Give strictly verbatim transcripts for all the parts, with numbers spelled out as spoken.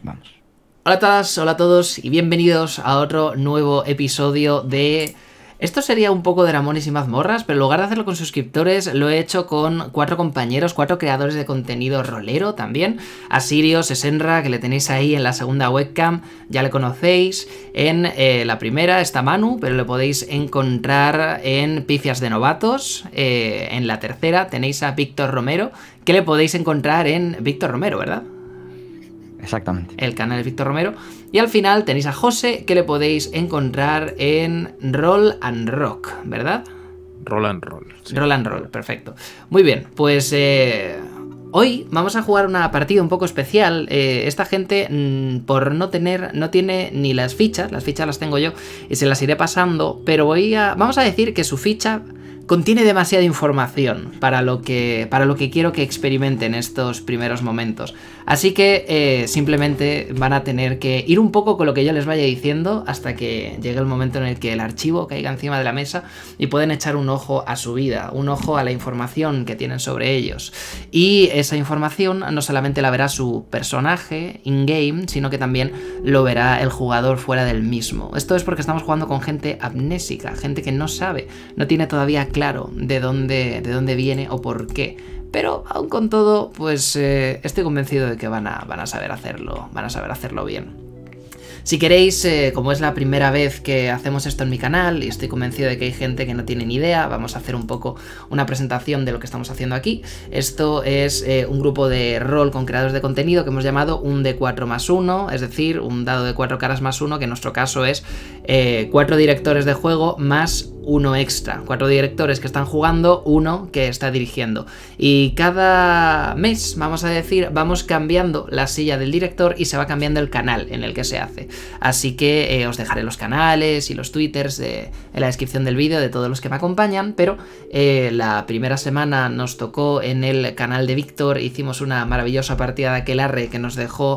Vamos. Hola a todas, hola a todos y bienvenidos a otro nuevo episodio de... Esto sería un poco de Ramones y mazmorras, pero en lugar de hacerlo con suscriptores, lo he hecho con cuatro compañeros, cuatro creadores de contenido rolero también. A Sirio, Sesenra, que le tenéis ahí en la segunda webcam, ya le conocéis. En eh, la primera está Manu, pero lo podéis encontrar en Pifias de Novatos. Eh, en la tercera tenéis a Víctor Romero, que le podéis encontrar en Víctor Romero, ¿verdad? Exactamente. El canal de Víctor Romero. Y al final tenéis a José, que le podéis encontrar en Roll and Rock, ¿verdad? Roll and Roll. Sí. Roll and Roll, perfecto. Muy bien, pues eh, hoy vamos a jugar una partida un poco especial. Eh, esta gente, mmm, por no tener, no tiene ni las fichas, las fichas las tengo yo y se las iré pasando, pero voy a, vamos a decir que su ficha contiene demasiada información para lo que, para lo que quiero que experimenten estos primeros momentos. Así que eh, simplemente van a tener que ir un poco con lo que yo les vaya diciendo hasta que llegue el momento en el que el archivo caiga encima de la mesa y pueden echar un ojo a su vida, un ojo a la información que tienen sobre ellos. Y esa información no solamente la verá su personaje in-game, sino que también lo verá el jugador fuera del mismo. Esto es porque estamos jugando con gente amnésica, gente que no sabe, no tiene todavía claro de dónde, de dónde viene o por qué. Pero aún con todo, pues eh, estoy convencido de que van a, van a saber hacerlo, van a saber hacerlo bien. Si queréis, eh, como es la primera vez que hacemos esto en mi canal y estoy convencido de que hay gente que no tiene ni idea, vamos a hacer un poco una presentación de lo que estamos haciendo aquí. Esto es eh, un grupo de rol con creadores de contenido que hemos llamado un D cuatro más uno, es decir, un dado de cuatro caras más uno, que en nuestro caso es eh, cuatro directores de juego más uno extra. Cuatro directores que están jugando, uno que está dirigiendo. Y cada mes, vamos a decir, vamos cambiando la silla del director y se va cambiando el canal en el que se hace. Así que eh, os dejaré los canales y los twitters de, en la descripción del vídeo de todos los que me acompañan, pero eh, la primera semana nos tocó en el canal de Víctor, hicimos una maravillosa partida de aquelarre que nos dejó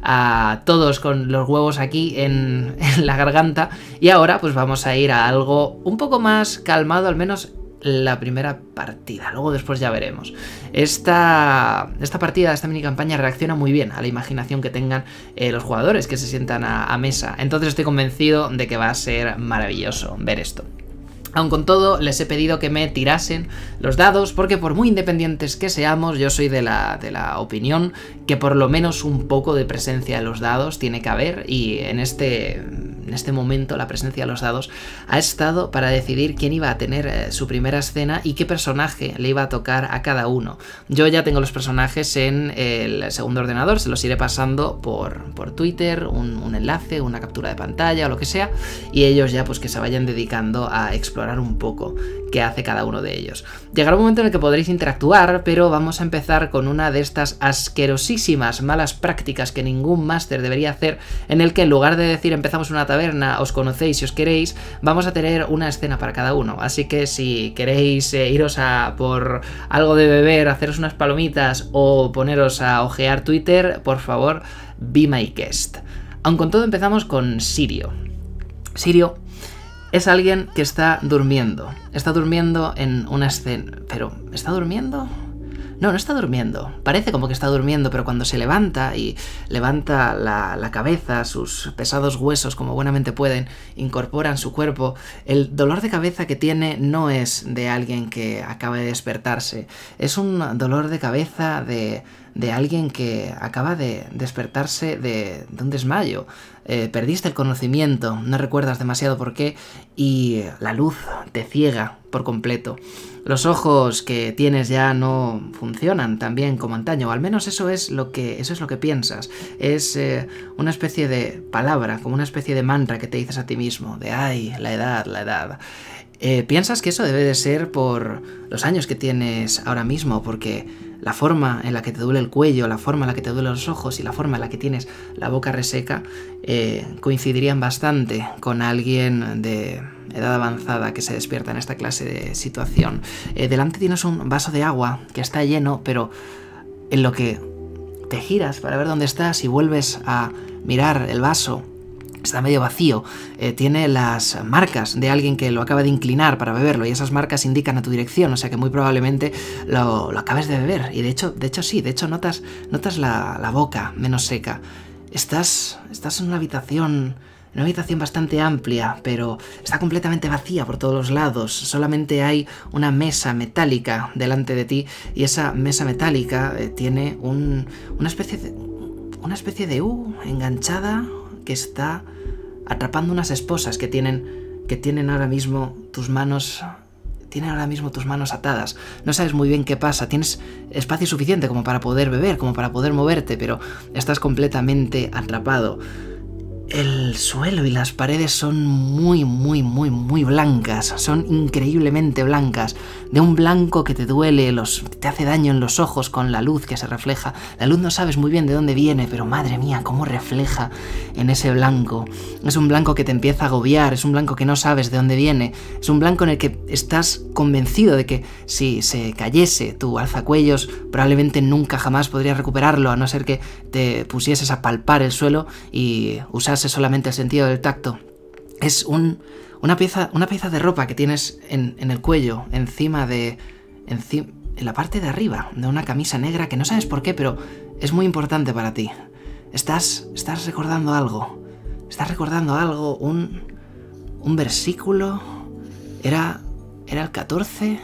a todos con los huevos aquí en, en la garganta, y ahora pues vamos a ir a algo un poco más calmado, al menos la primera partida, luego después ya veremos. Esta, esta partida, esta mini campaña reacciona muy bien a la imaginación que tengan eh, los jugadores que se sientan a, a mesa, entonces estoy convencido de que va a ser maravilloso ver esto. Aun con todo, les he pedido que me tirasen los dados, porque por muy independientes que seamos, yo soy de la, de la opinión que por lo menos un poco de presencia de los dados tiene que haber, y en este, en este momento la presencia de los dados ha estado para decidir quién iba a tener eh, su primera escena y qué personaje le iba a tocar a cada uno. Yo ya tengo los personajes en el segundo ordenador, se los iré pasando por, por Twitter, un, un enlace, una captura de pantalla o lo que sea, y ellos ya pues que se vayan dedicando a explorar un poco qué hace cada uno de ellos. Llegará un momento en el que podréis interactuar, pero vamos a empezar con una de estas asquerosísimas malas prácticas que ningún máster debería hacer, en el que en lugar de decir empezamos una taberna, os conocéis si os queréis, vamos a tener una escena para cada uno. Así que si queréis eh, iros a por algo de beber, haceros unas palomitas o poneros a ojear Twitter, por favor, be my guest. Aun con todo, empezamos con Sirio. Sirio es alguien que está durmiendo. Está durmiendo en una escena... ¿Pero está durmiendo? No, no está durmiendo. Parece como que está durmiendo, pero cuando se levanta y levanta la, la cabeza, sus pesados huesos, como buenamente pueden, incorporan su cuerpo, el dolor de cabeza que tiene no es de alguien que acaba de despertarse. Es un dolor de cabeza de... de alguien que acaba de despertarse de, de un desmayo. Eh, perdiste el conocimiento, no recuerdas demasiado por qué, y la luz te ciega por completo. Los ojos que tienes ya no funcionan tan bien como antaño, o al menos eso es lo que, eso es lo que piensas. Es eh, una especie de palabra, como una especie de mantra que te dices a ti mismo, de ¡ay, la edad, la edad! Eh, piensas que eso debe de ser por los años que tienes ahora mismo, porque la forma en la que te duele el cuello, la forma en la que te duelen los ojos y la forma en la que tienes la boca reseca eh, coincidirían bastante con alguien de edad avanzada que se despierta en esta clase de situación. Eh, delante tienes un vaso de agua que está lleno, pero en lo que te giras para ver dónde estás y vuelves a mirar el vaso, está medio vacío, eh, tiene las marcas de alguien que lo acaba de inclinar para beberlo, y esas marcas indican a tu dirección, o sea que muy probablemente lo, lo acabes de beber. Y de hecho, de hecho sí, de hecho notas, notas la, la boca menos seca. Estás, estás en una habitación, una habitación bastante amplia, pero está completamente vacía por todos los lados. Solamente hay una mesa metálica delante de ti y esa mesa metálica eh, tiene un, una especie de, una especie de U enganchada que está atrapando unas esposas que tienen, que tienen ahora mismo tus manos. Tienen ahora mismo tus manos atadas. No sabes muy bien qué pasa. Tienes espacio suficiente como para poder beber, como para poder moverte, pero estás completamente atrapado. El suelo y las paredes son muy, muy, muy, muy blancas. Son increíblemente blancas. De un blanco que te duele, los, te hace daño en los ojos con la luz que se refleja. La luz no sabes muy bien de dónde viene, pero madre mía, cómo refleja en ese blanco. Es un blanco que te empieza a agobiar, es un blanco que no sabes de dónde viene. Es un blanco en el que estás convencido de que si se cayese tu alzacuellos, probablemente nunca jamás podrías recuperarlo, a no ser que te pusieses a palpar el suelo y usase solamente el sentido del tacto. Es un, una, pieza, una pieza de ropa que tienes en, en el cuello, encima de... Encima, en la parte de arriba de una camisa negra que no sabes por qué, pero es muy importante para ti. Estás, estás recordando algo. Estás recordando algo, un, un versículo. ¿Era, ¿Era el catorce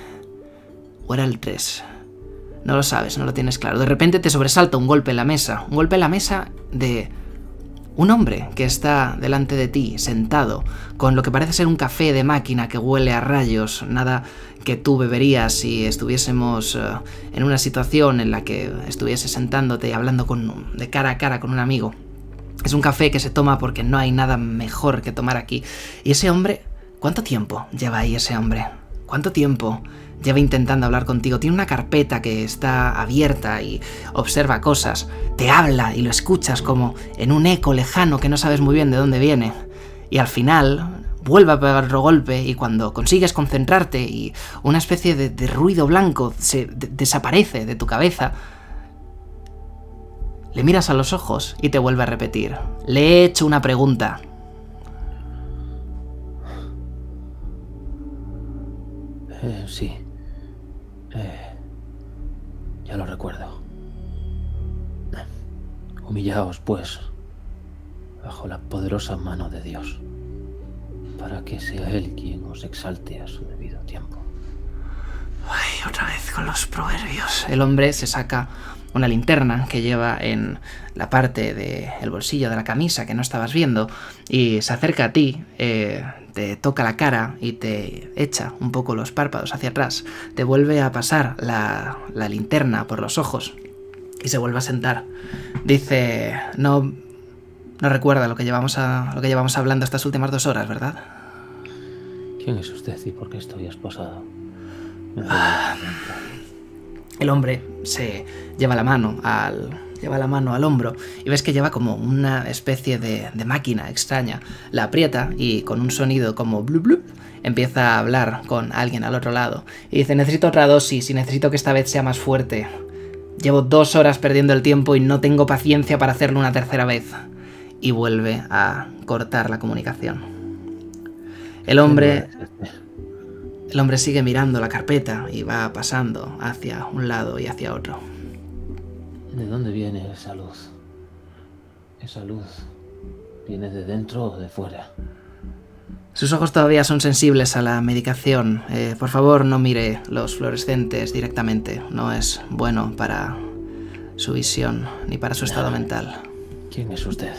o era el tres? No lo sabes, no lo tienes claro. De repente te sobresalta un golpe en la mesa. Un golpe en la mesa de... un hombre que está delante de ti, sentado, con lo que parece ser un café de máquina que huele a rayos, nada que tú beberías si estuviésemos uh, en una situación en la que estuvieses sentándote y hablando con, de cara a cara con un amigo. Es un café que se toma porque no hay nada mejor que tomar aquí. Y ese hombre, ¿cuánto tiempo lleva ahí ese hombre? ¿Cuánto tiempo lleva intentando hablar contigo? Tiene una carpeta que está abierta y observa cosas. Te habla y lo escuchas como en un eco lejano que no sabes muy bien de dónde viene. Y al final vuelve a pegar otro golpe y cuando consigues concentrarte y una especie de, de ruido blanco se de, desaparece de tu cabeza, le miras a los ojos y te vuelve a repetir. Le he hecho una pregunta. Eh, sí. Eh, ya lo recuerdo. Humillaos, pues, bajo la poderosa mano de Dios, para que sea Él quien os exalte a su debido tiempo. Ay, otra vez con los proverbios. El hombre se saca una linterna que lleva en la parte del bolsillo de la camisa que no estabas viendo y se acerca a ti, eh, te toca la cara y te echa un poco los párpados hacia atrás, te vuelve a pasar la, la linterna por los ojos y se vuelve a sentar. Dice, no, no recuerda lo que llevamos a, lo que llevamos hablando estas últimas dos horas, ¿verdad? ¿Quién es usted y por qué estoy esposado? Ah, el hombre se lleva la mano al... Lleva la mano al hombro y ves que lleva como una especie de, de máquina extraña. La aprieta y con un sonido como blup blup empieza a hablar con alguien al otro lado. Y dice, necesito otra dosis y necesito que esta vez sea más fuerte. Llevo dos horas perdiendo el tiempo y no tengo paciencia para hacerlo una tercera vez. Y vuelve a cortar la comunicación. El hombre... El hombre sigue mirando la carpeta y va pasando hacia un lado y hacia otro. ¿De dónde viene esa luz? ¿Esa luz viene de dentro o de fuera? Sus ojos todavía son sensibles a la medicación. Eh, por favor, no mire los fluorescentes directamente. No es bueno para su visión ni para su estado mental. ¿Quién es usted?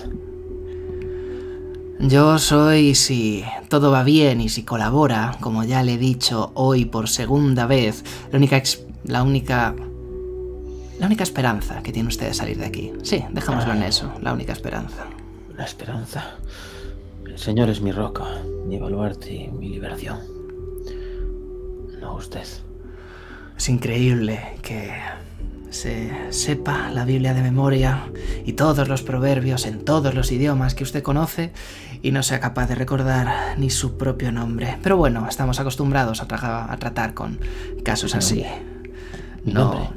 Yo soy, si todo va bien y si colabora, como ya le he dicho hoy por segunda vez, la única... Ex la única... La única esperanza que tiene usted de salir de aquí. Sí, dejémoslo en eso, la única esperanza. La esperanza. El Señor es mi roca, mi baluarte y mi liberación. No usted. Es increíble que se sepa la Biblia de memoria y todos los proverbios en todos los idiomas que usted conoce y no sea capaz de recordar ni su propio nombre. Pero bueno, estamos acostumbrados a, tra a tratar con casos así. Mi no... nombre.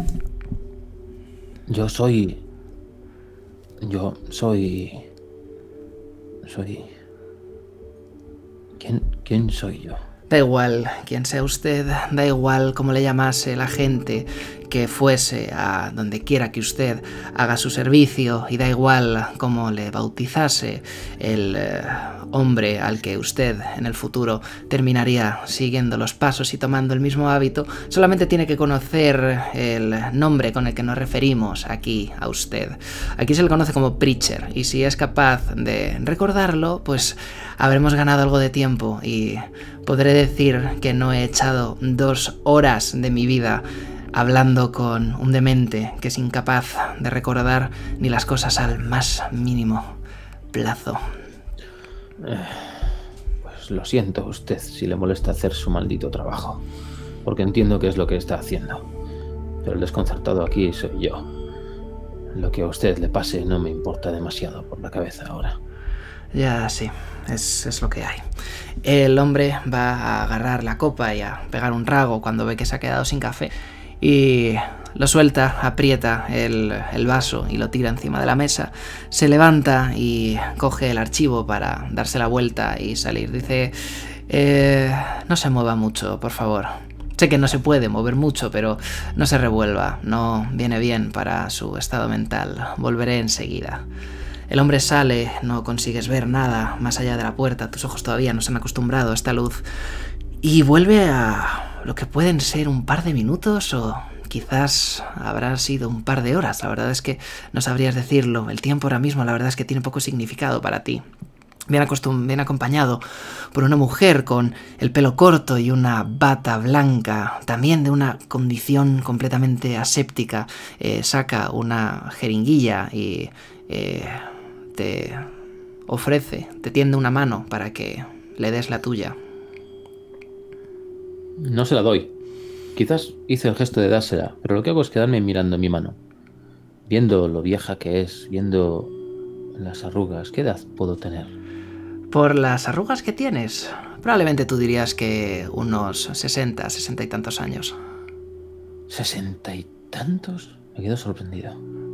Yo soy... Yo soy... Soy... ¿Quién, quién soy yo? Da igual quién sea usted, da igual cómo le llamase la gente que fuese a donde quiera que usted haga su servicio, y da igual cómo le bautizase el eh, hombre al que usted en el futuro terminaría siguiendo los pasos y tomando el mismo hábito, solamente tiene que conocer el nombre con el que nos referimos aquí a usted. Aquí se le conoce como Preacher, y si es capaz de recordarlo, pues habremos ganado algo de tiempo y podré decir que no he echado dos horas de mi vida hablando con un demente que es incapaz de recordar ni las cosas al más mínimo plazo. Eh, pues lo siento usted si le molesta hacer su maldito trabajo, porque entiendo que es lo que está haciendo. Pero el desconcertado aquí soy yo. Lo que a usted le pase no me importa demasiado por la cabeza ahora. Ya, sí, es, es lo que hay. El hombre va a agarrar la copa y a pegar un trago cuando ve que se ha quedado sin café. Y lo suelta, aprieta el, el vaso y lo tira encima de la mesa. Se levanta y coge el archivo para darse la vuelta y salir. Dice, eh, no se mueva mucho, por favor. Sé que no se puede mover mucho, pero no se revuelva. No viene bien para su estado mental. Volveré enseguida. El hombre sale, no consigues ver nada más allá de la puerta. Tus ojos todavía no se han acostumbrado a esta luz. Y vuelve a lo que pueden ser un par de minutos o quizás habrá sido un par de horas. La verdad es que no sabrías decirlo. El tiempo ahora mismo la verdad es que tiene poco significado para ti. Bien, bien acompañado por una mujer con el pelo corto y una bata blanca, también de una condición completamente aséptica. Eh, saca una jeringuilla y eh, te ofrece, te tiende una mano para que le des la tuya. No se la doy. Quizás hice el gesto de dársela, pero lo que hago es quedarme mirando mi mano, viendo lo vieja que es, viendo las arrugas. ¿Qué edad puedo tener? Por las arrugas que tienes, probablemente tú dirías que unos sesenta, sesenta y tantos años. ¿Sesenta y tantos? Me quedo sorprendido.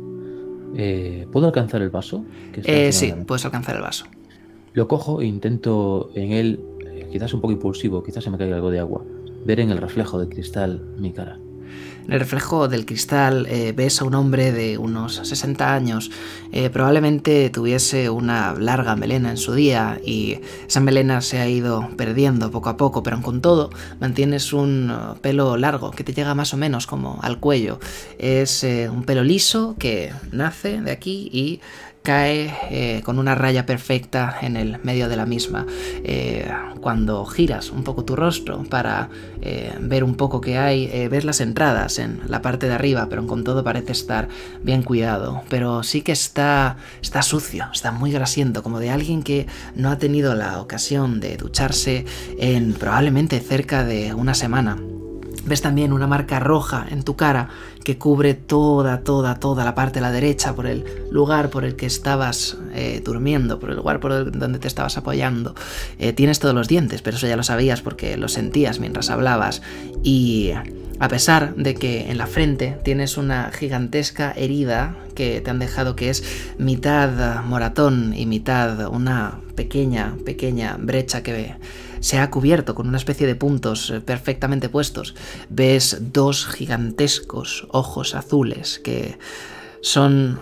Eh, ¿Puedo alcanzar el vaso? Que está eh, sí, de puedes alcanzar el vaso. Lo cojo e intento en él, eh, quizás un poco impulsivo, quizás se me caiga algo de agua, ver en el reflejo del cristal mi cara. En el reflejo del cristal eh, ves a un hombre de unos sesenta años. Eh, probablemente tuviese una larga melena en su día y esa melena se ha ido perdiendo poco a poco, pero con todo mantienes un pelo largo que te llega más o menos como al cuello. Es eh, un pelo liso que nace de aquí y cae eh, con una raya perfecta en el medio de la misma. Eh, cuando giras un poco tu rostro para eh, ver un poco qué hay, eh, ves las entradas en la parte de arriba, pero con todo parece estar bien cuidado. Pero sí que está, está sucio, está muy grasiento, como de alguien que no ha tenido la ocasión de ducharse en probablemente cerca de una semana. Ves también una marca roja en tu cara que cubre toda, toda, toda la parte de la derecha por el lugar por el que estabas eh, durmiendo, por el lugar por el, donde te estabas apoyando. Eh, tienes todos los dientes, pero eso ya lo sabías porque lo sentías mientras hablabas. Y a pesar de que en la frente tienes una gigantesca herida que te han dejado que es mitad moratón y mitad una pequeña, pequeña brecha que se ha cubierto con una especie de puntos perfectamente puestos, ves dos gigantescos ojos azules que son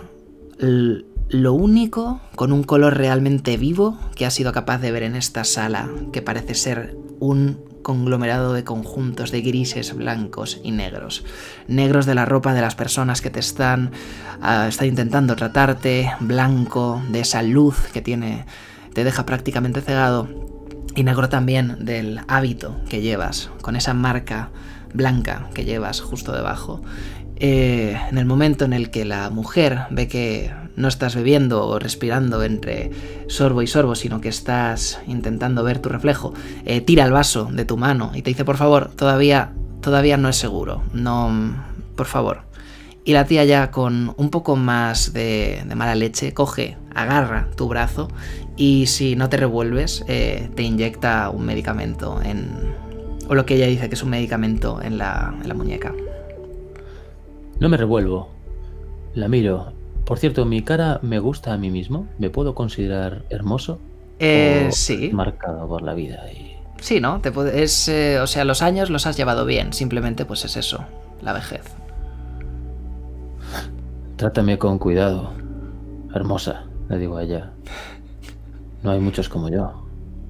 lo único con un color realmente vivo que has sido capaz de ver en esta sala, que parece ser un conglomerado de conjuntos de grises, blancos y negros. Negros de la ropa de las personas que te están, uh, están intentando tratarte, blanco de esa luz que tiene, te deja prácticamente cegado, y negro también del hábito que llevas, con esa marca blanca que llevas justo debajo. Eh, en el momento en el que la mujer ve que no estás bebiendo o respirando entre sorbo y sorbo, sino que estás intentando ver tu reflejo, eh, tira el vaso de tu mano y te dice, por favor, todavía, todavía no es seguro, no, por favor. Y la tía, ya con un poco más de, de mala leche, coge, agarra tu brazo y si no te revuelves, eh, te inyecta un medicamento en, o lo que ella dice que es un medicamento en la, en la muñeca. No me revuelvo. La miro. Por cierto, ¿mi cara me gusta a mí mismo? ¿Me puedo considerar hermoso? Eh, ¿O sí. Marcado por la vida y... Sí, ¿no? Te puede, es, eh, o sea, los años los has llevado bien. Simplemente, pues es eso. La vejez. Trátame con cuidado. Hermosa, le digo a ella. No hay muchos como yo.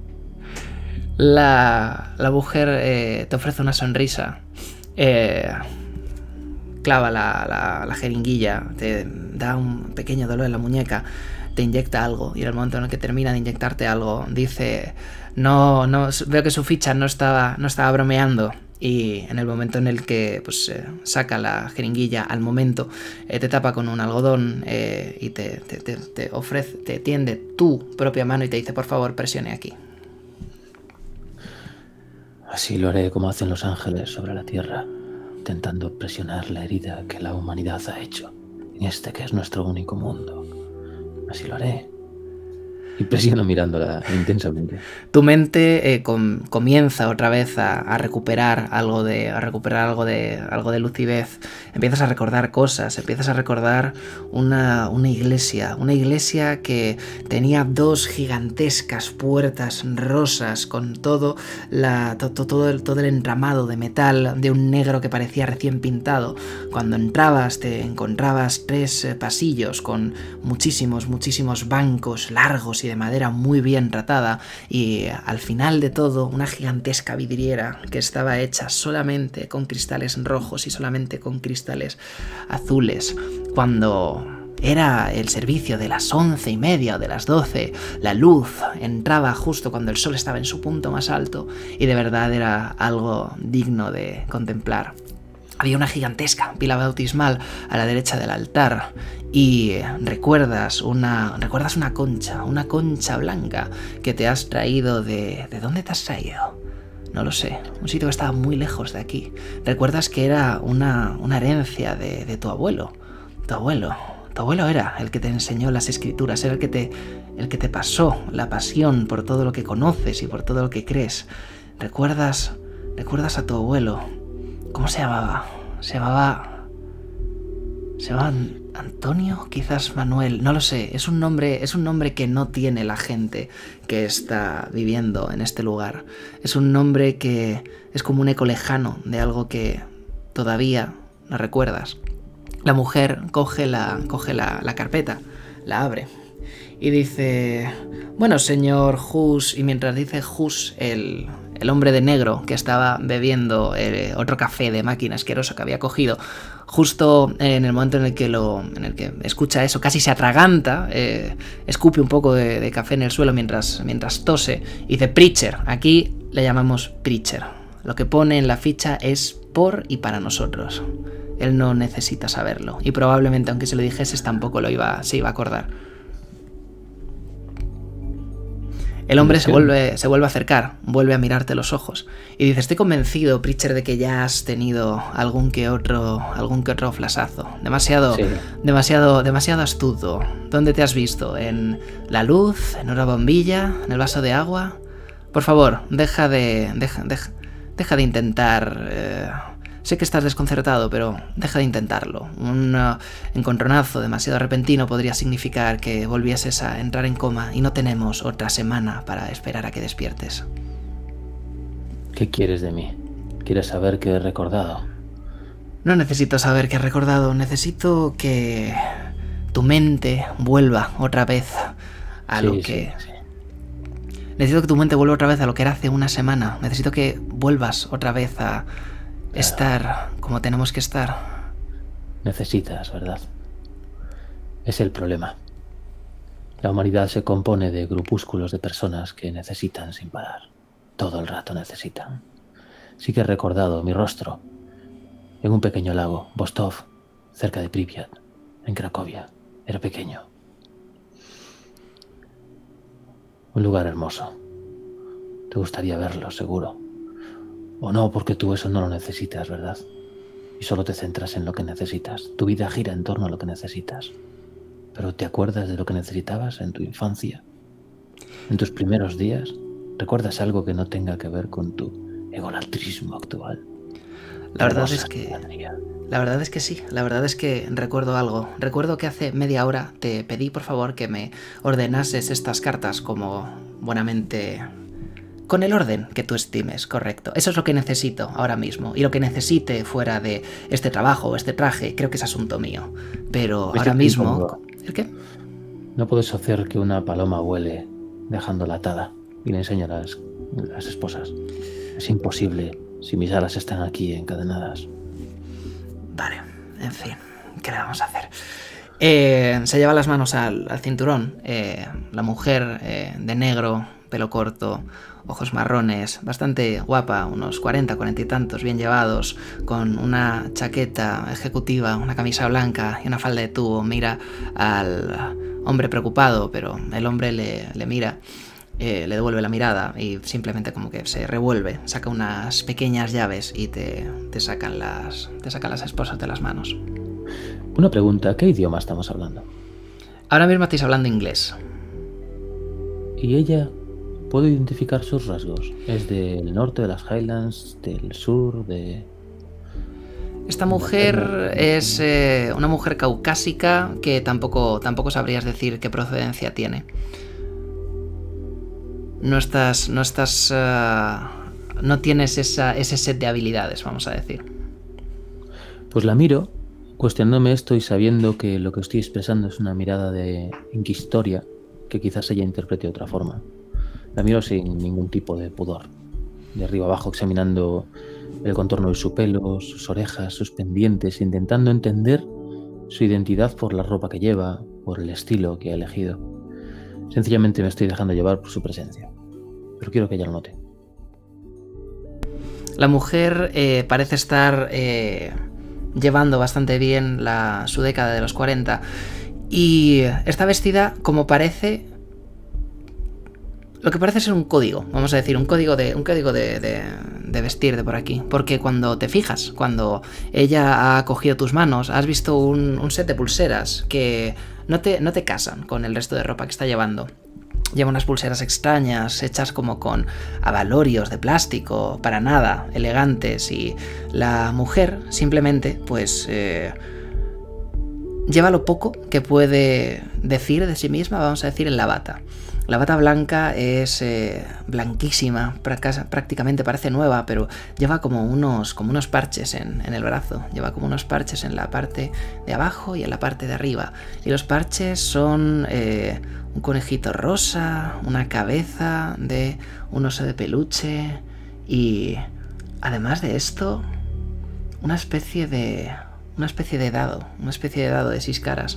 La, la mujer eh, te ofrece una sonrisa. Eh, clava la, la, la jeringuilla, te da un pequeño dolor en la muñeca, te inyecta algo y en el momento en el que termina de inyectarte algo dice, no, no, veo que su ficha no estaba, no estaba bromeando. Y en el momento en el que pues, eh, saca la jeringuilla, al momento eh, te tapa con un algodón eh, y te, te, te, te ofrece, te tiende tu propia mano y te dice, por favor, presione aquí. Así lo haré como hacen los ángeles sobre la tierra, intentando presionar la herida que la humanidad ha hecho en este que es nuestro único mundo. Así lo haré. Y presiono mirándola intensamente. Tu mente eh, com comienza otra vez a, a recuperar algo de a recuperar algo de algo de lucidez. Empiezas a recordar cosas, empiezas a recordar una, una iglesia, una iglesia que tenía dos gigantescas puertas rosas con todo la to, to, todo el todo el entramado de metal de un negro que parecía recién pintado. Cuando entrabas te encontrabas tres eh, pasillos con muchísimos muchísimos bancos largos y de madera muy bien tratada y al final de todo una gigantesca vidriera que estaba hecha solamente con cristales rojos y solamente con cristales azules. Cuando era el servicio de las once y media o de las doce, la luz entraba justo cuando el sol estaba en su punto más alto y de verdad era algo digno de contemplar. Había una gigantesca pila bautismal a la derecha del altar y recuerdas una, recuerdas una concha, una concha blanca que te has traído de... ¿De dónde te has traído? No lo sé, un sitio que estaba muy lejos de aquí. Recuerdas que era una, una herencia de, de tu abuelo. Tu abuelo, tu abuelo era el que te enseñó las escrituras, era el que te, el que te pasó la pasión por todo lo que conoces y por todo lo que crees. Recuerdas, recuerdas a tu abuelo. ¿Cómo se llamaba? Se llamaba... ¿Se llamaba Antonio? Quizás Manuel, no lo sé. Es un nombre, es un nombre que no tiene la gente que está viviendo en este lugar. Es un nombre que es como un eco lejano de algo que todavía no recuerdas. La mujer coge la, coge la, la carpeta, la abre y dice... Bueno, señor Hus, y mientras dice Hus, el... El hombre de negro que estaba bebiendo eh, otro café de máquina asqueroso que había cogido, justo en el momento en el que, lo, en el que escucha eso, casi se atraganta, eh, escupe un poco de, de café en el suelo mientras, mientras tose y dice Preacher. Aquí le llamamos Preacher. Lo que pone en la ficha es por y para nosotros. Él no necesita saberlo y probablemente aunque se lo dijeses tampoco lo iba, se iba a acordar. El hombre se vuelve, se vuelve a acercar, vuelve a mirarte los ojos y dice, estoy convencido, Preacher, de que ya has tenido algún que otro, algún que otro flasazo. Demasiado, sí. demasiado, demasiado astuto. ¿Dónde te has visto? ¿En la luz? ¿En una bombilla? ¿En el vaso de agua? Por favor, deja de, deja, deja, deja de intentar... Eh, sé que estás desconcertado, pero deja de intentarlo. Un uh, encontronazo demasiado repentino podría significar que volvieses a entrar en coma y no tenemos otra semana para esperar a que despiertes. ¿Qué quieres de mí? ¿Quieres saber qué he recordado? No necesito saber qué he recordado. Necesito que tu mente vuelva otra vez a sí, lo que... Sí, sí. Necesito que tu mente vuelva otra vez a lo que era hace una semana. Necesito que vuelvas otra vez a... estar como tenemos que estar. Necesitas, ¿verdad? Es el problema. La humanidad se compone de grupúsculos de personas que necesitan sin parar. Todo el rato necesitan. Sí que he recordado mi rostro en un pequeño lago, Vostok, cerca de Pripyat, en Cracovia. Era pequeño. Un lugar hermoso. Te gustaría verlo, seguro. O no, porque tú eso no lo necesitas, ¿verdad? Y solo te centras en lo que necesitas. Tu vida gira en torno a lo que necesitas. Pero ¿te acuerdas de lo que necesitabas en tu infancia? ¿En tus primeros días? ¿Recuerdas algo que no tenga que ver con tu egolatrismo actual? La verdad es que... La verdad es que sí. La verdad es que recuerdo algo. Recuerdo que hace media hora te pedí, por favor, que me ordenases estas cartas como buenamente... con el orden que tú estimes, correcto. Eso es lo que necesito ahora mismo. Y lo que necesite fuera de este trabajo o este traje, creo que es asunto mío. Pero ahora mismo... ¿El qué? No puedes hacer que una paloma vuele dejándola atada y le enseña a las, las esposas. Es imposible si mis alas están aquí encadenadas. Vale, en fin, ¿qué le vamos a hacer? Eh, se lleva las manos al, al cinturón. Eh, la mujer eh, de negro, pelo corto, ojos marrones, bastante guapa, unos cuarenta, cuarenta y tantos, bien llevados, con una chaqueta ejecutiva, una camisa blanca y una falda de tubo, mira al hombre preocupado, pero el hombre le, le mira, eh, le devuelve la mirada y simplemente como que se revuelve, saca unas pequeñas llaves y te, te, sacan, las, te sacan las esposas de las manos. Una pregunta, ¿qué idioma estamos hablando? Ahora mismo estáis hablando inglés. ¿Y ella? ¿Puedo identificar sus rasgos? ¿Es del norte de las Highlands, del sur, de...? Esta mujer es eh, una mujer caucásica que tampoco, tampoco sabrías decir qué procedencia tiene. No estás... No estás... Uh, no tienes esa, ese set de habilidades, vamos a decir. Pues la miro, cuestionándome esto y sabiendo que lo que estoy expresando es una mirada de inquistoria que quizás ella interprete de otra forma. La miro sin ningún tipo de pudor, de arriba abajo examinando el contorno de su pelo, sus orejas, sus pendientes, intentando entender su identidad por la ropa que lleva, por el estilo que ha elegido. Sencillamente me estoy dejando llevar por su presencia, pero quiero que ella lo note. La mujer eh, parece estar eh, llevando bastante bien la, su década de los cuarenta y está vestida como parece... Lo que parece ser un código, vamos a decir, un código de un código de, de, de vestir de por aquí. Porque cuando te fijas, cuando ella ha cogido tus manos, has visto un, un set de pulseras que no te, no te casan con el resto de ropa que está llevando. Lleva unas pulseras extrañas, hechas como con abalorios de plástico, para nada elegantes. Y la mujer simplemente, pues... Eh, lleva lo poco que puede decir de sí misma, vamos a decir, en la bata. La bata blanca es eh, blanquísima, prácticamente parece nueva, pero lleva como unos, como unos parches en, en el brazo. Lleva como unos parches en la parte de abajo y en la parte de arriba. Y los parches son eh, un conejito rosa, una cabeza de un oso de peluche y, además de esto, una especie de... Una especie de dado, una especie de dado de seis caras.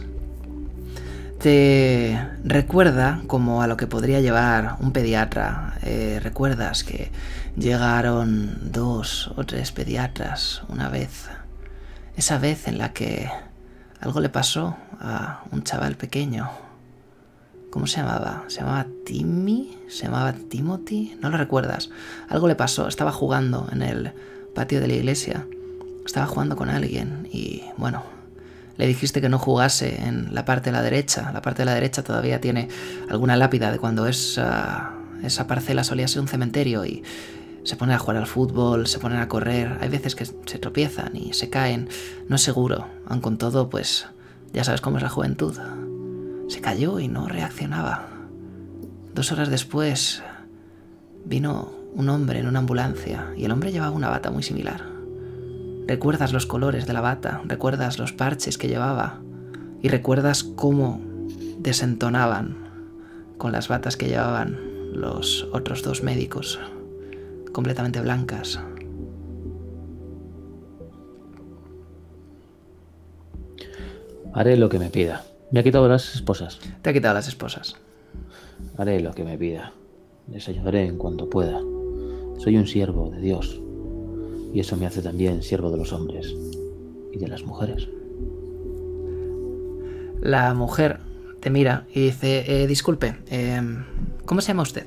Te recuerda como a lo que podría llevar un pediatra. Eh, recuerdas que llegaron dos o tres pediatras una vez. Esa vez en la que algo le pasó a un chaval pequeño. ¿Cómo se llamaba? ¿Se llamaba Timmy? ¿Se llamaba Timothy? ¿No lo recuerdas? Algo le pasó, estaba jugando en el patio de la iglesia. Estaba jugando con alguien y, bueno, le dijiste que no jugase en la parte de la derecha. La parte de la derecha todavía tiene alguna lápida de cuando esa, esa parcela solía ser un cementerio y se ponen a jugar al fútbol, se ponen a correr. Hay veces que se tropiezan y se caen. No es seguro, aun con todo, pues ya sabes cómo es la juventud. Se cayó y no reaccionaba. Dos horas después vino un hombre en una ambulancia y el hombre llevaba una bata muy similar. Recuerdas los colores de la bata, recuerdas los parches que llevaba y recuerdas cómo desentonaban con las batas que llevaban los otros dos médicos, completamente blancas. Haré lo que me pida. Me ha quitado las esposas. Te ha quitado las esposas. Haré lo que me pida. Les ayudaré en cuanto pueda. Soy un siervo de Dios. Y eso me hace también siervo de los hombres y de las mujeres. La mujer te mira y dice, eh, disculpe, eh, ¿cómo se llama usted?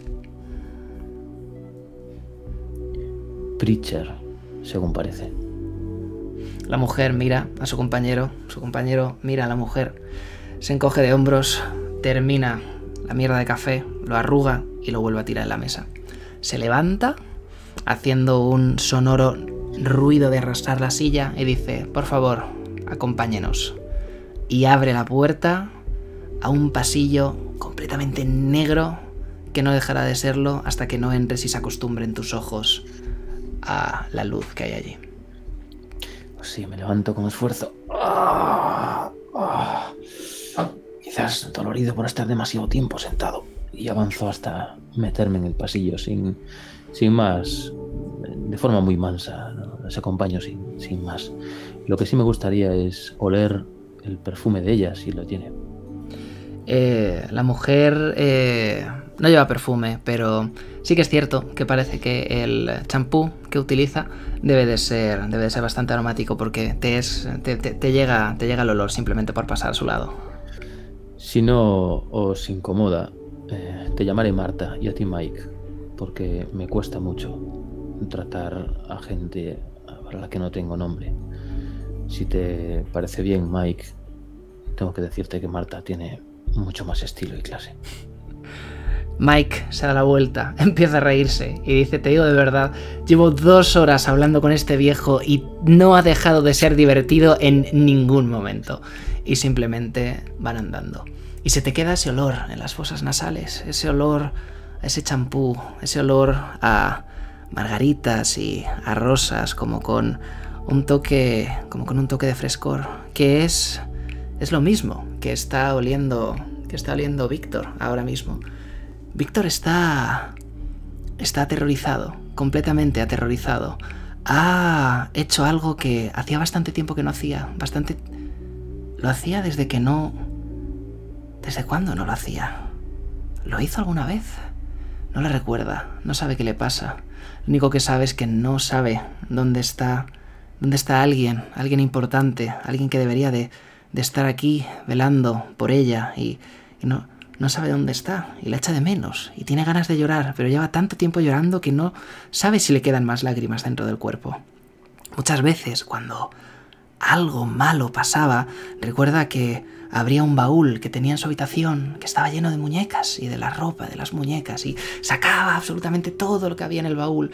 Preacher, según parece. La mujer mira a su compañero, su compañero mira a la mujer, se encoge de hombros, termina la mierda de café, lo arruga y lo vuelve a tirar en la mesa. Se levanta, haciendo un sonoro ruido de arrastrar la silla y dice, por favor, acompáñenos. Y abre la puerta a un pasillo completamente negro que no dejará de serlo hasta que no entres y se acostumbren tus ojos a la luz que hay allí. Pues sí, me levanto con esfuerzo. Ah, ah. Quizás dolorido por estar demasiado tiempo sentado. Y avanzo hasta meterme en el pasillo sin, sin más, de forma muy mansa, ¿no? Les acompaño sin, sin más. Lo que sí me gustaría es oler el perfume de ella, si lo tiene. Eh, la mujer eh, no lleva perfume, pero sí que es cierto que parece que el champú que utiliza debe de ser, debe de ser bastante aromático, porque te, es, te, te, te, llega, te llega el olor simplemente por pasar a su lado. Si no os incomoda, eh, te llamaré Marta y a ti Mike, porque me cuesta mucho tratar a gente a la que no tengo nombre. Si te parece bien, Mike, tengo que decirte que Marta tiene mucho más estilo y clase. Mike se da la vuelta, empieza a reírse y dice: te digo de verdad, llevo dos horas hablando con este viejo y no ha dejado de ser divertido en ningún momento. Y simplemente van andando. Y se te queda ese olor en las fosas nasales, ese olor a ese champú, ese olor a margaritas y a rosas, como con un toque, como con un toque de frescor, que es, es lo mismo que está oliendo, que está oliendo Víctor ahora mismo. Víctor está, está aterrorizado, completamente aterrorizado. Ha hecho algo que hacía bastante tiempo que no hacía, bastante, lo hacía desde que no, ¿desde cuándo no lo hacía? ¿Lo hizo alguna vez? No lo recuerda, no sabe qué le pasa. Lo único que sabe es que no sabe dónde está, dónde está alguien, alguien importante, alguien que debería de, de estar aquí velando por ella y, y no, no sabe dónde está y la echa de menos y tiene ganas de llorar, pero lleva tanto tiempo llorando que no sabe si le quedan más lágrimas dentro del cuerpo. Muchas veces cuando algo malo pasaba, recuerda que abría un baúl que tenía en su habitación, que estaba lleno de muñecas y de la ropa de las muñecas, y sacaba absolutamente todo lo que había en el baúl,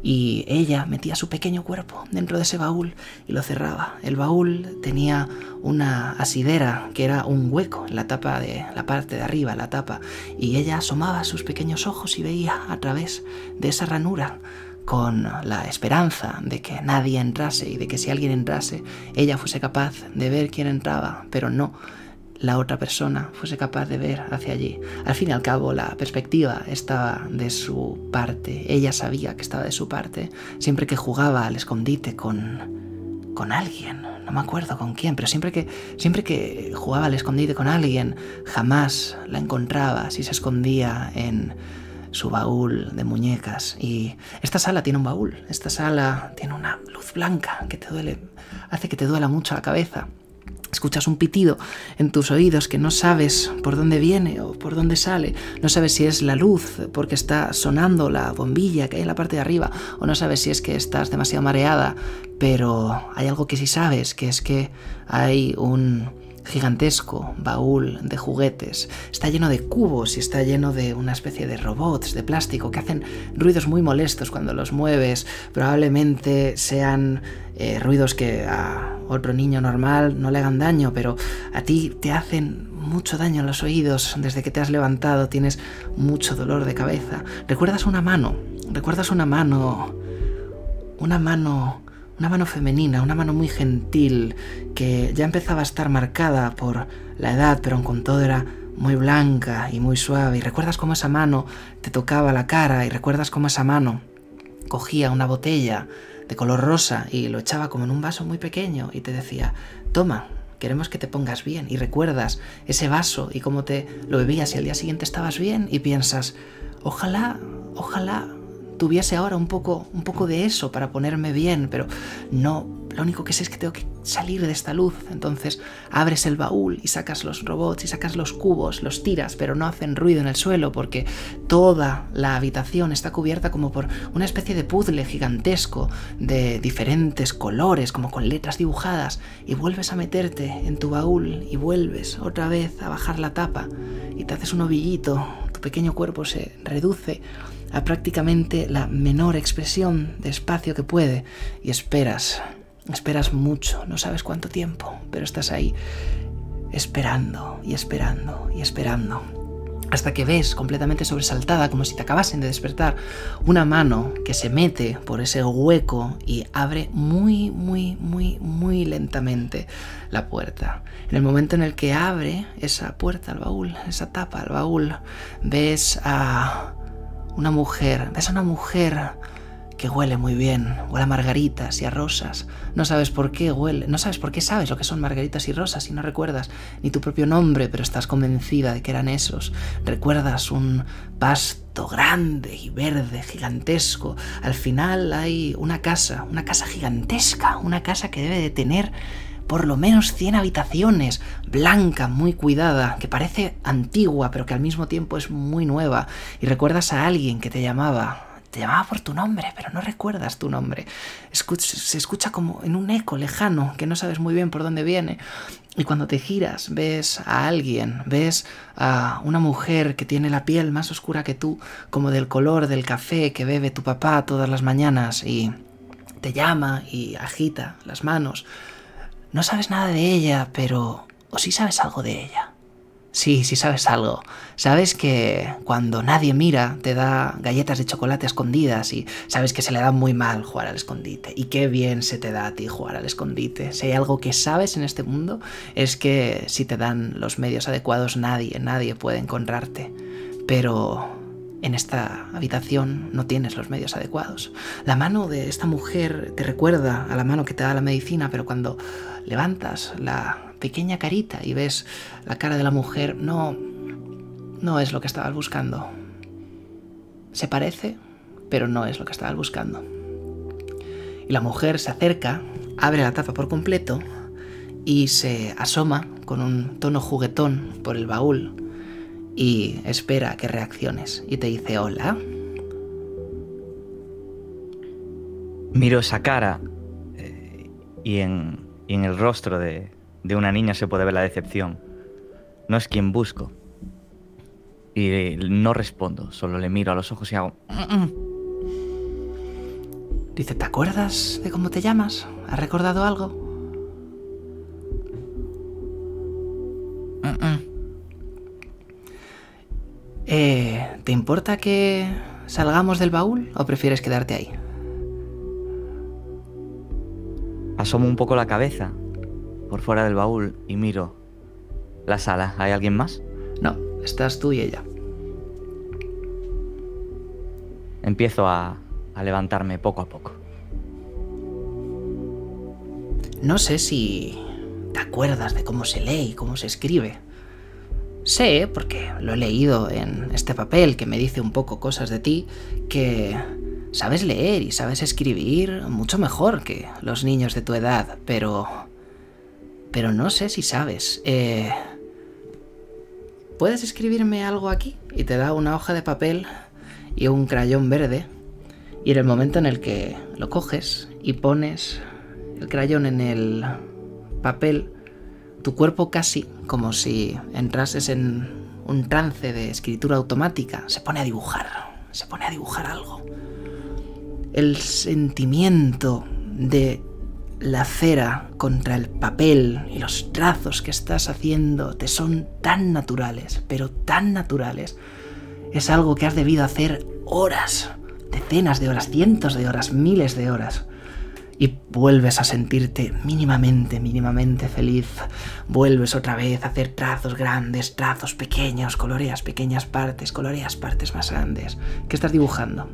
y ella metía su pequeño cuerpo dentro de ese baúl y lo cerraba. El baúl tenía una asidera que era un hueco en la tapa de la parte de arriba, la tapa, y ella asomaba sus pequeños ojos y veía a través de esa ranura, con la esperanza de que nadie entrase y de que si alguien entrase, ella fuese capaz de ver quién entraba, pero no la otra persona fuese capaz de ver hacia allí. Al fin y al cabo, la perspectiva estaba de su parte. Ella sabía que estaba de su parte. Siempre que jugaba al escondite con, con alguien, no me acuerdo con quién, pero siempre que, siempre que jugaba al escondite con alguien, jamás la encontraba si se escondía en su baúl de muñecas. Y esta sala tiene un baúl. Esta sala tiene una luz blanca que te duele, hace que te duela mucho la cabeza. Escuchas un pitido en tus oídos que no sabes por dónde viene o por dónde sale. No sabes si es la luz porque está sonando la bombilla que hay en la parte de arriba, o no sabes si es que estás demasiado mareada, pero hay algo que sí sabes, que es que hay un gigantesco baúl de juguetes. Está lleno de cubos y está lleno de una especie de robots de plástico que hacen ruidos muy molestos cuando los mueves. Probablemente sean eh, ruidos que a otro niño normal no le hagan daño, pero a ti te hacen mucho daño en los oídos. Desde que te has levantado tienes mucho dolor de cabeza. ¿Recuerdas una mano? ¿Recuerdas una mano? Una mano... Una mano femenina, una mano muy gentil, que ya empezaba a estar marcada por la edad, pero con todo era muy blanca y muy suave. Y recuerdas cómo esa mano te tocaba la cara, y recuerdas cómo esa mano cogía una botella de color rosa y lo echaba como en un vaso muy pequeño y te decía: toma, queremos que te pongas bien. Y recuerdas ese vaso y cómo te lo bebías y al día siguiente estabas bien, y piensas: ojalá, ojalá tuviese ahora un poco, un poco de eso para ponerme bien, pero no, lo único que sé es que tengo que salir de esta luz. Entonces abres el baúl y sacas los robots y sacas los cubos, los tiras, pero no hacen ruido en el suelo porque toda la habitación está cubierta como por una especie de puzzle gigantesco de diferentes colores, como con letras dibujadas, y vuelves a meterte en tu baúl y vuelves otra vez a bajar la tapa y te haces un ovillito. Tu pequeño cuerpo se reduce a prácticamente la menor expresión de espacio que puede, y esperas, esperas mucho, no sabes cuánto tiempo, pero estás ahí esperando y esperando y esperando. hasta que ves, completamente sobresaltada, como si te acabasen de despertar, una mano que se mete por ese hueco y abre muy, muy, muy, muy lentamente la puerta. En el momento en el que abre esa puerta al baúl, esa tapa al baúl, ves a una mujer, ves a una mujer que huele muy bien, huele a margaritas y a rosas. No sabes por qué huele, no sabes por qué sabes lo que son margaritas y rosas y no recuerdas ni tu propio nombre, pero estás convencida de que eran esos. Recuerdas un pasto grande y verde, gigantesco. Al final hay una casa, una casa gigantesca, una casa que debe de tener por lo menos cien habitaciones, blanca, muy cuidada, que parece antigua, pero que al mismo tiempo es muy nueva. Y recuerdas a alguien que te llamaba... Te llamaba por tu nombre, pero no recuerdas tu nombre. Escuch- se escucha como en un eco lejano, que no sabes muy bien por dónde viene. Y cuando te giras, ves a alguien, ves a una mujer que tiene la piel más oscura que tú, como del color del café que bebe tu papá todas las mañanas, y te llama y agita las manos. No sabes nada de ella, pero... ¿O sí sabes algo de ella? Sí, sí sabes algo. Sabes que cuando nadie mira te da galletas de chocolate escondidas y sabes que se le da muy mal jugar al escondite. Y qué bien se te da a ti jugar al escondite. Si hay algo que sabes en este mundo es que si te dan los medios adecuados nadie, nadie puede encontrarte. Pero en esta habitación no tienes los medios adecuados. La mano de esta mujer te recuerda a la mano que te da la medicina, pero cuando levantas la pequeña carita y ves la cara de la mujer, no, no es lo que estabas buscando. Se parece, pero no es lo que estabas buscando. Y la mujer se acerca, abre la tapa por completo y se asoma con un tono juguetón por el baúl y espera a que reacciones y te dice hola. Miro esa cara eh, y, en, y en el rostro de, de una niña se puede ver la decepción. No es quien busco. Y eh, no respondo, solo le miro a los ojos y hago... Dice, ¿te acuerdas de cómo te llamas? ¿Has recordado algo? Eh, ¿te importa que salgamos del baúl o prefieres quedarte ahí? Asomo un poco la cabeza por fuera del baúl y miro la sala. ¿Hay alguien más? No, estás tú y ella. Empiezo a, a levantarme poco a poco. No sé si te acuerdas de cómo se lee y cómo se escribe. Sé, porque lo he leído en este papel que me dice un poco cosas de ti, que sabes leer y sabes escribir mucho mejor que los niños de tu edad, pero... Pero no sé si sabes. Eh, ¿Puedes escribirme algo aquí? Y te da una hoja de papel y un crayón verde. Y en el momento en el que lo coges y pones el crayón en el papel, tu cuerpo casi, como si entrases en un trance de escritura automática, se pone a dibujar, se pone a dibujar algo. El sentimiento de la cera contra el papel y los trazos que estás haciendo te son tan naturales, pero tan naturales. Es algo que has debido hacer horas, decenas de horas, cientos de horas, miles de horas. Y vuelves a sentirte mínimamente, mínimamente feliz. Vuelves otra vez a hacer trazos grandes, trazos pequeños, coloreas pequeñas partes, coloreas partes más grandes. ¿Qué estás dibujando?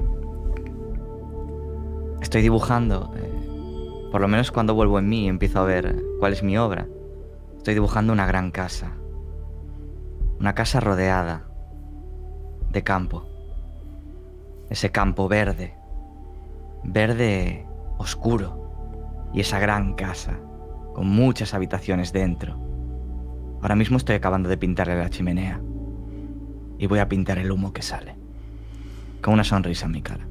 Estoy dibujando, eh, por lo menos cuando vuelvo en mí y empiezo a ver cuál es mi obra. Estoy dibujando una gran casa. Una casa rodeada de campo. Ese campo verde. Verde... oscuro, y esa gran casa con muchas habitaciones dentro. Ahora mismo estoy acabando de pintarle la chimenea y voy a pintar el humo que sale, con una sonrisa en mi cara.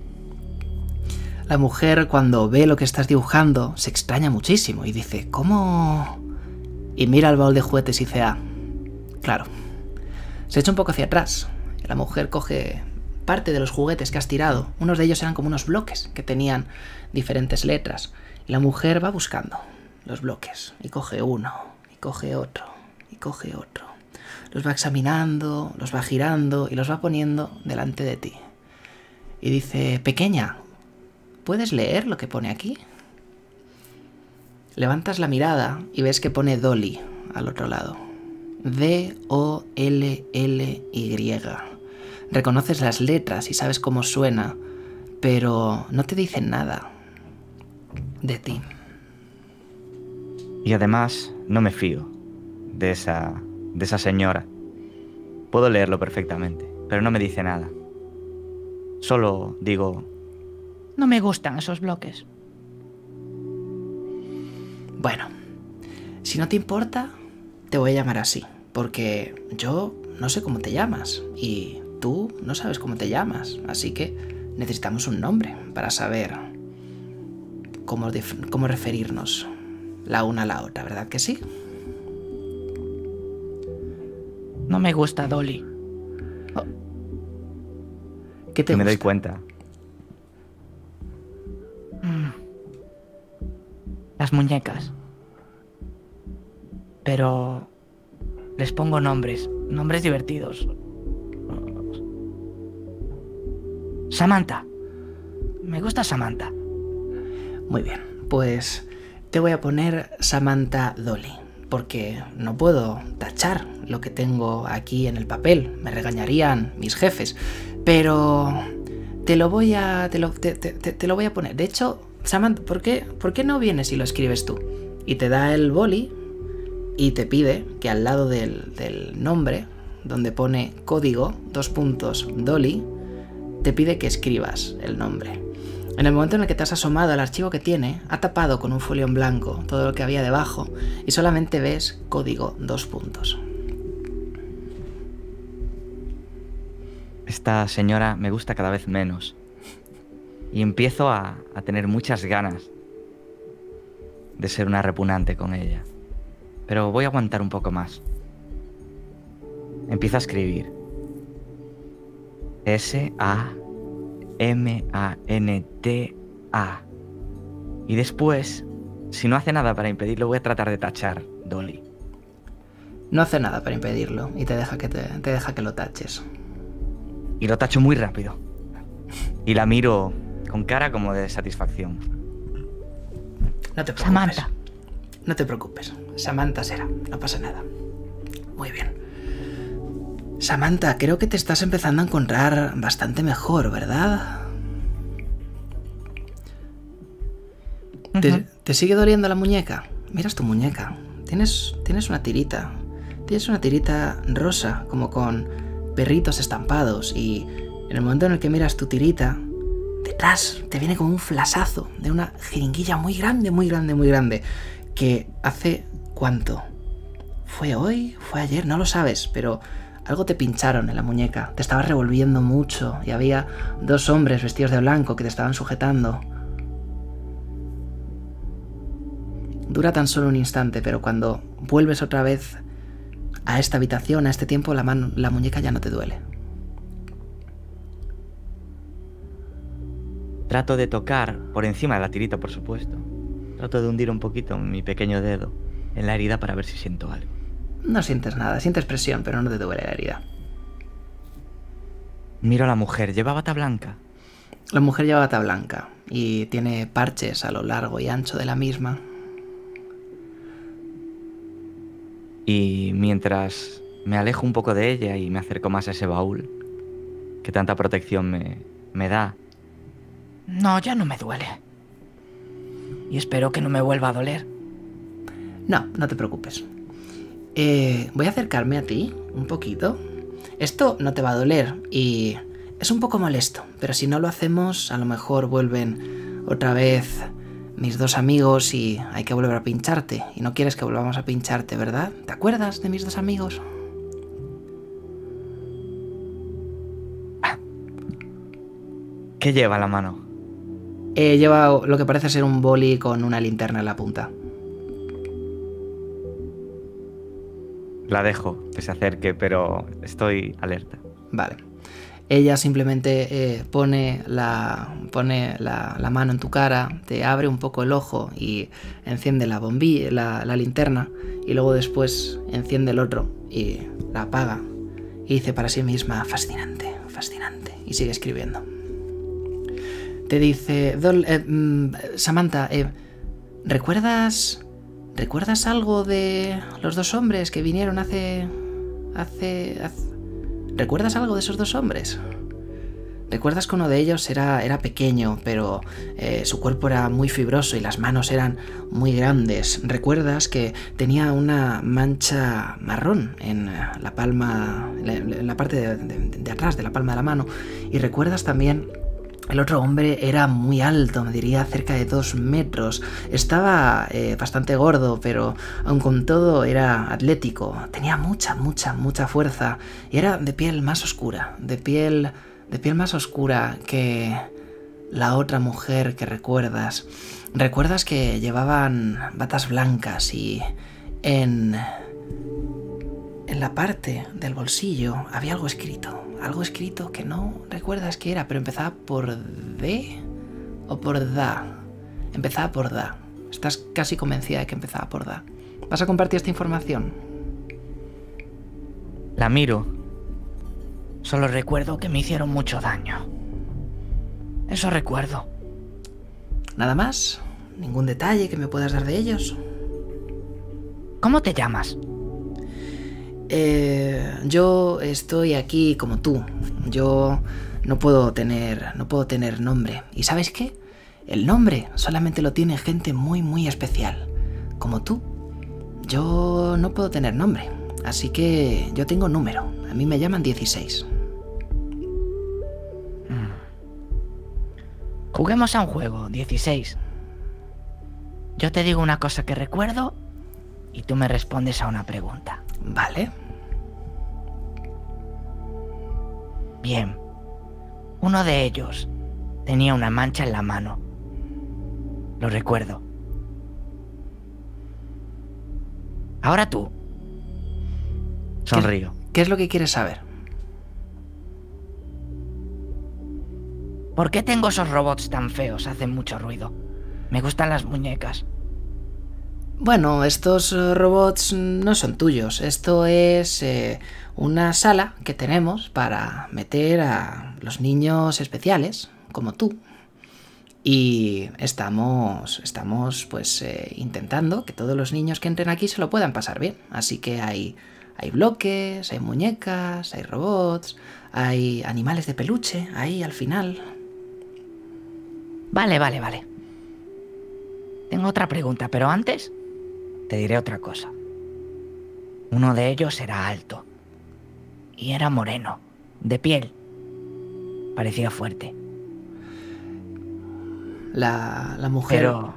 La mujer, cuando ve lo que estás dibujando, se extraña muchísimo y dice, ¿cómo? Y mira el baúl de juguetes y dice, ah, claro. Se echa un poco hacia atrás. La mujer coge parte de los juguetes que has tirado. Unos de ellos eran como unos bloques que tenían diferentes letras. Y la mujer va buscando los bloques. Y coge uno, y coge otro, y coge otro. los va examinando, los va girando y los va poniendo delante de ti. Y dice, pequeña, ¿puedes leer lo que pone aquí? Levantas la mirada y ves que pone Dolly al otro lado. D O L L Y. Reconoces las letras y sabes cómo suena, pero no te dicen nada de ti. Y además, no me fío de esa, de esa señora. Puedo leerlo perfectamente, pero no me dice nada. Solo digo... No me gustan esos bloques. Bueno, si no te importa, te voy a llamar así, porque yo no sé cómo te llamas y tú no sabes cómo te llamas, así que necesitamos un nombre para saber cómo, cómo referirnos la una a la otra, ¿verdad que sí? No me gusta Dolly. Oh. ¿Qué te y me gusta? doy cuenta. Mm. Las muñecas. Pero les pongo nombres, nombres divertidos. Samantha. Me gusta Samantha. Muy bien, pues te voy a poner Samantha Dolly, porque no puedo tachar lo que tengo aquí en el papel, me regañarían mis jefes, pero te lo voy a te lo, te, te, te lo voy a poner. De hecho, Samantha, ¿por qué, ¿por qué no vienes y lo escribes tú? Y te da el boli y te pide que al lado del, del nombre, donde pone código, dos puntos, Dolly, te pide que escribas el nombre. En el momento en el que te has asomado al archivo que tiene, ha tapado con un folio en blanco todo lo que había debajo y solamente ves código, dos puntos. Esta señora me gusta cada vez menos. Y empiezo a, a tener muchas ganas de ser una repugnante con ella. Pero voy a aguantar un poco más. Empiezo a escribir. S A M A N T A. Y después, si no hace nada para impedirlo, voy a tratar de tachar Dolly. No hace nada para impedirlo y te deja que, te, te deja que lo taches. Y lo tacho muy rápido. Y la miro con cara como de satisfacción. No te preocupes. Samantha. No te preocupes. Samantha será. No pasa nada. Muy bien. Samantha, creo que te estás empezando a encontrar bastante mejor, ¿verdad? Uh-huh. ¿Te, ¿Te sigue doliendo la muñeca? Miras tu muñeca. Tienes, tienes una tirita. Tienes una tirita rosa, como con perritos estampados. Y en el momento en el que miras tu tirita, detrás te viene como un flashazo de una jeringuilla muy grande, muy grande, muy grande. Que hace... ¿cuánto? ¿Fue hoy? ¿Fue ayer? No lo sabes, pero... algo te pincharon en la muñeca, te estabas revolviendo mucho y había dos hombres vestidos de blanco que te estaban sujetando. Dura tan solo un instante, pero cuando vuelves otra vez a esta habitación, a este tiempo, la, mano, la muñeca ya no te duele. Trato de tocar por encima de la tirita, por supuesto. Trato de hundir un poquito mi pequeño dedo en la herida para ver si siento algo. No sientes nada, sientes presión, pero no te duele la herida. Miro a la mujer, ¿lleva bata blanca? La mujer lleva bata blanca y tiene parches a lo largo y ancho de la misma. Y mientras me alejo un poco de ella y me acerco más a ese baúl que tanta protección me, me da. No, ya no me duele. Y espero que no me vuelva a doler. No, no te preocupes. Eh, voy a acercarme a ti un poquito. Esto no te va a doler y es un poco molesto, pero si no lo hacemos, a lo mejor vuelven otra vez mis dos amigos y hay que volver a pincharte. Y no quieres que volvamos a pincharte, ¿verdad? ¿Te acuerdas de mis dos amigos? ¿Qué lleva en la mano? Eh, lleva lo que parece ser un boli con una linterna en la punta. La dejo que se acerque, pero estoy alerta. Vale. Ella simplemente eh, pone, la, pone la, la mano en tu cara, te abre un poco el ojo y enciende la bombilla, la, la linterna, y luego después enciende el otro y la apaga. Y dice para sí misma, fascinante, fascinante, y sigue escribiendo. Te dice, Dol, eh, mm, Samantha, eh, ¿recuerdas, ¿recuerdas algo de los dos hombres que vinieron hace, hace, hace... ¿Recuerdas algo de esos dos hombres? ¿Recuerdas que uno de ellos era, era pequeño, pero eh, su cuerpo era muy fibroso y las manos eran muy grandes? ¿Recuerdas que tenía una mancha marrón en la palma, en la parte de, de, de atrás de la palma de la mano? ¿Y recuerdas también... El otro hombre era muy alto, me diría cerca de dos metros. Estaba eh, bastante gordo, pero aun con todo era atlético. Tenía mucha, mucha, mucha fuerza. Y era de piel más oscura, de piel, de piel más oscura que la otra mujer que recuerdas. Recuerdas que llevaban batas blancas y en, en la parte del bolsillo había algo escrito. Algo escrito que no recuerdas qué era, pero empezaba por D o por Da. Empezaba por Da. Estás casi convencida de que empezaba por Da. ¿Vas a compartir esta información? La miro. Solo recuerdo que me hicieron mucho daño. Eso recuerdo. ¿Nada más? ¿Ningún detalle que me puedas dar de ellos? ¿Cómo te llamas? Eh, yo estoy aquí como tú. Yo no puedo tener, no puedo tener nombre. ¿Y sabes qué? El nombre solamente lo tiene gente muy, muy especial. Como tú. Yo no puedo tener nombre. Así que yo tengo número. A mí me llaman dieciséis. Juguemos a un juego, dieciséis. Yo te digo una cosa que recuerdo y tú me respondes a una pregunta. Vale. Bien. Uno de ellos tenía una mancha en la mano. Lo recuerdo. Ahora tú. Sonrío. ¿Qué, qué es lo que quieres saber? ¿Por qué tengo esos robots tan feos? Hacen mucho ruido. Me gustan las muñecas. Bueno, estos robots no son tuyos. Esto es eh, una sala que tenemos para meter a los niños especiales, como tú. Y estamos, estamos pues eh, intentando que todos los niños que entren aquí se lo puedan pasar bien. Así que hay, hay bloques, hay muñecas, hay robots, hay animales de peluche ahí al final. Vale, vale, vale. Tengo otra pregunta, pero antes te diré otra cosa. Uno de ellos era alto. Y era moreno, de piel. Parecía fuerte. La, la mujer... Pero...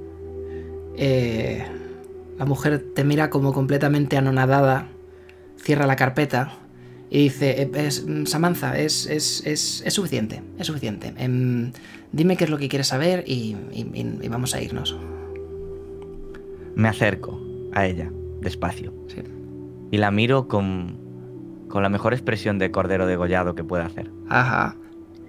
Eh, la mujer te mira como completamente anonadada, cierra la carpeta y dice, es, Samantha, es, es, es, es suficiente, es suficiente. Eh, dime qué es lo que quieres saber y, y, y vamos a irnos. Me acerco a ella, despacio. Sí. Y la miro con, con la mejor expresión de cordero degollado que pueda hacer. Ajá.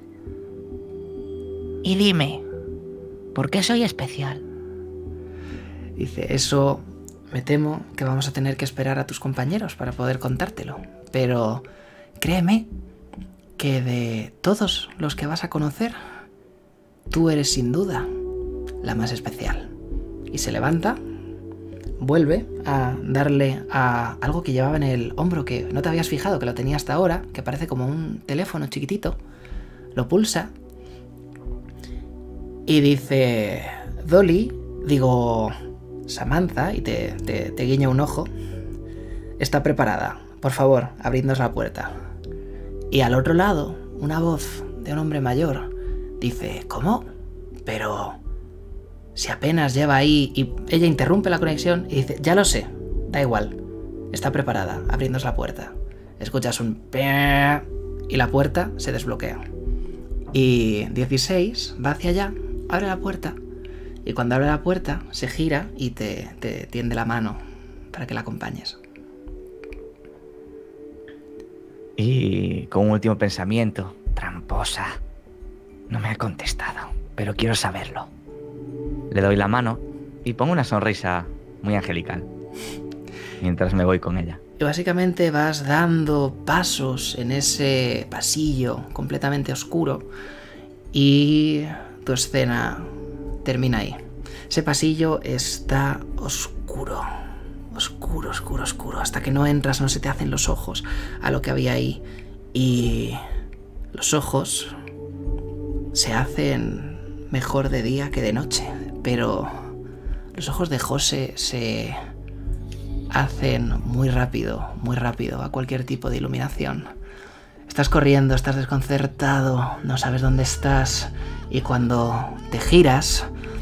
Y dime, ¿por qué soy especial? Dice, eso me temo que vamos a tener que esperar a tus compañeros para poder contártelo. Pero créeme que de todos los que vas a conocer, tú eres sin duda la más especial. Y se levanta, vuelve a darle a algo que llevaba en el hombro que no te habías fijado que lo tenía hasta ahora, que parece como un teléfono chiquitito. Lo pulsa y dice, Dolly, digo, Samantha, y te, te, te guiña un ojo, está preparada. Por favor, abridnos la puerta. Y al otro lado, una voz de un hombre mayor dice, ¿cómo? Pero... si apenas lleva ahí... Y ella interrumpe la conexión y dice, ya lo sé, da igual, está preparada, abridnos la puerta. Escuchas un... pe y la puerta se desbloquea. Y dieciséis va hacia allá, abre la puerta, y cuando abre la puerta se gira y te, te tiende la mano para que la acompañes. Y con un último pensamiento, tramposa. No me ha contestado, pero quiero saberlo. Le doy la mano y pongo una sonrisa muy angelical mientras me voy con ella. Y básicamente vas dando pasos en ese pasillo completamente oscuro y tu escena termina ahí. Ese pasillo está oscuro, oscuro, oscuro, oscuro. Hasta que no entras no se te hacen los ojos a lo que había ahí. Y los ojos se hacen mejor de día que de noche. Pero los ojos de José se hacen muy rápido, muy rápido a cualquier tipo de iluminación. Estás corriendo, estás desconcertado, no sabes dónde estás. Y cuando te giras,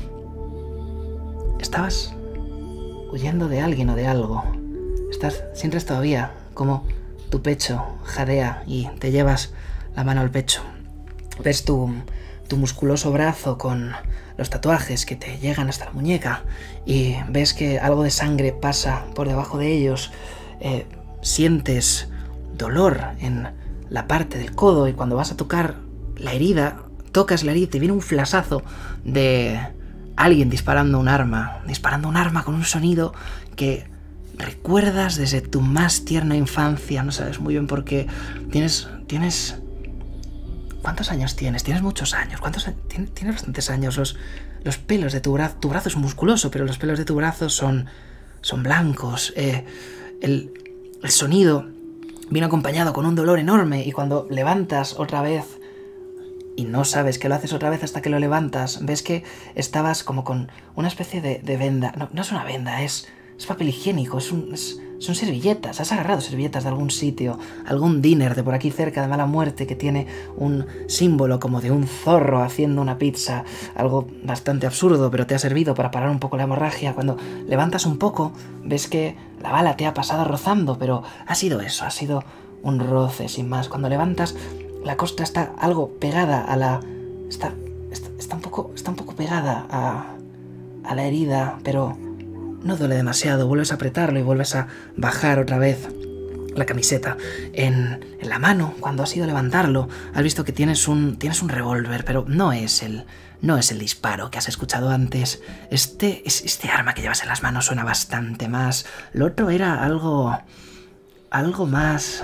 estabas huyendo de alguien o de algo. Estás, sientes todavía como tu pecho jadea y te llevas la mano al pecho. Ves tu, tu musculoso brazo con los tatuajes que te llegan hasta la muñeca y ves que algo de sangre pasa por debajo de ellos. Eh, sientes dolor en la parte del codo y cuando vas a tocar la herida, tocas la herida y te viene un flashazo de alguien disparando un arma, disparando un arma con un sonido que recuerdas desde tu más tierna infancia. No sabes muy bien por qué. Tienes... tienes... ¿Cuántos años tienes? Tienes muchos años. ¿Cuántos años? Tienes, tienes bastantes años. Los, los pelos de tu brazo... Tu brazo es musculoso, pero los pelos de tu brazo son... son blancos. Eh, el, el sonido viene acompañado con un dolor enorme y cuando levantas otra vez... y no sabes que lo haces otra vez hasta que lo levantas, ves que estabas como con una especie de, de venda. No, no es una venda, es, es papel higiénico, es un, es, son servilletas. Has agarrado servilletas de algún sitio, algún diner de por aquí cerca de mala muerte que tiene un símbolo como de un zorro haciendo una pizza. Algo bastante absurdo, pero te ha servido para parar un poco la hemorragia. Cuando levantas un poco, ves que la bala te ha pasado rozando, pero ha sido eso, ha sido un roce sin más. Cuando levantas... la costra está algo pegada a la... Está, está, está, un, poco, está un poco pegada a, a la herida, pero no duele demasiado. Vuelves a apretarlo y vuelves a bajar otra vez la camiseta. En, en la mano, cuando has ido a levantarlo, has visto que tienes un, tienes un revólver, pero no es el... no es el disparo que has escuchado antes. Este, este arma que llevas en las manos suena bastante más. Lo otro era algo... algo más...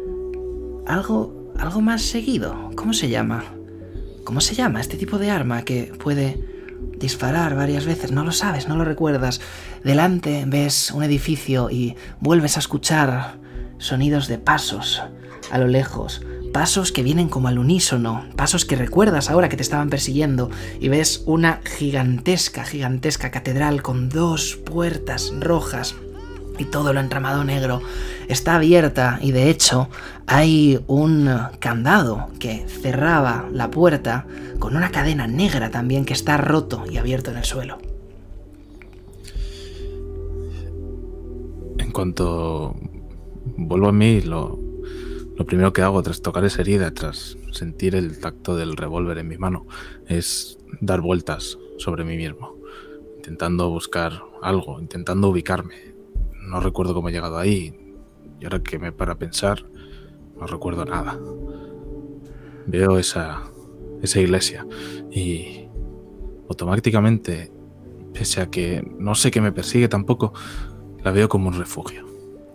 algo... algo más seguido. ¿Cómo se llama? ¿Cómo se llama este tipo de arma que puede disparar varias veces? No lo sabes, no lo recuerdas. Delante ves un edificio y vuelves a escuchar sonidos de pasos a lo lejos. Pasos que vienen como al unísono. Pasos que recuerdas ahora que te estaban persiguiendo. Y ves una gigantesca, gigantesca catedral con dos puertas rojas. Y todo lo entramado negro está abierta y de hecho hay un candado que cerraba la puerta con una cadena negra también que está roto y abierto en el suelo. En cuanto vuelvo a mí, lo, lo primero que hago tras tocar esa herida, tras sentir el tacto del revólver en mi mano, es dar vueltas sobre mí mismo, intentando buscar algo, intentando ubicarme. No recuerdo cómo he llegado ahí y ahora que me para pensar no recuerdo nada. Veo esa, esa iglesia y automáticamente, pese a que no sé qué me persigue tampoco, la veo como un refugio.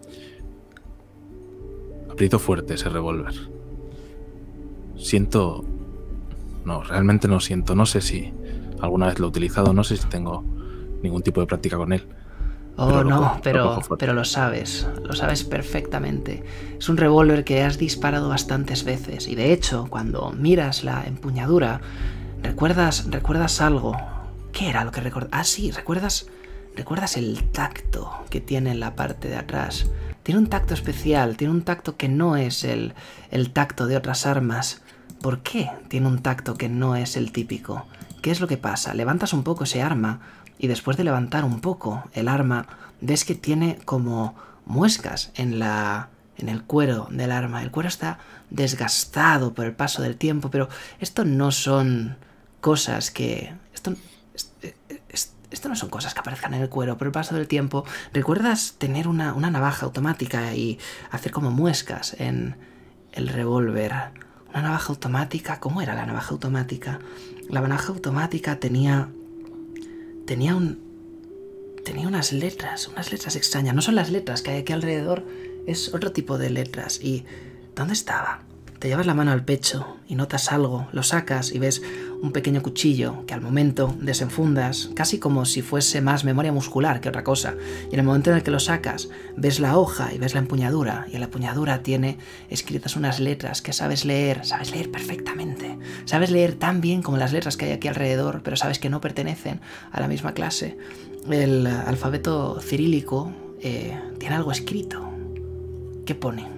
Aprieto fuerte ese revólver. Siento... No, realmente no siento. No sé si alguna vez lo he utilizado, no sé si tengo ningún tipo de práctica con él. Oh, pero no, lo, pero, lo pero lo sabes, lo sabes perfectamente. Es un revólver que has disparado bastantes veces y de hecho, cuando miras la empuñadura, recuerdas, recuerdas algo. ¿Qué era lo que recordabas? Ah, sí, recuerdas, recuerdas el tacto que tiene en la parte de atrás. Tiene un tacto especial, tiene un tacto que no es el, el tacto de otras armas. ¿Por qué tiene un tacto que no es el típico? ¿Qué es lo que pasa? Levantas un poco ese arma... y después de levantar un poco el arma, ves que tiene como muescas en, la, en el cuero del arma. El cuero está desgastado por el paso del tiempo, pero esto no son cosas que... Esto, esto, esto no son cosas que aparezcan en el cuero por el paso del tiempo. ¿Recuerdas tener una, una navaja automática y hacer como muescas en, el revólver. Una navaja automática. ¿Cómo era la navaja automática? La navaja automática tenía... Tenía un... Tenía unas letras, unas letras extrañas. No son las letras que hay aquí alrededor, es otro tipo de letras. ¿Y dónde estaba? Te llevas la mano al pecho y notas algo, lo sacas y ves un pequeño cuchillo que al momento desenfundas, casi como si fuese más memoria muscular que otra cosa. Y en el momento en el que lo sacas, ves la hoja y ves la empuñadura, y en la empuñadura tiene escritas unas letras que sabes leer, sabes leer perfectamente. Sabes leer tan bien como las letras que hay aquí alrededor, pero sabes que no pertenecen a la misma clase. El alfabeto cirílico eh, tiene algo escrito. ¿Qué pone?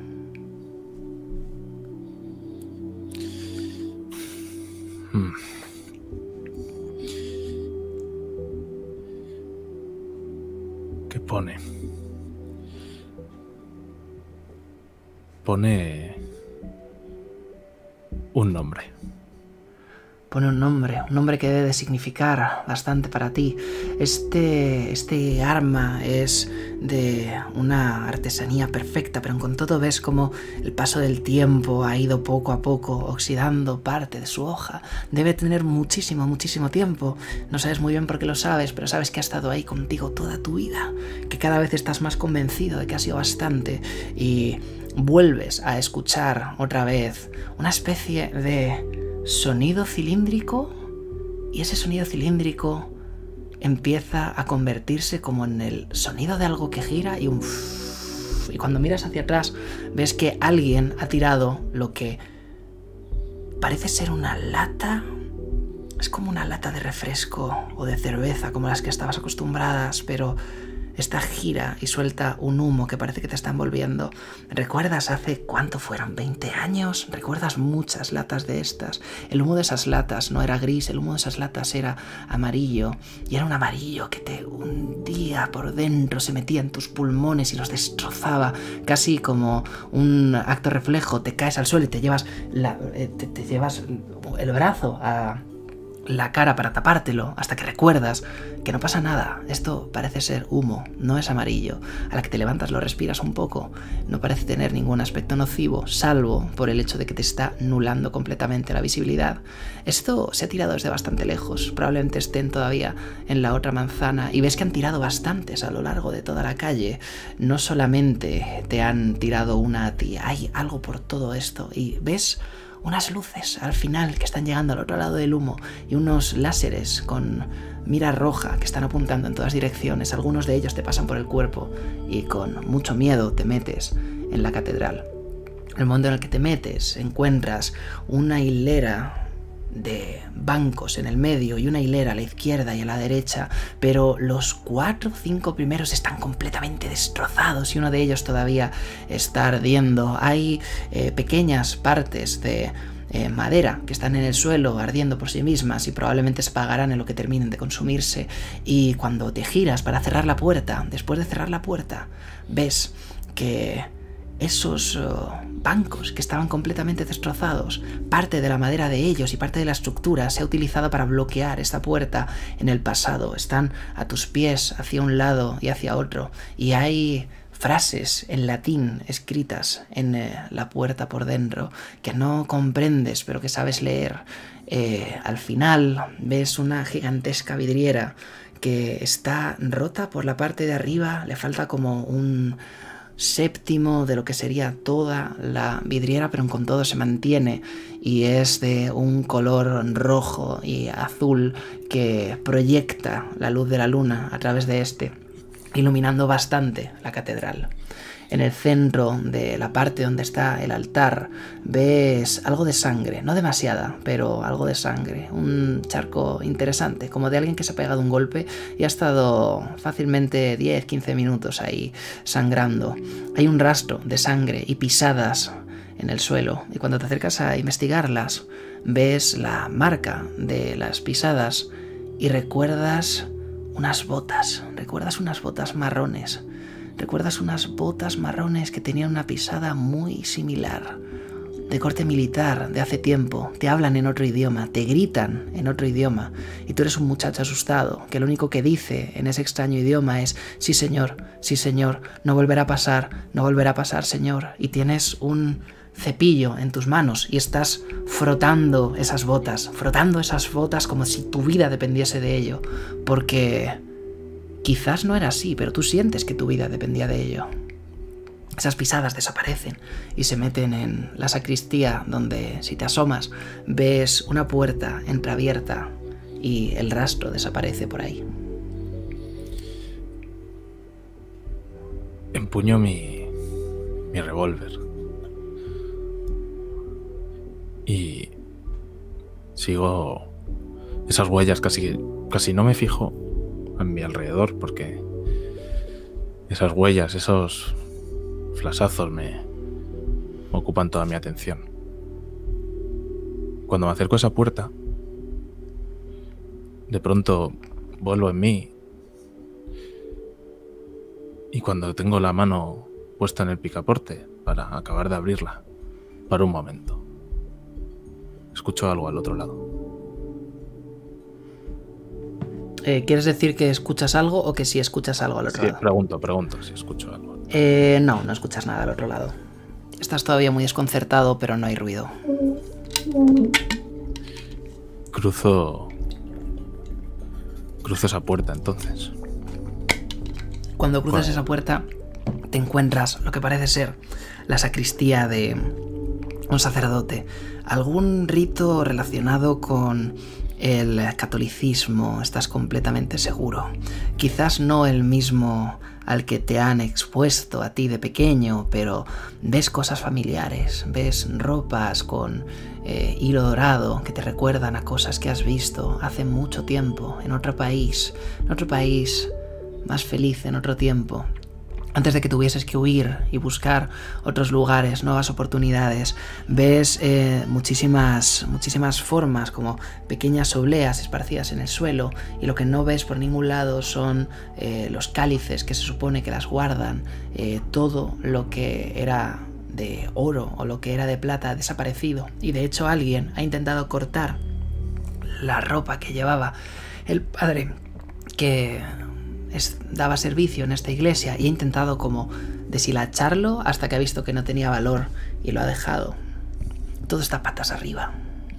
Hmm. ¿Qué pone? Pone un nombre. Pone un nombre, un nombre que debe de significar bastante para ti. Este, este arma es de una artesanía perfecta, pero con todo ves como el paso del tiempo ha ido poco a poco oxidando parte de su hoja. Debe tener muchísimo, muchísimo tiempo. No sabes muy bien por qué lo sabes, pero sabes que ha estado ahí contigo toda tu vida, que cada vez estás más convencido de que ha sido bastante y vuelves a escuchar otra vez una especie de sonido cilíndrico, y ese sonido cilíndrico empieza a convertirse como en el sonido de algo que gira y un... y cuando miras hacia atrás ves que alguien ha tirado lo que parece ser una lata. Es como una lata de refresco o de cerveza como las que estabas acostumbradas, pero esta gira y suelta un humo que parece que te está envolviendo. ¿Recuerdas hace cuánto fueron? ¿veinte años? ¿Recuerdas muchas latas de estas? El humo de esas latas no era gris, el humo de esas latas era amarillo. Y era un amarillo que te hundía por dentro, se metía en tus pulmones y los destrozaba. Casi como un acto reflejo, te caes al suelo y te llevas, la, te, te llevas el brazo a la cara para tapártelo, hasta que recuerdas que no pasa nada. Esto parece ser humo, no es amarillo. A la que te levantas lo respiras un poco, no parece tener ningún aspecto nocivo, salvo por el hecho de que te está nulando completamente la visibilidad. Esto se ha tirado desde bastante lejos, probablemente estén todavía en la otra manzana, y ves que han tirado bastantes a lo largo de toda la calle. No solamente te han tirado una a ti, hay algo por todo esto, y ves unas luces al final que están llegando al otro lado del humo y unos láseres con mira roja que están apuntando en todas direcciones. Algunos de ellos te pasan por el cuerpo y con mucho miedo te metes en la catedral. En el momento en el que te metes encuentras una hilera de bancos en el medio y una hilera a la izquierda y a la derecha, pero los cuatro o cinco primeros están completamente destrozados y uno de ellos todavía está ardiendo. Hay eh, pequeñas partes de eh, madera que están en el suelo ardiendo por sí mismas y probablemente se apagarán en lo que terminen de consumirse. Y cuando te giras para cerrar la puerta, después de cerrar la puerta, ves que esos uh, bancos que estaban completamente destrozados, parte de la madera de ellos y parte de la estructura se ha utilizado para bloquear esta puerta en el pasado. Están a tus pies hacia un lado y hacia otro, y hay frases en latín escritas en eh, la puerta por dentro que no comprendes pero que sabes leer. Eh, al final ves una gigantesca vidriera que está rota por la parte de arriba, le falta como un séptimo de lo que sería toda la vidriera, pero con todo se mantiene y es de un color rojo y azul que proyecta la luz de la luna a través de este, iluminando bastante la catedral. En el centro de la parte donde está el altar ves algo de sangre, no demasiada, pero algo de sangre, un charco interesante, como de alguien que se ha pegado un golpe y ha estado fácilmente diez a quince minutos ahí sangrando. Hay un rastro de sangre y pisadas en el suelo, y cuando te acercas a investigarlas ves la marca de las pisadas y recuerdas unas botas, recuerdas unas botas marrones. Recuerdas unas botas marrones que tenían una pisada muy similar, de corte militar, de hace tiempo. Te hablan en otro idioma, te gritan en otro idioma, y tú eres un muchacho asustado, que lo único que dice en ese extraño idioma es «Sí, señor, sí, señor, no volverá a pasar, no volverá a pasar, señor». Y tienes un cepillo en tus manos y estás frotando esas botas, frotando esas botas como si tu vida dependiese de ello, porque quizás no era así, pero tú sientes que tu vida dependía de ello. Esas pisadas desaparecen y se meten en la sacristía, donde si te asomas ves una puerta entreabierta y el rastro desaparece por ahí. Empuño mi, mi revólver y sigo esas huellas. Casi, casi no me fijo en mi alrededor porque esas huellas, esos flashazos me ocupan toda mi atención. Cuando me acerco a esa puerta, de pronto vuelvo en mí y cuando tengo la mano puesta en el picaporte para acabar de abrirla, paro un momento. Escucho algo al otro lado. Eh, ¿Quieres decir que escuchas algo o que sí escuchas algo al otro Sí, lado? pregunto, pregunto si escucho algo. Eh, no, no escuchas nada al otro lado. Estás todavía muy desconcertado, pero no hay ruido. Cruzo... Cruzo esa puerta entonces. Cuando cruzas ¿Cuál? esa puerta, te encuentras lo que parece ser la sacristía de un sacerdote. Algún rito relacionado con el catolicismo, estás completamente seguro. Quizás no el mismo al que te han expuesto a ti de pequeño, pero ves cosas familiares, ves ropas con eh, hilo dorado que te recuerdan a cosas que has visto hace mucho tiempo, en otro país, en otro país más feliz, en otro tiempo. Antes de que tuvieses que huir y buscar otros lugares, nuevas oportunidades, ves eh, muchísimas, muchísimas formas, como pequeñas obleas esparcidas en el suelo, y lo que no ves por ningún lado son eh, los cálices que se supone que las guardan. Eh, todo lo que era de oro o lo que era de plata ha desaparecido, y de hecho alguien ha intentado cortar la ropa que llevaba el padre que Es, daba servicio en esta iglesia y ha intentado como deshilacharlo hasta que ha visto que no tenía valor y lo ha dejado. Todo está patas arriba.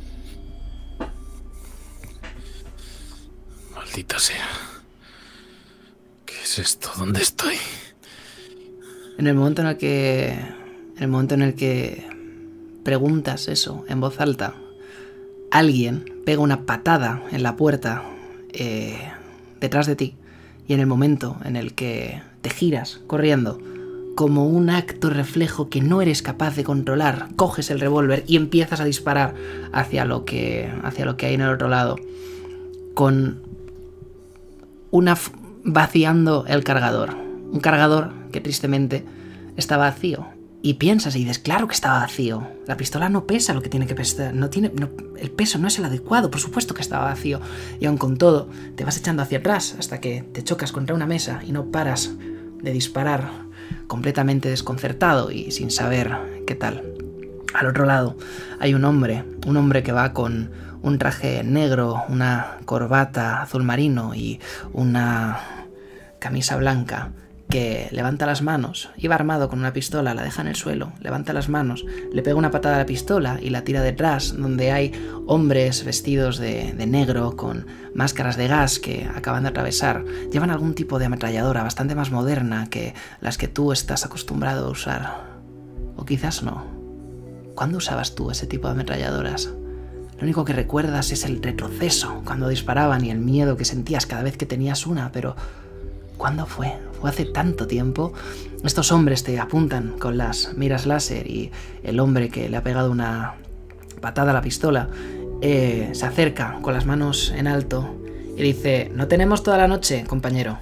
Maldita sea. ¿Qué es esto? ¿Dónde estoy? En el momento en el que en el momento en el que preguntas eso en voz alta, alguien pega una patada en la puerta eh, detrás de ti. Y en el momento en el que te giras corriendo, como un acto reflejo que no eres capaz de controlar, coges el revólver y empiezas a disparar hacia lo que, hacia lo que hay en el otro lado, con una f- vaciando el cargador. Un cargador que tristemente está vacío. Y piensas y dices, claro que estaba vacío. La pistola no pesa lo que tiene que pesar. No tiene, no, el peso no es el adecuado, por supuesto que estaba vacío. Y aun con todo, te vas echando hacia atrás hasta que te chocas contra una mesa y no paras de disparar, completamente desconcertado y sin saber qué tal. Al otro lado hay un hombre, un hombre que va con un traje negro, una corbata azul marino y una camisa blanca, que levanta las manos, iba armado con una pistola, la deja en el suelo, levanta las manos, le pega una patada a la pistola y la tira detrás, donde hay hombres vestidos de, de negro con máscaras de gas que acaban de atravesar. Llevan algún tipo de ametralladora bastante más moderna que las que tú estás acostumbrado a usar. O quizás no. ¿Cuándo usabas tú ese tipo de ametralladoras? Lo único que recuerdas es el retroceso cuando disparaban y el miedo que sentías cada vez que tenías una, pero ¿cuándo fue? Fue hace tanto tiempo. Estos hombres te apuntan con las miras láser y el hombre que le ha pegado una patada a la pistola eh, se acerca con las manos en alto y dice: no tenemos toda la noche, compañero.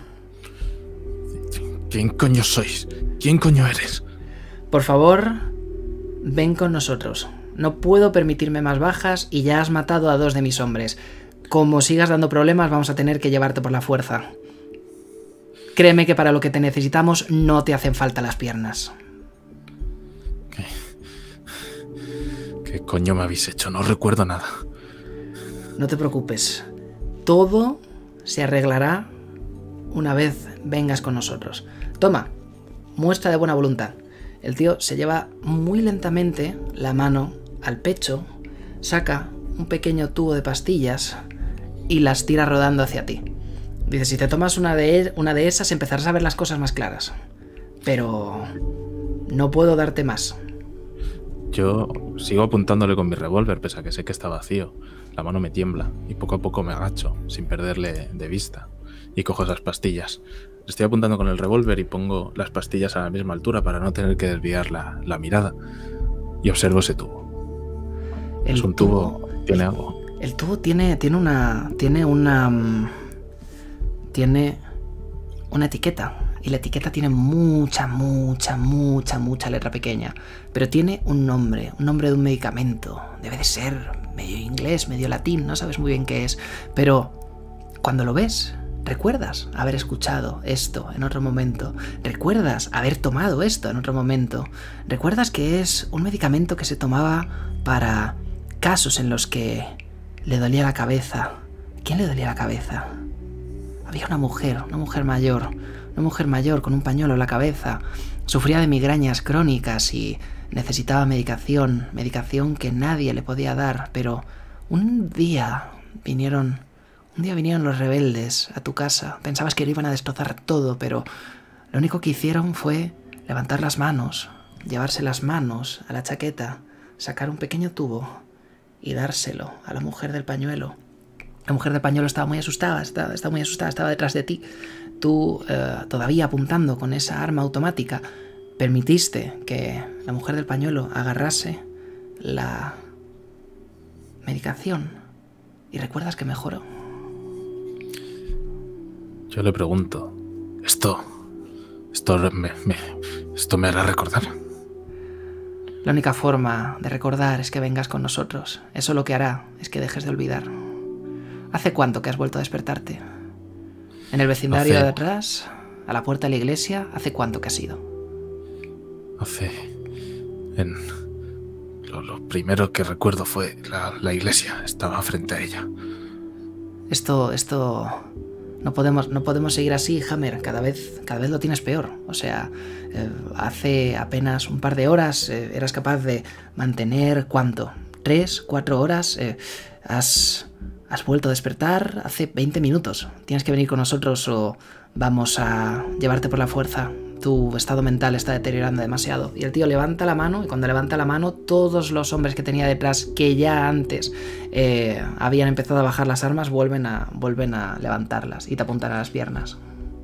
¿Quién coño sois? ¿Quién coño eres? Por favor, ven con nosotros. No puedo permitirme más bajas y ya has matado a dos de mis hombres. Como sigas dando problemas, vamos a tener que llevarte por la fuerza. Créeme que para lo que te necesitamos no te hacen falta las piernas. ¿Qué? ¿Qué coño me habéis hecho? No recuerdo nada. No te preocupes. Todo se arreglará una vez vengas con nosotros. Toma, muestra de buena voluntad. El tío se lleva muy lentamente la mano al pecho, saca un pequeño tubo de pastillas y las tira rodando hacia ti. Dice, si te tomas una de, una de esas empezarás a ver las cosas más claras. Pero no puedo darte más. Yo sigo apuntándole con mi revólver, pese a que sé que está vacío. La mano me tiembla y poco a poco me agacho, sin perderle de vista. Y cojo esas pastillas. Le estoy apuntando con el revólver y pongo las pastillas a la misma altura para no tener que desviar la, la mirada. Y observo ese tubo. El es un tubo, tubo tiene algo. El tubo tiene, tiene una... Tiene una... Tiene una etiqueta. Y la etiqueta tiene mucha, mucha, mucha, mucha letra pequeña. Pero tiene un nombre. Un nombre de un medicamento. Debe de ser medio inglés, medio latín. No sabes muy bien qué es. Pero cuando lo ves, recuerdas haber escuchado esto en otro momento. Recuerdas haber tomado esto en otro momento. Recuerdas que es un medicamento que se tomaba para casos en los que le dolía la cabeza. ¿Quién le dolía la cabeza? Había una mujer, una mujer mayor, una mujer mayor con un pañuelo en la cabeza. Sufría de migrañas crónicas y necesitaba medicación, medicación que nadie le podía dar. Pero un día vinieron, un día vinieron los rebeldes a tu casa. Pensabas que lo iban a destrozar todo, pero lo único que hicieron fue levantar las manos, llevarse las manos a la chaqueta, sacar un pequeño tubo y dárselo a la mujer del pañuelo. La mujer del pañuelo estaba muy asustada, estaba, estaba muy asustada, estaba detrás de ti. Tú, eh, todavía apuntando con esa arma automática, permitiste que la mujer del pañuelo agarrase la medicación. ¿Y recuerdas que mejoró? Yo le pregunto, ¿esto, esto me, me, esto me hará recordar? La única forma de recordar es que vengas con nosotros. Eso lo que hará es que dejes de olvidar. ¿Hace cuánto que has vuelto a despertarte? ¿En el vecindario hace... de atrás? ¿A la puerta de la iglesia? ¿Hace cuánto que has ido? Hace... En... Lo, lo primero que recuerdo fue la, la iglesia. Estaba frente a ella. Esto... Esto... No podemos, no podemos seguir así, Hammer. Cada vez, cada vez lo tienes peor. O sea, eh, hace apenas un par de horas eh, eras capaz de mantener... ¿Cuánto? ¿Tres? ¿Cuatro horas? Eh, has... Has vuelto a despertar hace veinte minutos. Tienes que venir con nosotros o vamos a llevarte por la fuerza. Tu estado mental está deteriorando demasiado. Y el tío levanta la mano y cuando levanta la mano todos los hombres que tenía detrás, que ya antes eh, habían empezado a bajar las armas, vuelven a, vuelven a levantarlas y te apuntan a las piernas.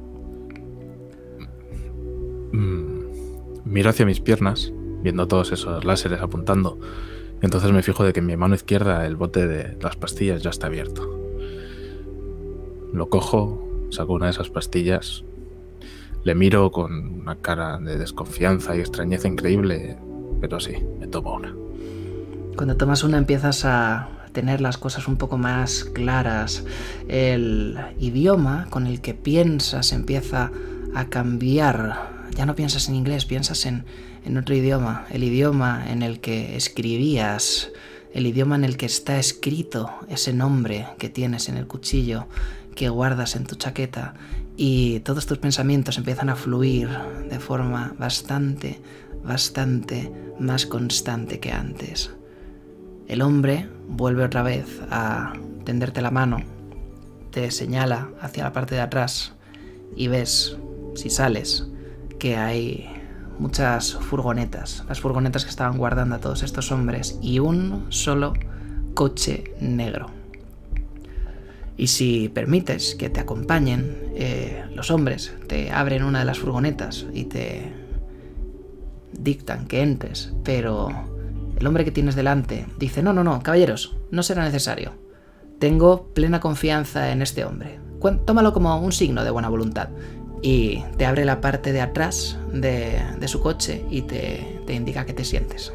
Mm, miro hacia mis piernas, viendo todos esos láseres apuntando. Entonces me fijo de que en mi mano izquierda el bote de las pastillas ya está abierto. Lo cojo, saco una de esas pastillas, le miro con una cara de desconfianza y extrañeza increíble, pero sí, me tomo una. Cuando tomas una empiezas a tener las cosas un poco más claras. El idioma con el que piensas empieza a cambiar. Ya no piensas en inglés, piensas en, en otro idioma. El idioma en el que escribías, el idioma en el que está escrito ese nombre que tienes en el cuchillo que guardas en tu chaqueta, y todos tus pensamientos empiezan a fluir de forma bastante, bastante más constante que antes. El hombre vuelve otra vez a tenderte la mano, te señala hacia la parte de atrás y ves, si sales, que hay muchas furgonetas, las furgonetas que estaban guardando a todos estos hombres, y un solo coche negro. Y si permites que te acompañen, eh, los hombres te abren una de las furgonetas y te dictan que entres, pero el hombre que tienes delante dice: no, no, no, caballeros, no será necesario. Tengo plena confianza en este hombre. Tómalo como un signo de buena voluntad. Y te abre la parte de atrás de, de su coche y te, te indica que te sientes.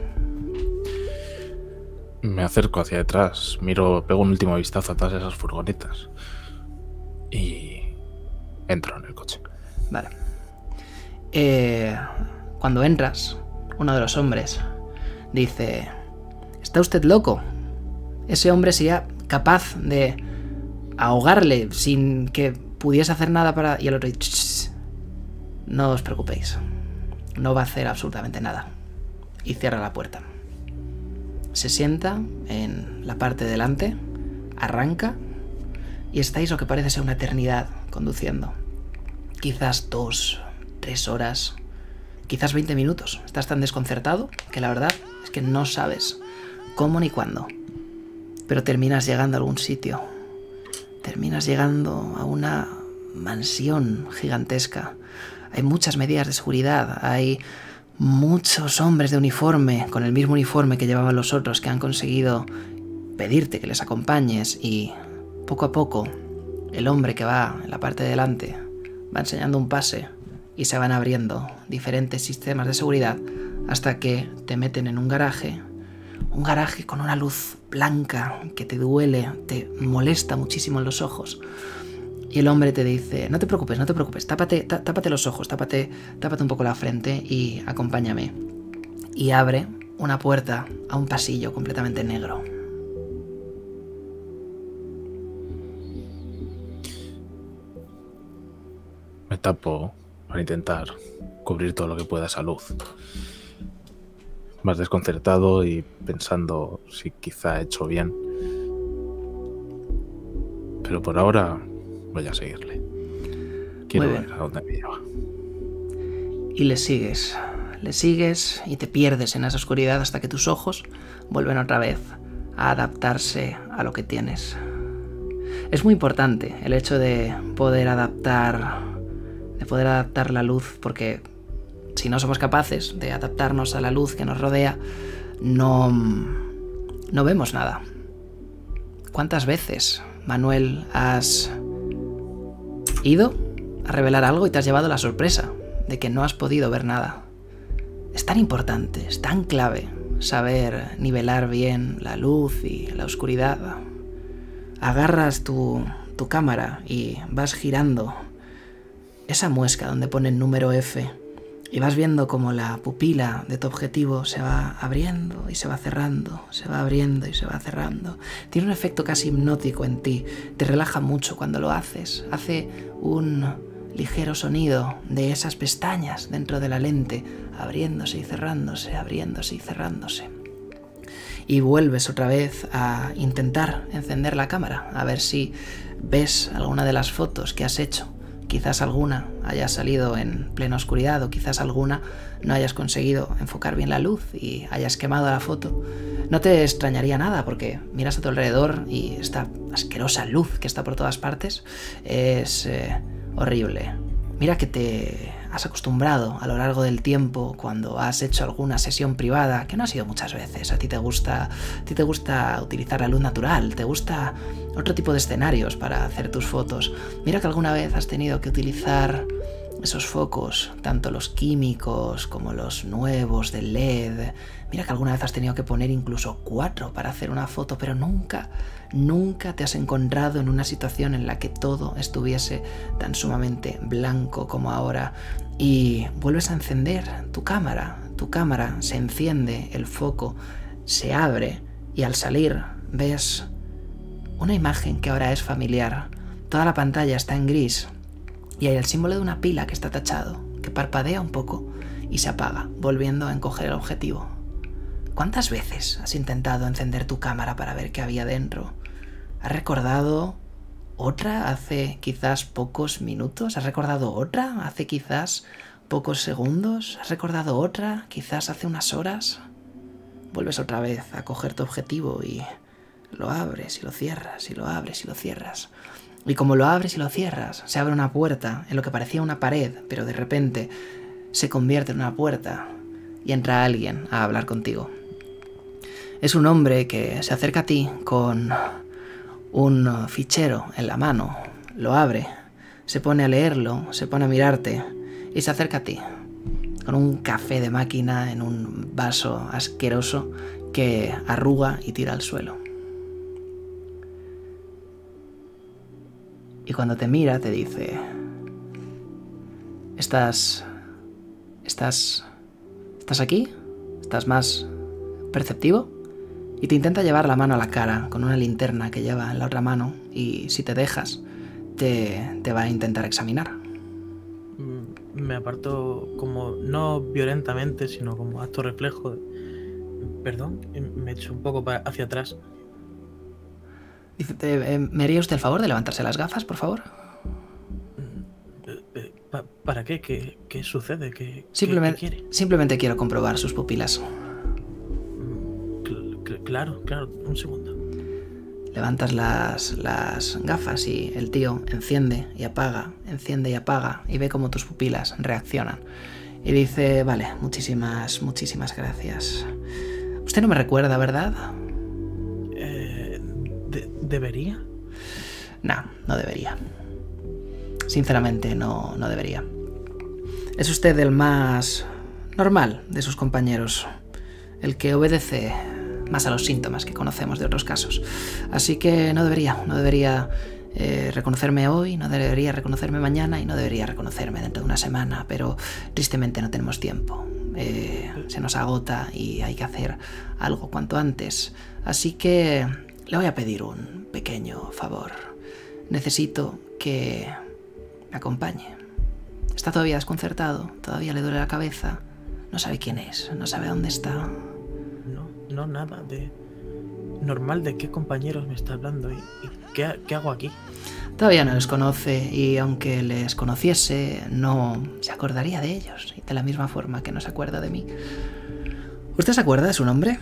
Me acerco hacia detrás, miro, pego un último vistazo a todas esas furgonetas y entro en el coche. Vale. Eh, cuando entras, uno de los hombres dice: ¿está usted loco? Ese hombre sería capaz de ahogarle sin que pudiese hacer nada para... Y el otro dice: no os preocupéis. no va a hacer absolutamente nada. Y cierra la puerta. Se sienta en la parte delante, arranca y estáis lo que parece ser una eternidad conduciendo. Quizás dos, tres horas, quizás veinte minutos. Estás tan desconcertado que la verdad es que no sabes cómo ni cuándo. Pero terminas llegando a algún sitio. Terminas llegando a una mansión gigantesca. Hay muchas medidas de seguridad, hay muchos hombres de uniforme, con el mismo uniforme que llevaban los otros, que han conseguido pedirte que les acompañes, y poco a poco el hombre que va en la parte de delante va enseñando un pase y se van abriendo diferentes sistemas de seguridad hasta que te meten en un garaje, un garaje con una luz blanca que te duele, te molesta muchísimo en los ojos. Y el hombre te dice, no te preocupes, no te preocupes, tápate, tá, tápate los ojos, tápate, tápate un poco la frente y acompáñame. Y abre una puerta a un pasillo completamente negro. Me tapo para intentar cubrir todo lo que pueda esa luz. Más desconcertado y pensando si quizá he hecho bien. Pero por ahora voy a seguirle. Quiero ver a dónde me lleva. Y le sigues. Le sigues y te pierdes en esa oscuridad hasta que tus ojos vuelven otra vez a adaptarse a lo que tienes. Es muy importante el hecho de poder adaptar, de poder adaptar la luz, porque si no somos capaces de adaptarnos a la luz que nos rodea, no, no vemos nada. ¿Cuántas veces, Manuel, has ido a revelar algo y te has llevado la sorpresa de que no has podido ver nada? Es tan importante, es tan clave saber nivelar bien la luz y la oscuridad. Agarras tu, tu cámara y vas girando esa muesca donde pone el número F y vas viendo como la pupila de tu objetivo se va abriendo y se va cerrando, se va abriendo y se va cerrando. Tiene un efecto casi hipnótico en ti, te relaja mucho cuando lo haces. Hace un ligero sonido de esas pestañas dentro de la lente, abriéndose y cerrándose, abriéndose y cerrándose. Y vuelves otra vez a intentar encender la cámara, a ver si ves alguna de las fotos que has hecho. Quizás alguna haya salido en plena oscuridad o quizás alguna no hayas conseguido enfocar bien la luz y hayas quemado la foto. No te extrañaría nada porque miras a tu alrededor y esta asquerosa luz que está por todas partes es eh, horrible. Mira que te has acostumbrado a lo largo del tiempo cuando has hecho alguna sesión privada, que no ha sido muchas veces. A ti te gusta, a ti te gusta utilizar la luz natural, te gusta otro tipo de escenarios para hacer tus fotos. Mira que alguna vez has tenido que utilizar esos focos, tanto los químicos como los nuevos de L E D. Mira que alguna vez has tenido que poner incluso cuatro para hacer una foto, pero nunca, nunca te has encontrado en una situación en la que todo estuviese tan sumamente blanco como ahora. Y vuelves a encender tu cámara, tu cámara se enciende, el foco se abre y al salir ves una imagen que ahora es familiar. Toda la pantalla está en gris y hay el símbolo de una pila que está tachado, que parpadea un poco y se apaga, volviendo a encoger el objetivo. ¿Cuántas veces has intentado encender tu cámara para ver qué había dentro? ¿Has recordado otra hace quizás pocos minutos? ¿Has recordado otra hace quizás pocos segundos? ¿Has recordado otra quizás hace unas horas? Vuelves otra vez a coger tu objetivo y lo abres y lo cierras y lo abres y lo cierras. Y como lo abres y lo cierras, se abre una puerta en lo que parecía una pared, pero de repente se convierte en una puerta y entra alguien a hablar contigo. Es un hombre que se acerca a ti con un fichero en la mano, lo abre, se pone a leerlo, se pone a mirarte y se acerca a ti con un café de máquina en un vaso asqueroso que arruga y tira al suelo. Y cuando te mira te dice: ¿Estás... ¿Estás... ¿Estás aquí? ¿Estás más perceptivo? Y te intenta llevar la mano a la cara con una linterna que lleva en la otra mano y si te dejas te, te va a intentar examinar. me aparto como, no violentamente, sino como acto reflejo. Perdón, me echo un poco pa- hacia atrás. Dice, eh, eh, ¿me haría usted el favor de levantarse las gafas, por favor? Eh, eh, pa- ¿Para qué? ¿Qué, qué sucede? ¿Qué, Simplemente, qué- qué quiere? simplemente quiero comprobar sus pupilas. Cl- cl- claro, claro, un segundo. Levantas las, las gafas y el tío enciende y apaga, enciende y apaga y ve cómo tus pupilas reaccionan. Y dice, vale, muchísimas, muchísimas gracias. Usted no me recuerda, ¿verdad? Eh, de- ¿Debería? No, no debería. Sinceramente, no, no debería. Es usted el más normal de sus compañeros, el que obedece más a los síntomas que conocemos de otros casos. Así que no debería, no debería eh, reconocerme hoy, no debería reconocerme mañana y no debería reconocerme dentro de una semana, pero tristemente no tenemos tiempo. Eh, se nos agota y hay que hacer algo cuanto antes. Así que le voy a pedir un pequeño favor. Necesito que me acompañe. Está todavía desconcertado, todavía le duele la cabeza, no sabe quién es, no sabe dónde está. No, no, nada. De normal, ¿de qué compañeros me está hablando? ¿Y, y qué, qué hago aquí? Todavía no les conoce y aunque les conociese, no se acordaría de ellos, y de la misma forma que no se acuerda de mí. ¿Usted se acuerda de su nombre?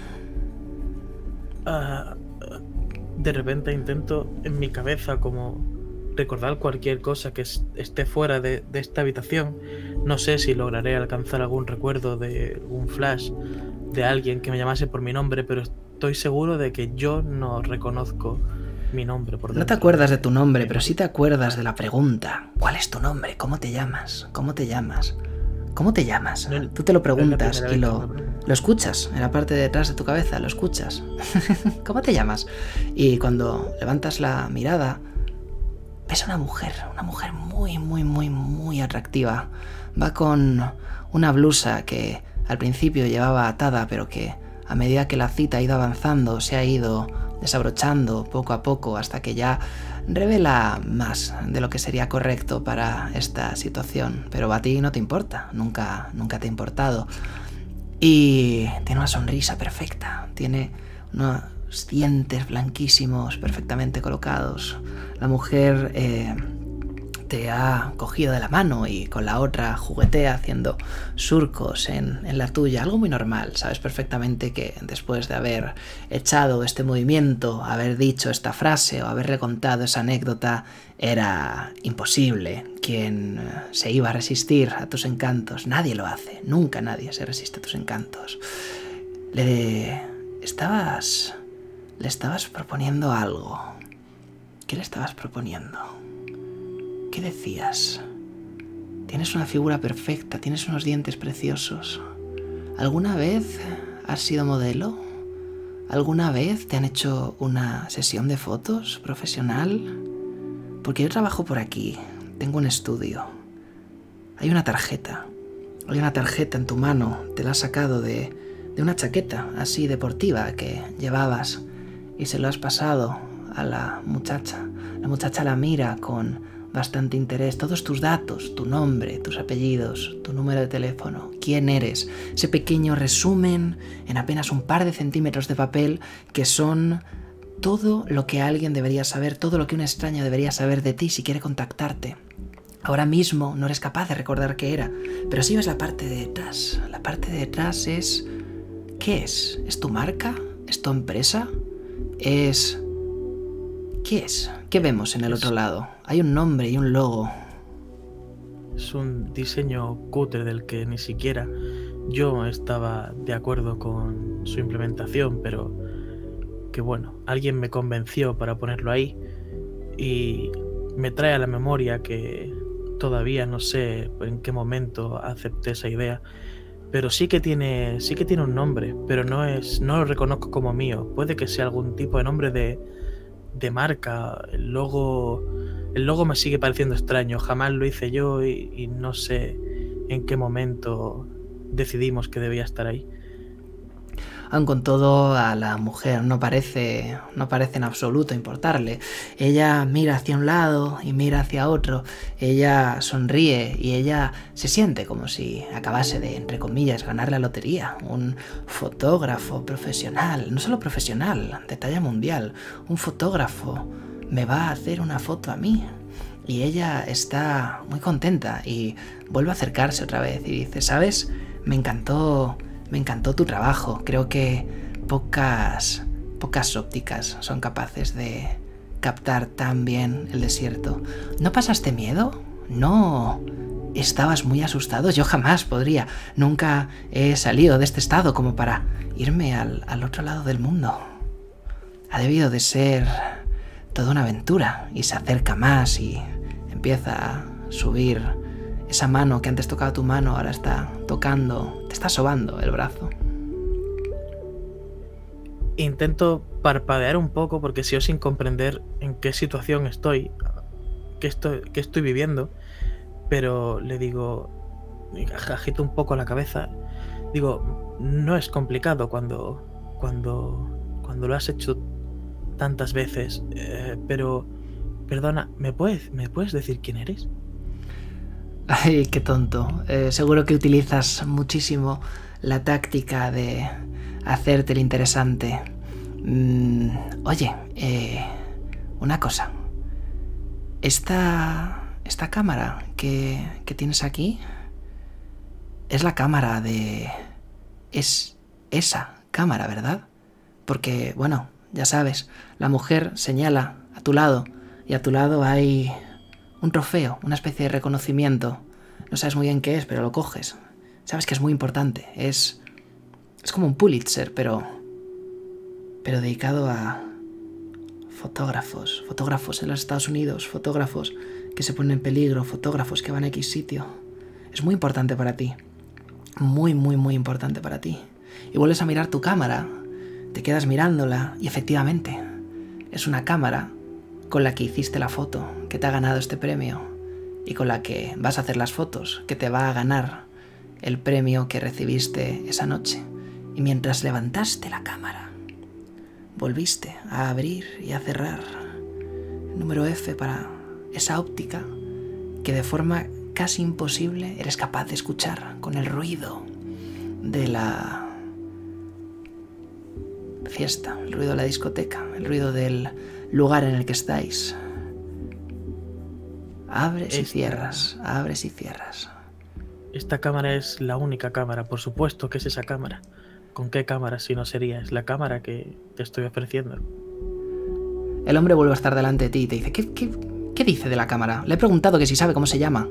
Ah, de repente intento en mi cabeza como recordar cualquier cosa que es- esté fuera de, de esta habitación. No sé si lograré alcanzar algún recuerdo de un flash de alguien que me llamase por mi nombre, pero estoy seguro de que yo no reconozco mi nombre por No te dentro. acuerdas de tu nombre, pero sí te acuerdas de la pregunta. ¿Cuál es tu nombre? ¿Cómo te llamas? ¿Cómo te llamas? ¿Cómo te llamas? No, Tú te lo no es la preguntas primera y vez que lo, me lo pregunto. lo escuchas en la parte de detrás de tu cabeza, lo escuchas. ¿Cómo te llamas? Y cuando levantas la mirada, ves a una mujer, una mujer muy, muy, muy, muy atractiva. Va con una blusa que al principio llevaba atada, pero que a medida que la cita ha ido avanzando, se ha ido desabrochando poco a poco hasta que ya revela más de lo que sería correcto para esta situación. Pero a ti no te importa, nunca, nunca te ha importado. Y tiene una sonrisa perfecta, tiene unos dientes blanquísimos perfectamente colocados. La mujer eh, te ha cogido de la mano y con la otra juguetea haciendo surcos en, en la tuya, algo muy normal. Sabes perfectamente que después de haber echado este movimiento, haber dicho esta frase o haberle contado esa anécdota, era imposible. Quien se iba a resistir a tus encantos, nadie lo hace, nunca nadie se resiste a tus encantos. Le estabas... le estabas proponiendo algo. ¿Qué le estabas proponiendo? ¿Qué decías? Tienes una figura perfecta, tienes unos dientes preciosos. ¿Alguna vez has sido modelo? ¿Alguna vez te han hecho una sesión de fotos profesional? Porque yo trabajo por aquí, tengo un estudio. Hay una tarjeta, hay una tarjeta en tu mano, te la has sacado de, de una chaqueta así deportiva que llevabas y se lo has pasado a la muchacha. La muchacha la mira con bastante interés, todos tus datos, tu nombre, tus apellidos, tu número de teléfono, quién eres, ese pequeño resumen en apenas un par de centímetros de papel que son todo lo que alguien debería saber, todo lo que un extraño debería saber de ti si quiere contactarte. Ahora mismo no eres capaz de recordar qué era, pero sí ves la parte de detrás. La parte de detrás es... ¿qué es? ¿Es tu marca? ¿Es tu empresa? ¿Es... qué es? ¿Qué vemos en el otro lado? Hay un nombre y un logo. Es un diseño cutre del que ni siquiera yo estaba de acuerdo con su implementación, pero que bueno, alguien me convenció para ponerlo ahí y me trae a la memoria que todavía no sé en qué momento acepté esa idea, pero sí que tiene sí que tiene un nombre, pero no es no lo reconozco como mío. Puede que sea algún tipo de nombre de de marca. El logo el logo me sigue pareciendo extraño, jamás lo hice yo y, y no sé en qué momento decidimos que debía estar ahí. Aun con todo, a la mujer no parece, no parece en absoluto importarle. Ella mira hacia un lado y mira hacia otro, ella sonríe y ella se siente como si acabase de, entre comillas, ganar la lotería. Un fotógrafo profesional, no solo profesional, de talla mundial, un fotógrafo me va a hacer una foto a mí. Y ella está muy contenta y vuelve a acercarse otra vez y dice, ¿sabes? Me encantó... Me encantó tu trabajo. Creo que pocas, pocas ópticas son capaces de captar tan bien el desierto. ¿No pasaste miedo? ¿No estabas muy asustado? Yo jamás podría. Nunca he salido de este estado como para irme al, al otro lado del mundo. Ha debido de ser toda una aventura. Y se acerca más y empieza a subir. Esa mano que antes tocaba tu mano ahora está tocando, te está sobando el brazo. Intento parpadear un poco porque sigo sin comprender en qué situación estoy, qué estoy, qué estoy viviendo, pero le digo, agito un poco la cabeza, digo, no es complicado cuando, cuando, cuando lo has hecho tantas veces, eh, pero, perdona, ¿me puedes, ¿me puedes decir quién eres? Ay, qué tonto. Eh, seguro que utilizas muchísimo la táctica de hacerte el interesante. Mm, oye, eh, una cosa. Esta, esta cámara que, que tienes aquí es la cámara de... Es esa cámara, ¿verdad? Porque, bueno, ya sabes, la mujer señala a tu lado y a tu lado hay... un trofeo, una especie de reconocimiento. No sabes muy bien qué es, pero lo coges. Sabes que es muy importante. Es... Es como un Pulitzer, pero... Pero dedicado a... Fotógrafos. Fotógrafos en los Estados Unidos. Fotógrafos que se ponen en peligro. Fotógrafos que van a X sitio. Es muy importante para ti. Muy, muy, muy importante para ti. Y vuelves a mirar tu cámara. Te quedas mirándola. Y efectivamente, es una cámara con la que hiciste la foto, que te ha ganado este premio, y con la que vas a hacer las fotos, que te va a ganar el premio que recibiste esa noche. Y mientras levantaste la cámara, volviste a abrir y a cerrar el número F para esa óptica que de forma casi imposible eres capaz de escuchar con el ruido de la fiesta, el ruido de la discoteca, el ruido del lugar en el que estáis. Abres y Esta... cierras, abres y cierras. Esta cámara es la única cámara, por supuesto que es esa cámara. ¿Con qué cámara si no sería? Es la cámara que te estoy ofreciendo. El hombre vuelve a estar delante de ti y te dice, ¿qué, qué, qué dice de la cámara? Le he preguntado que si sabe cómo se llama.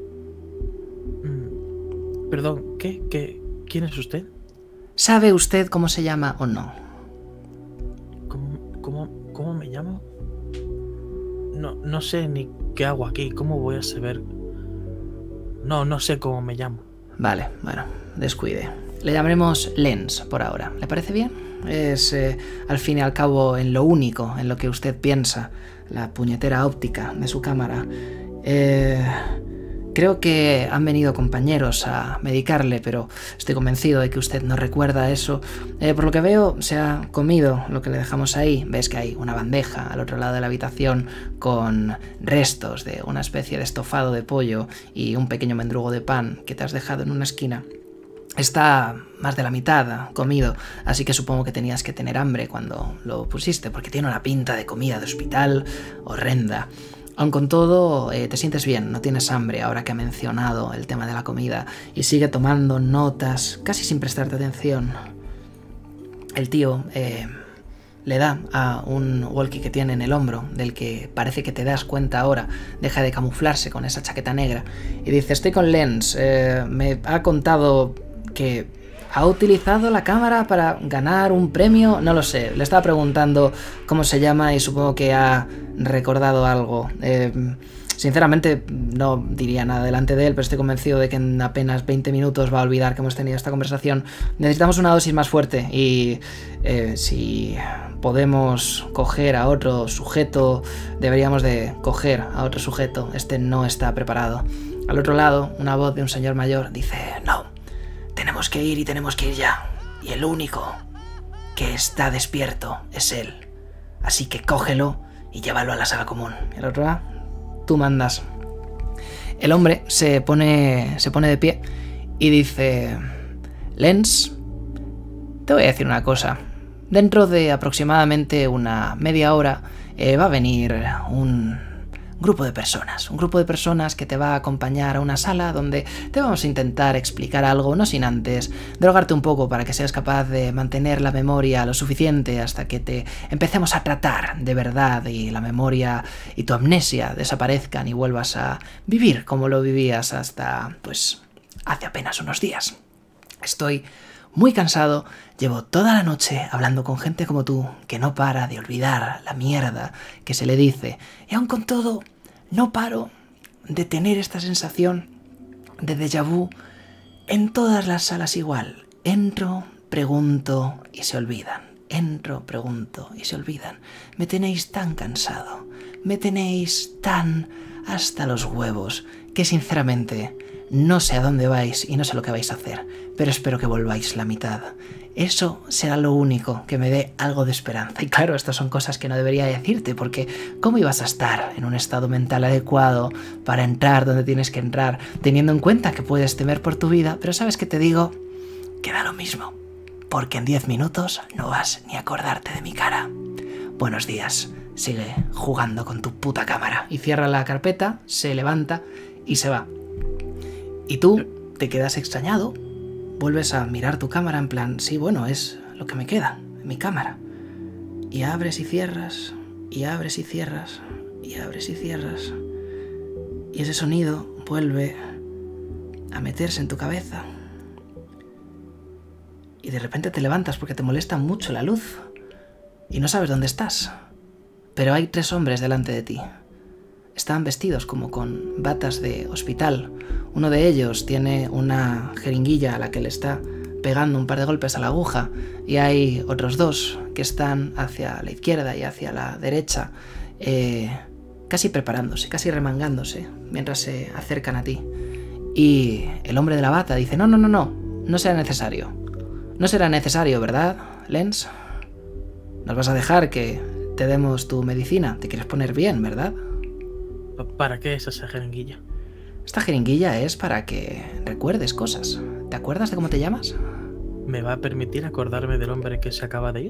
Mm, perdón, ¿qué? ¿Qué? ¿Quién es usted? ¿Sabe usted cómo se llama o no? ¿Cómo, cómo, cómo me llamo? No, no sé ni qué hago aquí. ¿Cómo voy a saber? No, no sé cómo me llamo. Vale, bueno, descuide. Le llamaremos Lens por ahora. ¿Le parece bien? Es, eh, al fin y al cabo, en lo único en lo que usted piensa, la puñetera óptica de su cámara. Eh, creo que han venido compañeros a medicarle, pero estoy convencido de que usted no recuerda eso. Eh, por lo que veo, se ha comido lo que le dejamos ahí. Ves que hay una bandeja al otro lado de la habitación con restos de una especie de estofado de pollo y un pequeño mendrugo de pan que te has dejado en una esquina. Está más de la mitad comido, así que supongo que tenías que tener hambre cuando lo pusiste, porque tiene una pinta de comida de hospital horrenda. Aun con todo, eh, te sientes bien, no tienes hambre ahora que ha mencionado el tema de la comida, y sigue tomando notas, casi sin prestarte atención. El tío eh, le da a un walkie que tiene en el hombro, del que parece que te das cuenta ahora, deja de camuflarse con esa chaqueta negra, y dice, estoy con Lens, eh, me ha contado que ha utilizado la cámara para ganar un premio, no lo sé, le estaba preguntando cómo se llama y supongo que ha recordado algo. Eh, sinceramente no diría nada delante de él, pero estoy convencido de que en apenas veinte minutos va a olvidar que hemos tenido esta conversación. Necesitamos una dosis más fuerte y eh, si podemos coger a otro sujeto, deberíamos de coger a otro sujeto. Este no está preparado. Al otro lado, una voz de un señor mayor dice, no. Tenemos que ir y tenemos que ir ya. y el único que está despierto es él. Así que cógelo y llévalo a la sala común. El otro, ah, tú mandas. El hombre se pone, se pone de pie y dice: Lens, te voy a decir una cosa. Dentro de aproximadamente una media hora eh, va a venir un grupo de personas. Un grupo de personas que te va a acompañar a una sala donde te vamos a intentar explicar algo, no sin antes drogarte un poco para que seas capaz de mantener la memoria lo suficiente hasta que te empecemos a tratar de verdad y la memoria y tu amnesia desaparezcan y vuelvas a vivir como lo vivías hasta, pues, hace apenas unos días. Estoy muy cansado, llevo toda la noche hablando con gente como tú, que no para de olvidar la mierda que se le dice, y aun con todo, no paro de tener esta sensación de déjà vu en todas las salas igual. Entro, pregunto y se olvidan. Entro, pregunto y se olvidan. Me tenéis tan cansado, me tenéis tan hasta los huevos, que sinceramente no sé a dónde vais y no sé lo que vais a hacer, pero espero que volváis la mitad. Eso será lo único que me dé algo de esperanza. Y claro, estas son cosas que no debería decirte, porque ¿cómo ibas a estar en un estado mental adecuado para entrar donde tienes que entrar, teniendo en cuenta que puedes temer por tu vida? Pero ¿sabes qué te digo? Que da lo mismo, porque en diez minutos no vas ni a acordarte de mi cara. Buenos días, sigue jugando con tu puta cámara. Y cierra la carpeta, se levanta y se va. Y tú te quedas extrañado, vuelves a mirar tu cámara en plan, sí, bueno, es lo que me queda, mi cámara. Y abres y cierras, y abres y cierras, y abres y cierras. Y ese sonido vuelve a meterse en tu cabeza. Y de repente te levantas porque te molesta mucho la luz. Y no sabes dónde estás. Pero hay tres hombres delante de ti. Están vestidos como con batas de hospital. Uno de ellos tiene una jeringuilla a la que le está pegando un par de golpes a la aguja, y hay otros dos que están hacia la izquierda y hacia la derecha, eh, casi preparándose, casi remangándose, mientras se acercan a ti. Y el hombre de la bata dice: no, no, no, no, no será necesario. No será necesario, ¿verdad, Lens? Nos vas a dejar que te demos tu medicina. Te quieres poner bien, ¿verdad? ¿Para qué es esa jeringuilla? Esta jeringuilla es para que recuerdes cosas. ¿Te acuerdas de cómo te llamas? ¿Me va a permitir acordarme del hombre que se acaba de ir?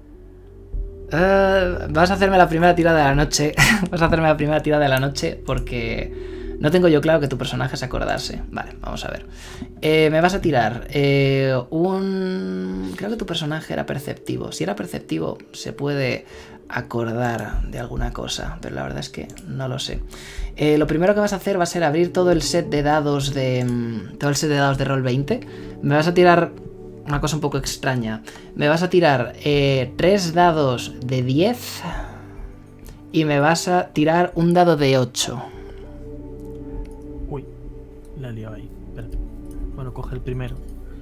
Uh, vas a hacerme la primera tirada de la noche. Vas a hacerme la primera tirada de la noche porque no tengo yo claro que tu personaje se acordase. Vale, vamos a ver. Eh, me vas a tirar eh, un... Creo que tu personaje era perceptivo. Si era perceptivo, se puede acordar de alguna cosa, pero la verdad es que no lo sé. Eh, lo primero que vas a hacer va a ser abrir todo el set de dados de... Todo el set de dados de roll veinte. Me vas a tirar una cosa un poco extraña. Me vas a tirar eh, tres dados de diez y me vas a tirar un dado de ocho. Uy, la he liado ahí. Espérate. Bueno, coge el primero.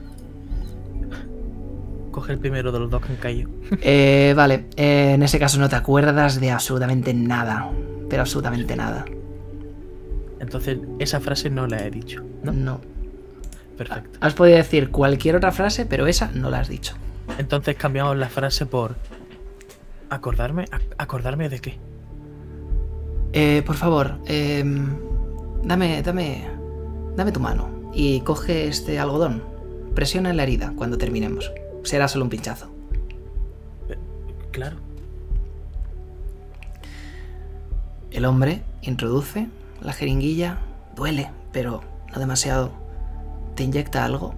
Coge el primero de los dos que han caído. Eh, vale, eh, en ese caso no te acuerdas de absolutamente nada. Pero absolutamente nada. Entonces, esa frase no la he dicho, ¿no? No. Perfecto. Has podido decir cualquier otra frase, pero esa no la has dicho. Entonces cambiamos la frase por... ¿Acordarme? ¿Acordarme de qué? Eh, por favor, eh, dame, dame, dame tu mano y coge este algodón. Presiona en la herida cuando terminemos. Será solo un pinchazo. Claro. El hombre introduce la jeringuilla. Duele, pero no demasiado. Te inyecta algo.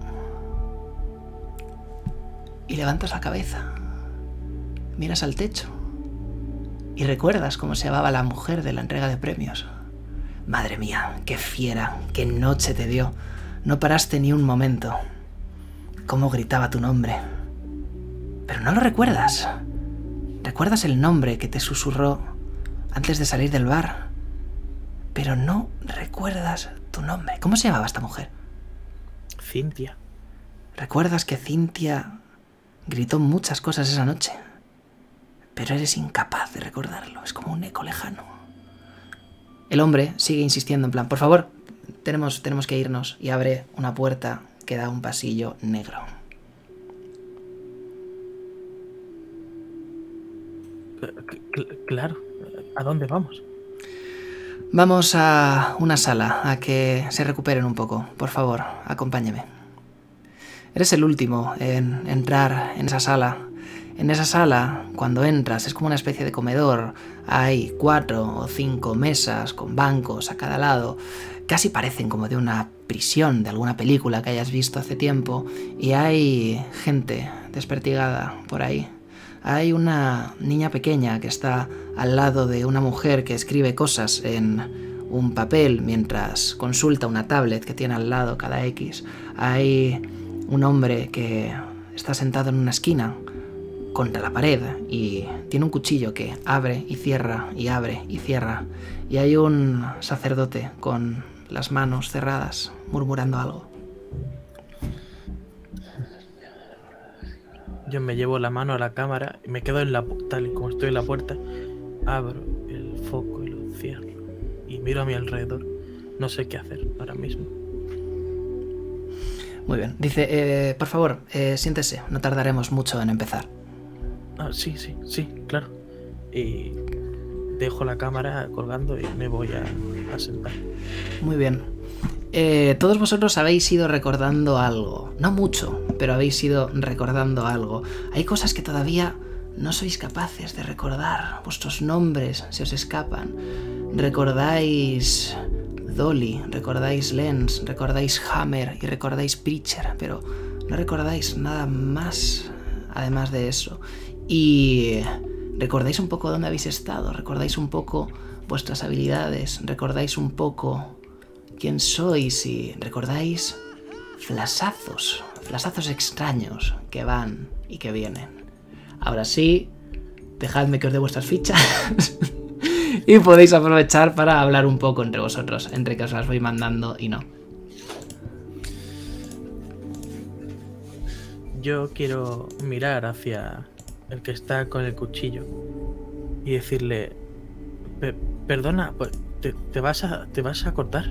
Y levantas la cabeza. Miras al techo. Y recuerdas cómo se llamaba la mujer de la entrega de premios. Madre mía, qué fiera, qué noche te dio. No paraste ni un momento. Cómo gritaba tu nombre. Pero no lo recuerdas. Recuerdas el nombre que te susurró antes de salir del bar. Pero no recuerdas tu nombre. ¿Cómo se llamaba esta mujer? Cintia. Recuerdas que Cintia gritó muchas cosas esa noche. Pero eres incapaz de recordarlo. Es como un eco lejano. El hombre sigue insistiendo en plan, por favor, tenemos, tenemos que irnos. Y abre una puerta que da a un pasillo negro. Claro. ¿A dónde vamos? Vamos a una sala, a que se recuperen un poco. Por favor, acompáñeme. Eres el último en entrar en esa sala. En esa sala, cuando entras, es como una especie de comedor. Hay cuatro o cinco mesas con bancos a cada lado. Casi parecen como de una prisión de alguna película que hayas visto hace tiempo. Y hay gente despertigada por ahí. Hay una niña pequeña que está al lado de una mujer que escribe cosas en un papel mientras consulta una tablet que tiene al lado cada X. Hay un hombre que está sentado en una esquina contra la pared y tiene un cuchillo que abre y cierra y abre y cierra. Y hay un sacerdote con las manos cerradas murmurando algo. Yo me llevo la mano a la cámara y me quedo en la tal y como estoy en la puerta. Abro el foco y lo cierro. Y miro a mi alrededor. No sé qué hacer ahora mismo. Muy bien. Dice, eh, por favor, eh, siéntese. No tardaremos mucho en empezar. Ah, sí, sí, sí, claro. Y dejo la cámara colgando y me voy a, a sentar. Muy bien. Eh, todos vosotros habéis ido recordando algo. No mucho, pero habéis ido recordando algo. Hay cosas que todavía no sois capaces de recordar. Vuestros nombres se os escapan. Recordáis Dolly, recordáis Lens, recordáis Hammer y recordáis Preacher, pero no recordáis nada más además de eso. Y recordáis un poco dónde habéis estado, recordáis un poco vuestras habilidades, recordáis un poco quién sois y recordáis flasazos, flasazos extraños que van y que vienen. Ahora sí, dejadme que os dé vuestras fichas y podéis aprovechar para hablar un poco entre vosotros, entre que os las voy mandando y no. Yo quiero mirar hacia el que está con el cuchillo y decirle, perdona, ¿te, te, vas a, ¿te vas a cortar?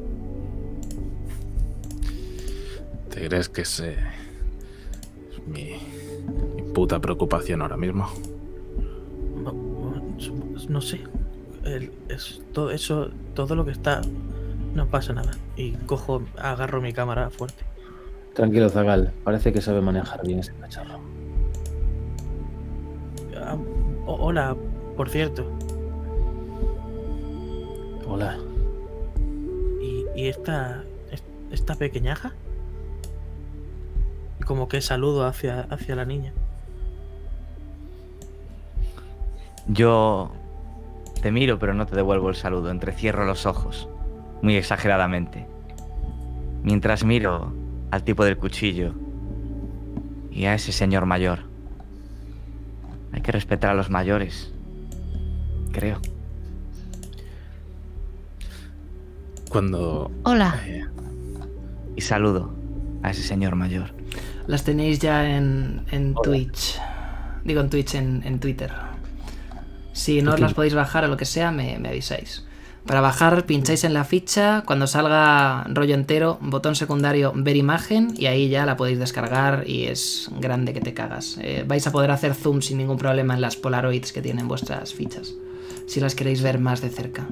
¿Te crees que es, eh, es mi, mi puta preocupación ahora mismo? No, no sé. El, es todo eso, todo lo que está, no pasa nada. Y cojo, agarro mi cámara fuerte. Tranquilo, Zagal. Parece que sabe manejar bien ese cacharro. Ah, hola, por cierto. Hola. ¿Y, y esta, esta pequeñaja? Como que saludo hacia, hacia la niña. Yo te miro, pero no te devuelvo el saludo. Entrecierro los ojos, muy exageradamente, mientras miro al tipo del cuchillo y a ese señor mayor. Hay que respetar a los mayores, creo. Cuando... Hola. Eh, Y saludo a ese señor mayor. Las tenéis ya en, en Twitch. Digo en Twitch, en, en Twitter. Si no os las podéis bajar o lo que sea, me, me avisáis. Para bajar, pincháis en la ficha. Cuando salga rollo entero, botón secundario, ver imagen. Y ahí ya la podéis descargar y es grande que te cagas. Eh, vais a poder hacer zoom sin ningún problema en las Polaroids que tienen vuestras fichas, si las queréis ver más de cerca.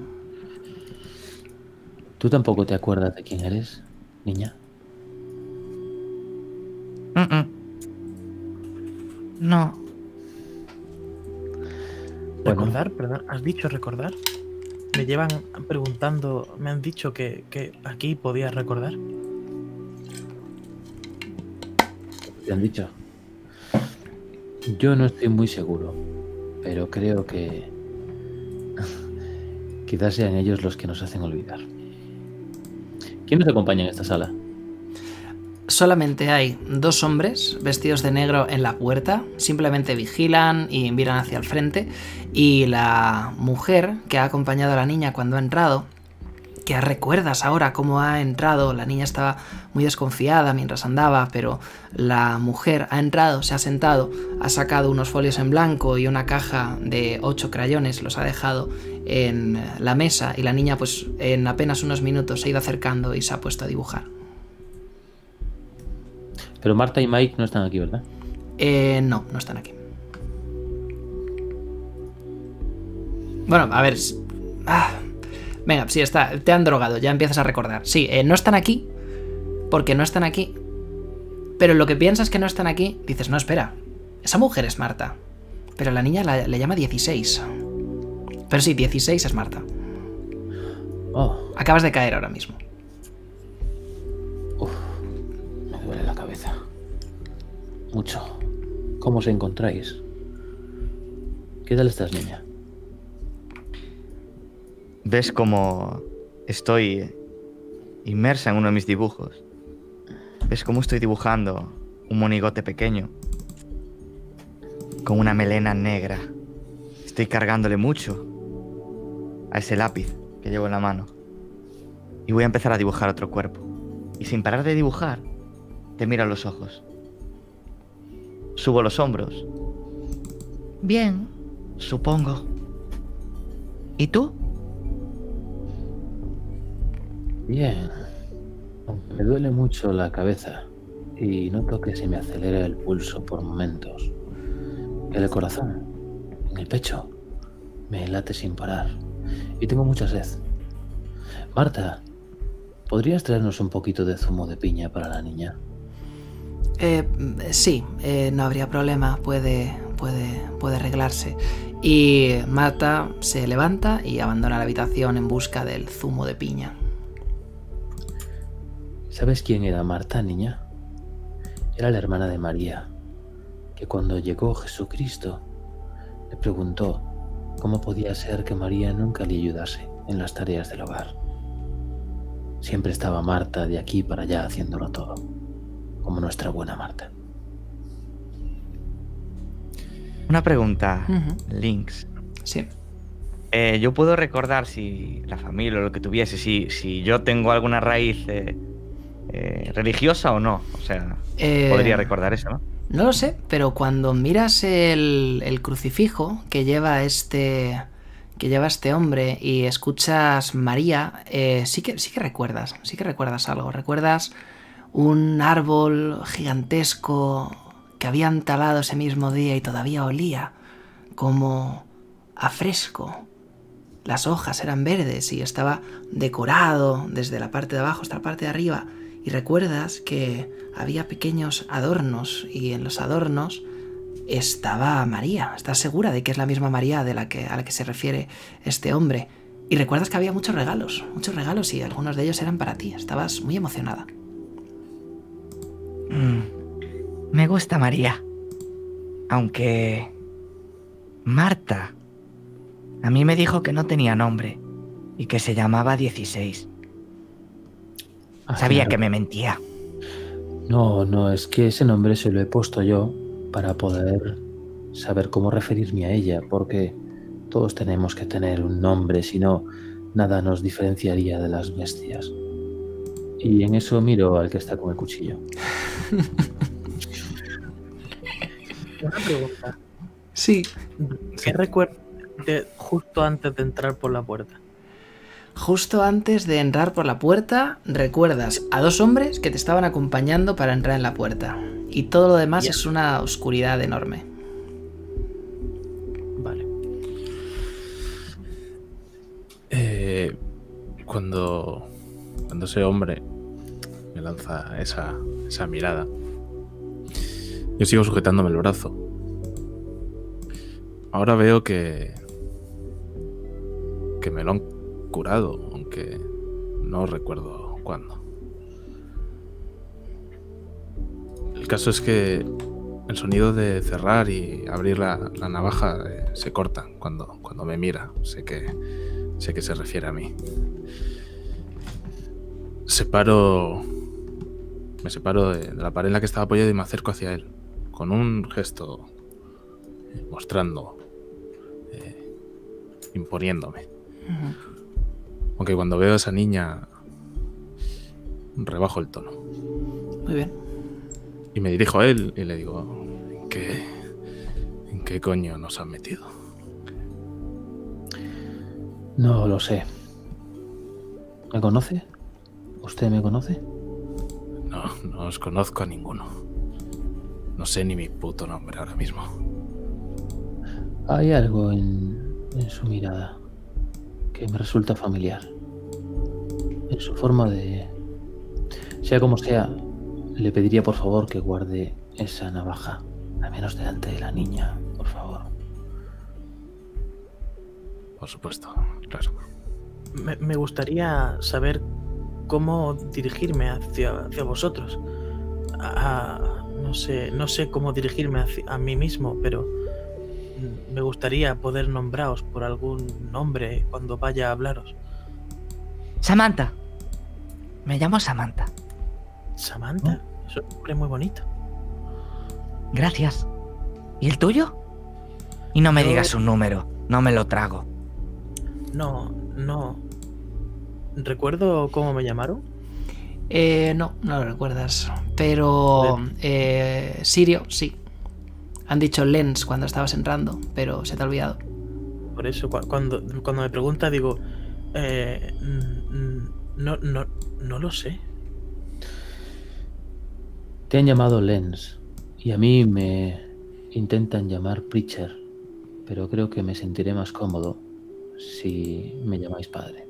¿Tú tampoco te acuerdas de quién eres, niña? Mm-mm. No. Bueno. ¿Recordar? Perdón, ¿has dicho recordar? Me llevan preguntando, me han dicho que, que aquí podías recordar. ¿Te han dicho? Yo no estoy muy seguro, pero creo que quizás sean ellos los que nos hacen olvidar. ¿Quién nos acompaña en esta sala? Solamente hay dos hombres vestidos de negro en la puerta, simplemente vigilan y miran hacia el frente, y la mujer que ha acompañado a la niña cuando ha entrado, que recuerdas ahora cómo ha entrado, la niña estaba muy desconfiada mientras andaba, pero la mujer ha entrado, se ha sentado, ha sacado unos folios en blanco y una caja de ocho crayones, los ha dejado en la mesa, y la niña pues en apenas unos minutos se ha ido acercando y se ha puesto a dibujar. Pero Marta y Mike no están aquí, ¿verdad? Eh, no, no están aquí. Bueno, a ver... Ah, venga, sí, está, te han drogado, ya empiezas a recordar. Sí, eh, no están aquí, porque no están aquí. Pero lo que piensas que no están aquí, dices, no, espera, esa mujer es Marta. Pero la niña la, le llama dieciséis. Pero sí, dieciséis es Marta. Oh. Acabas de caer ahora mismo. Uf, me duele la cabeza. Mucho. ¿Cómo os encontráis? ¿Qué tal estás, niña? ¿Ves cómo estoy inmersa en uno de mis dibujos? ¿Ves cómo estoy dibujando un monigote pequeño con una melena negra? Estoy cargándole mucho a ese lápiz que llevo en la mano. Y voy a empezar a dibujar otro cuerpo. Y sin parar de dibujar, te miro a los ojos. Subo los hombros. Bien, Supongo. ¿y tú? Bien. Aunque me duele mucho la cabeza y noto que se me acelera el pulso por momentos. El corazón, en el pecho, me late sin parar y tengo mucha sed. Marta, ¿podrías traernos un poquito de zumo de piña para la niña? Eh, sí, eh, no habría problema, puede, puede, puede arreglarse. Y Marta se levanta y abandona la habitación en busca del zumo de piña. ¿Sabes quién era Marta, niña? Era la hermana de María, que cuando llegó Jesucristo le preguntó cómo podía ser que María nunca le ayudase en las tareas del hogar. Siempre estaba Marta de aquí para allá haciéndolo todo, como nuestra buena Marta. Una pregunta, Ujú. Lynx. Sí. Eh, yo puedo recordar si la familia o lo que tuviese, si, si yo tengo alguna raíz eh, eh, religiosa o no. O sea, Eh, podría recordar eso, ¿no? No lo sé, pero cuando miras el, el crucifijo que lleva este que lleva este hombre y escuchas María, eh, sí que sí que recuerdas, sí que recuerdas algo. Recuerdas un árbol gigantesco que habían talado ese mismo día y todavía olía como a fresco. Las hojas eran verdes y estaba decorado desde la parte de abajo hasta la parte de arriba. Y recuerdas que había pequeños adornos y en los adornos estaba María. ¿Estás segura de que es la misma María de la que, a la que se refiere este hombre? Y recuerdas que había muchos regalos, muchos regalos y algunos de ellos eran para ti. Estabas muy emocionada. Mm, me gusta María. Aunque... Marta. A mí me dijo que no tenía nombre y que se llamaba dieciséis. Ah, Sabía claro. que me mentía. No, no, es que ese nombre se lo he puesto yo para poder saber cómo referirme a ella, porque todos tenemos que tener un nombre, si no, nada nos diferenciaría de las bestias. Y en eso miro al que está con el cuchillo. Una pregunta. Sí. ¿Qué recuerdas de justo antes de entrar por la puerta? Justo antes de entrar por la puerta, recuerdas a dos hombres que te estaban acompañando para entrar en la puerta. Y todo lo demás Ya. es una oscuridad enorme. Vale. Eh, cuando, cuando ese hombre me lanza esa, esa mirada, yo sigo sujetándome el brazo. Ahora veo que, que me lo han curado, aunque no recuerdo cuándo. El caso es que el sonido de cerrar y abrir la, la navaja eh, se corta cuando, cuando me mira. Sé que, sé que se refiere a mí. Separo, me separo de, de la pared en la que estaba apoyado y me acerco hacia él, con un gesto eh, mostrando, eh, imponiéndome. Ujú. Aunque cuando veo a esa niña, rebajo el tono. Muy bien. Y me dirijo a él y le digo, ¿en qué, en qué coño nos han metido? No lo sé. ¿Me conoce? ¿Usted me conoce? No, no os conozco a ninguno. No sé ni mi puto nombre ahora mismo. Hay algo en en su mirada, que me resulta familiar, en su forma de... Sea como sea, le pediría por favor que guarde esa navaja, al menos delante de la niña, por favor. Por supuesto, claro. Me, me gustaría saber cómo dirigirme hacia, hacia vosotros. A, a- no sé, no sé cómo dirigirme hacia- a mí mismo, pero me gustaría poder nombraros por algún nombre cuando vaya a hablaros. Samantha. Me llamo Samantha. Samantha, es un nombre muy bonito. Gracias. ¿Y el tuyo? Y no me Yo- digas un número. No me lo trago. No, no. ¿Recuerdo cómo me llamaron? Eh, no, no lo recuerdas. Pero eh, Sirio, sí. Han dicho Lens cuando estabas entrando, pero se te ha olvidado. Por eso, cu- cuando, cuando me pregunta, digo, eh, mm, mm, no, no, no lo sé. Te han llamado Lens y a mí me intentan llamar Preacher, pero creo que me sentiré más cómodo si me llamáis padre.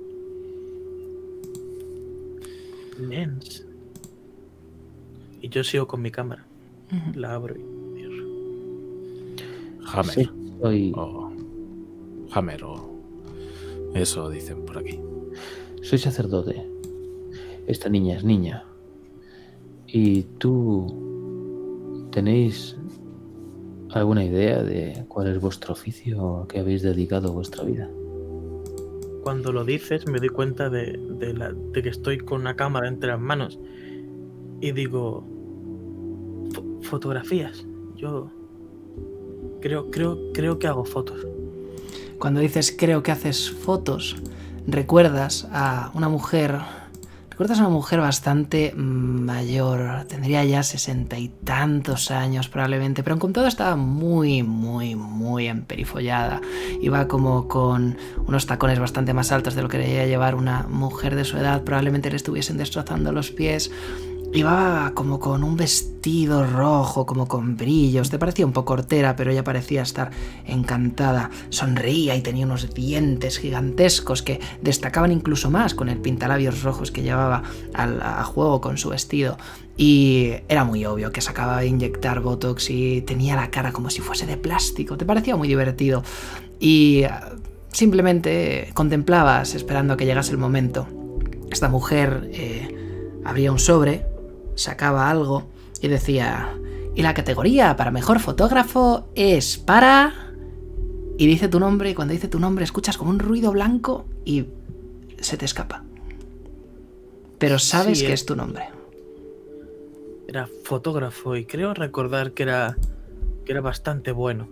Lens. Y yo sigo con mi cámara. Ujú. La abro y cierro. Hammer. Sí, soy, O Hammer o... Eso dicen por aquí. soy sacerdote. Esta niña es niña. ¿Y tú tenéis alguna idea de cuál es vuestro oficio o a qué habéis dedicado vuestra vida? Cuando lo dices, me doy cuenta de, de la- de que estoy con una cámara entre las manos. Y digo, "Fo- fotografías. Yo creo, creo, creo que hago fotos. Cuando dices creo que haces fotos, recuerdas a una mujer. Recuerdas a una mujer bastante mayor. Tendría ya sesenta y tantos años probablemente, pero con todo estaba muy, muy, muy emperifollada. Iba como con unos tacones bastante más altos de lo que debería llevar una mujer de su edad. Probablemente le estuviesen destrozando los pies. Iba como con un vestido rojo, como con brillos. Te parecía un poco hortera, pero ella parecía estar encantada. Sonreía y tenía unos dientes gigantescos que destacaban incluso más con el pintalabios rojos que llevaba al, a juego con su vestido. Y era muy obvio que se acababa de inyectar Botox y tenía la cara como si fuese de plástico. Te parecía muy divertido. Y ah, simplemente contemplabas esperando a que llegase el momento. Esta mujer eh, abría un sobre, sacaba algo y decía, y la categoría para mejor fotógrafo es para... Y dice tu nombre, y cuando dice tu nombre escuchas como un ruido blanco y se te escapa. Pero sabes Sí, que eh. es tu nombre. Era fotógrafo y creo recordar que era, que era bastante bueno.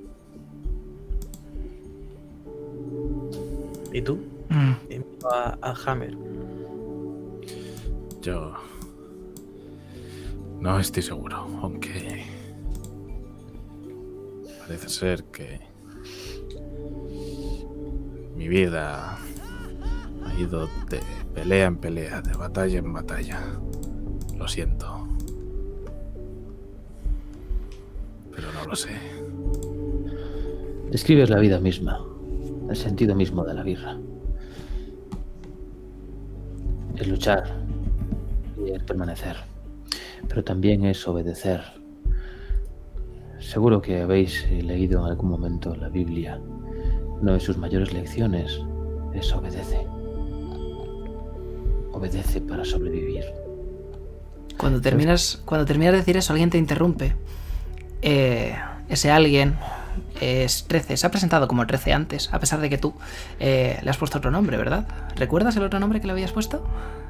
¿Y tú? Mm, Y miro a, a Hammer. Yo... No estoy seguro, aunque... Parece ser que... Mi vida ha ido de pelea en pelea, de batalla en batalla. Lo siento. Pero no lo sé. Describes la vida misma, el sentido mismo de la birra. Es luchar y es permanecer, pero también es obedecer. Seguro que habéis eh, leído en algún momento la Biblia. Una de sus mayores lecciones es obedece. Obedece para sobrevivir. Cuando terminas, cuando terminas de decir eso, alguien te interrumpe. Eh, ese alguien es trece. Se ha presentado como trece antes, a pesar de que tú eh, le has puesto otro nombre, ¿verdad? ¿Recuerdas el otro nombre que le habías puesto?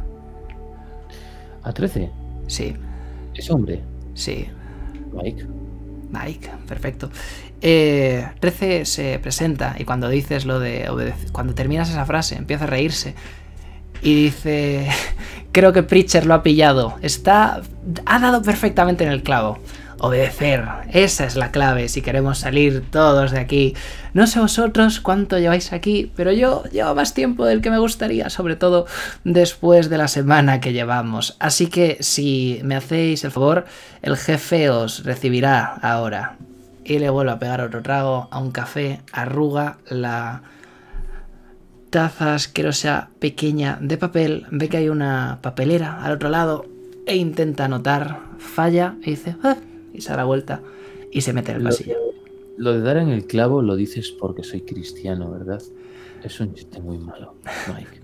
A trece, Sí, ese hombre, sí. Mike. Mike, perfecto. Eh, trece se presenta y cuando dices lo de obedecer, cuando terminas esa frase, empieza a reírse y dice, creo que Preacher lo ha pillado, está, ha dado perfectamente en el clavo. Obedecer, esa es la clave si queremos salir todos de aquí. No sé vosotros cuánto lleváis aquí, pero yo llevo más tiempo del que me gustaría, sobre todo después de la semana que llevamos. Así que si me hacéis el favor, el jefe os recibirá ahora. y le vuelve a pegar otro trago a un café, arruga la taza asquerosa pequeña de papel, ve que hay una papelera al otro lado e intenta anotar, falla y dice ¡ah! Y se da la vuelta y se mete en el Lo- pasillo. Lo de dar en el clavo lo dices porque soy cristiano, ¿verdad? Es un chiste muy malo, Mike.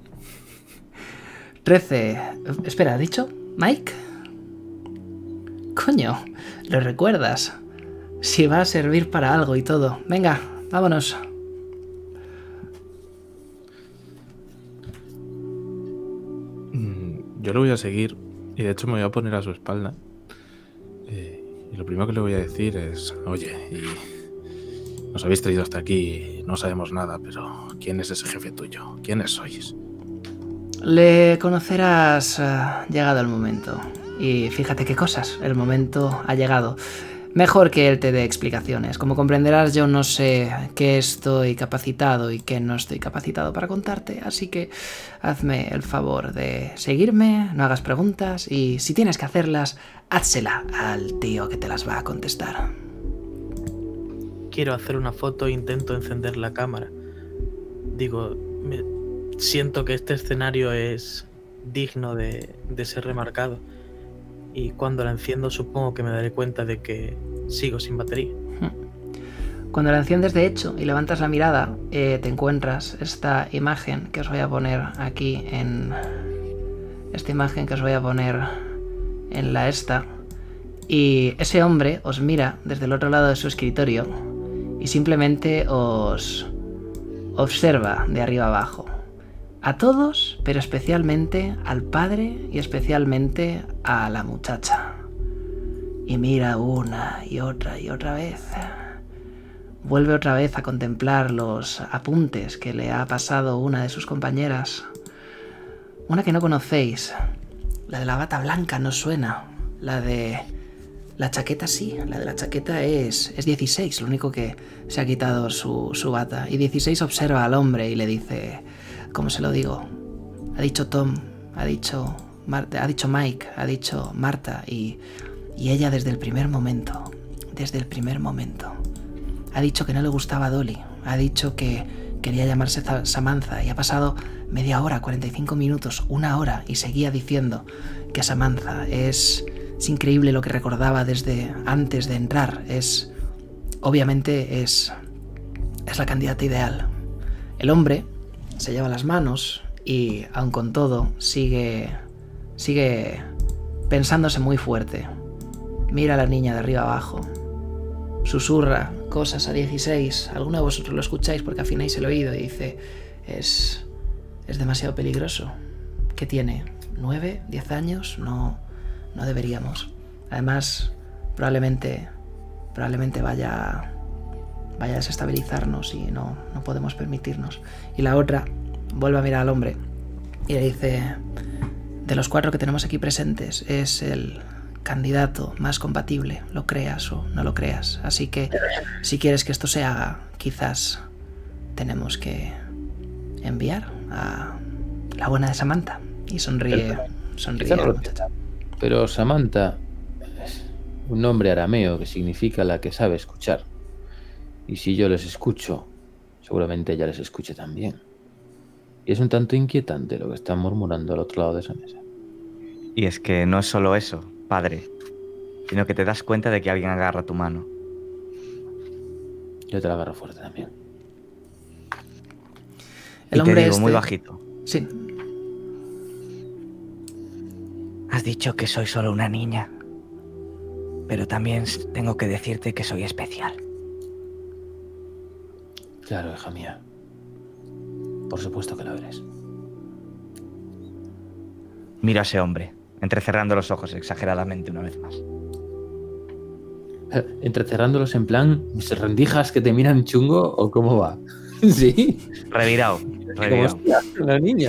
trece. Espera, ¿ha dicho? ¿Mike? Coño, lo recuerdas. Si va a servir para algo y todo. Venga, vámonos. Mm, Yo lo voy a seguir y de hecho me voy a poner a su espalda. Eh, y lo primero que le voy a decir es, oye, y nos habéis traído hasta aquí, no sabemos nada, pero ¿quién es ese jefe tuyo? ¿Quiénes sois? Le conocerás eh, llegado el momento. Y fíjate qué cosas, el momento ha llegado. Mejor que él te dé explicaciones. Como comprenderás, yo no sé qué estoy capacitado y qué no estoy capacitado para contarte, así que hazme el favor de seguirme, no hagas preguntas y si tienes que hacerlas, házsela al tío que te las va a contestar. Quiero hacer una foto e intento encender la cámara. Digo, me siento que este escenario es digno de, de ser remarcado. Y cuando la enciendo supongo que me daré cuenta de que sigo sin batería. Cuando la enciendes de hecho y levantas la mirada, eh, te encuentras esta imagen que os voy a poner aquí en... Esta imagen que os voy a poner en la esta. Y ese hombre os mira desde el otro lado de su escritorio y simplemente os observa de arriba abajo. A todos, pero especialmente al padre y especialmente a la muchacha. Y mira una y otra y otra vez. Vuelve otra vez a contemplar los apuntes que le ha pasado una de sus compañeras. Una que no conocéis. La de la bata blanca no suena. La de... La chaqueta sí, la de la chaqueta es, es dieciséis, lo único que se ha quitado su, su bata. Y dieciséis observa al hombre y le dice... ¿Cómo se lo digo? Ha dicho Tom, ha dicho, Mar- ha dicho Mike, ha dicho Marta y, y ella desde el primer momento, desde el primer momento, ha dicho que no le gustaba Dolly, ha dicho que quería llamarse Za- Samantha y ha pasado media hora, cuarenta y cinco minutos, una hora y seguía diciendo que Samantha es, es increíble lo que recordaba desde antes de entrar, es, obviamente es, es la candidata ideal. El hombre se lleva las manos y, aun con todo, sigue, sigue pensándose muy fuerte. Mira a la niña de arriba abajo. Susurra cosas a dieciséis. Alguno de vosotros lo escucháis porque afináis el oído y dice, es, es demasiado peligroso. ¿Qué tiene? ¿Nueve? ¿Diez años? No, no deberíamos. Además, probablemente, probablemente vaya... vaya a desestabilizarnos y no, no podemos permitirnos. Y la otra vuelve a mirar al hombre y le dice, de los cuatro que tenemos aquí presentes, es el candidato más compatible, lo creas o no lo creas. Así que si quieres que esto se haga, quizás tenemos que enviar a la buena de Samantha. Y sonríe, sonríe la muchacha. Pero Samantha es un nombre arameo que significa la que sabe escuchar. Y si yo les escucho, seguramente ella les escuche también. Y es un tanto inquietante lo que están murmurando al otro lado de esa mesa. Y es que no es solo eso, padre, sino que te das cuenta de que alguien agarra tu mano. Yo te la agarro fuerte también. El y hombre te digo este... muy bajito. Sí. Has dicho que soy solo una niña, pero también tengo que decirte que soy especial. Claro, hija mía. Por supuesto que lo eres. Mira a ese hombre, entrecerrando los ojos exageradamente una vez más. ¿Entrecerrándolos en plan rendijas que te miran chungo o cómo va? Sí. Revirado, Como revirado. hostia, una niña.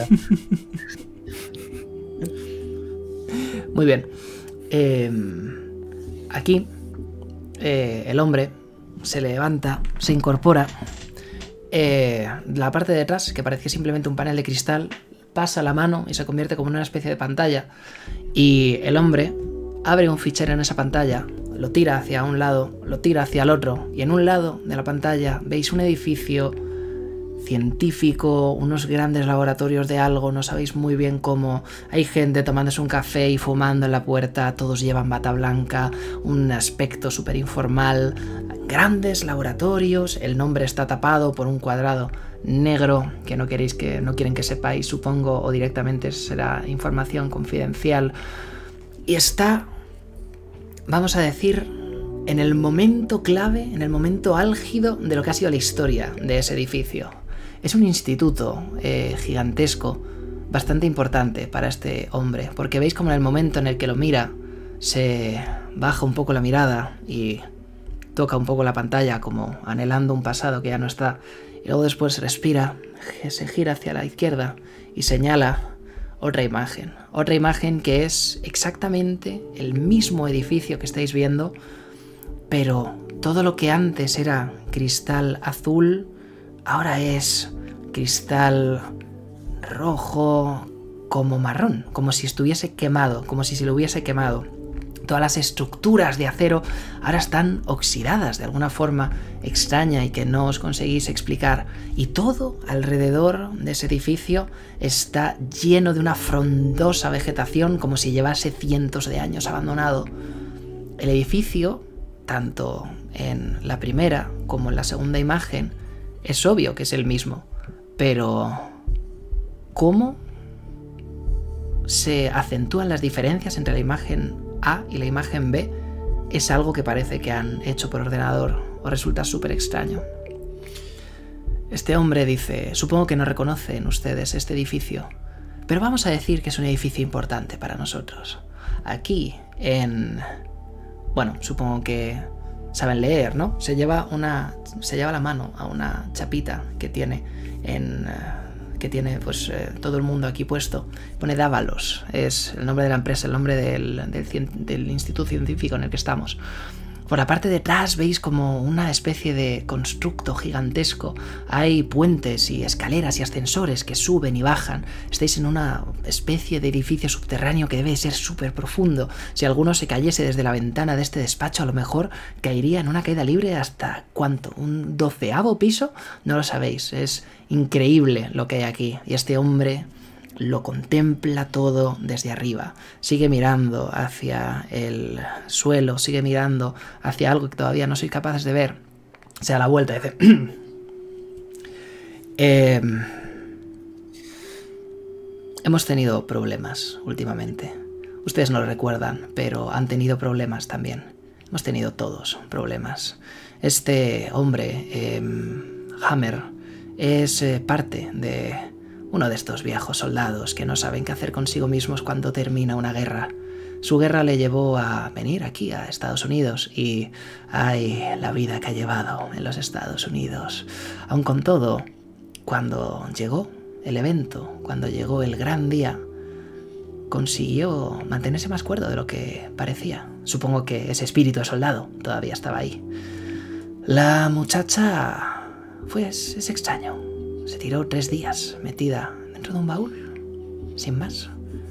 Muy bien. Eh, aquí eh, el hombre se levanta, se incorpora. Eh, la parte de detrás, que parecía simplemente un panel de cristal, pasa la mano y se convierte como en una especie de pantalla. Y el hombre abre un fichero en esa pantalla, lo tira hacia un lado, lo tira hacia el otro, y en un lado de la pantalla veis un edificio científico, unos grandes laboratorios de algo, no sabéis muy bien cómo. Hay gente tomándose un café y fumando en la puerta, todos llevan bata blanca, un aspecto súper informal, grandes laboratorios, el nombre está tapado por un cuadrado negro que no queréis que no quieren que sepáis, supongo, o directamente será información confidencial, y está, vamos a decir, en el momento clave, en el momento álgido de lo que ha sido la historia de ese edificio. Es un instituto eh, gigantesco, bastante importante para este hombre, porque veis como en el momento en el que lo mira, se baja un poco la mirada y toca un poco la pantalla como anhelando un pasado que ya no está, y luego después respira, se gira hacia la izquierda y señala otra imagen, otra imagen que es exactamente el mismo edificio que estáis viendo, pero todo lo que antes era cristal azul, ahora es cristal rojo como marrón, como si estuviese quemado, como si se lo hubiese quemado. Todas las estructuras de acero ahora están oxidadas de alguna forma extraña y que no os conseguís explicar. Y todo alrededor de ese edificio está lleno de una frondosa vegetación como si llevase cientos de años abandonado. El edificio, tanto en la primera como en la segunda imagen, es obvio que es el mismo, pero ¿cómo se acentúan las diferencias entre la imagen A y la imagen B? Es algo que parece que han hecho por ordenador, o resulta súper extraño. Este hombre dice, supongo que no reconocen ustedes este edificio, pero vamos a decir que es un edificio importante para nosotros. Aquí, en... bueno, supongo que saben leer, ¿no? Se lleva una, se lleva la mano a una chapita que tiene en, que tiene pues eh, todo el mundo aquí puesto. Pone Dávalos, es el nombre de la empresa, el nombre del, del, del instituto científico en el que estamos. Por la parte de atrás veis como una especie de constructo gigantesco. Hay puentes y escaleras y ascensores que suben y bajan. Estáis en una especie de edificio subterráneo que debe ser súper profundo. Si alguno se cayese desde la ventana de este despacho, a lo mejor caería en una caída libre hasta, ¿cuánto? ¿Un doceavo piso? No lo sabéis. Es increíble lo que hay aquí. Y este hombre lo contempla todo desde arriba. Sigue mirando hacia el suelo, sigue mirando hacia algo que todavía no sois capaces de ver. Se da la vuelta y dice... eh, hemos tenido problemas últimamente. Ustedes no lo recuerdan, pero han tenido problemas también. Hemos tenido todos problemas. Este hombre, eh, Hammer, es eh, parte de... uno de estos viejos soldados que no saben qué hacer consigo mismos cuando termina una guerra. Su guerra le llevó a venir aquí a Estados Unidos y ay, la vida que ha llevado en los Estados Unidos. Aun con todo, cuando llegó el evento, cuando llegó el gran día, consiguió mantenerse más cuerdo de lo que parecía. Supongo que ese espíritu de soldado todavía estaba ahí. La muchacha, pues es extraño. Se tiró tres días metida dentro de un baúl, sin más.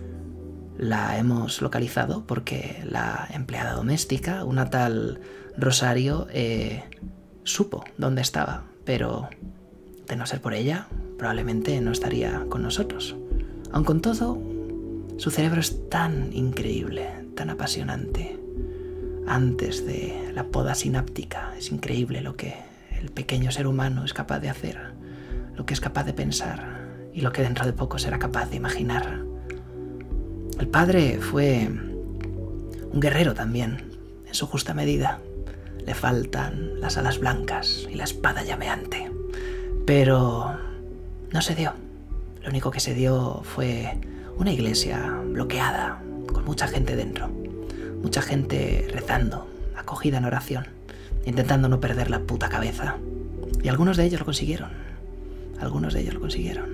La hemos localizado porque la empleada doméstica, una tal Rosario, eh, supo dónde estaba, pero de no ser por ella, probablemente no estaría con nosotros. Aun con todo, su cerebro es tan increíble, tan apasionante. Antes de la poda sináptica, es increíble lo que el pequeño ser humano es capaz de hacer. Lo que es capaz de pensar y lo que dentro de poco será capaz de imaginar. El padre fue un guerrero también, en su justa medida. Le faltan las alas blancas y la espada llameante. Pero no se dio. Lo único que se dio fue una iglesia bloqueada, con mucha gente dentro. Mucha gente rezando, acogida en oración, intentando no perder la puta cabeza. Y algunos de ellos lo consiguieron. Algunos de ellos lo consiguieron.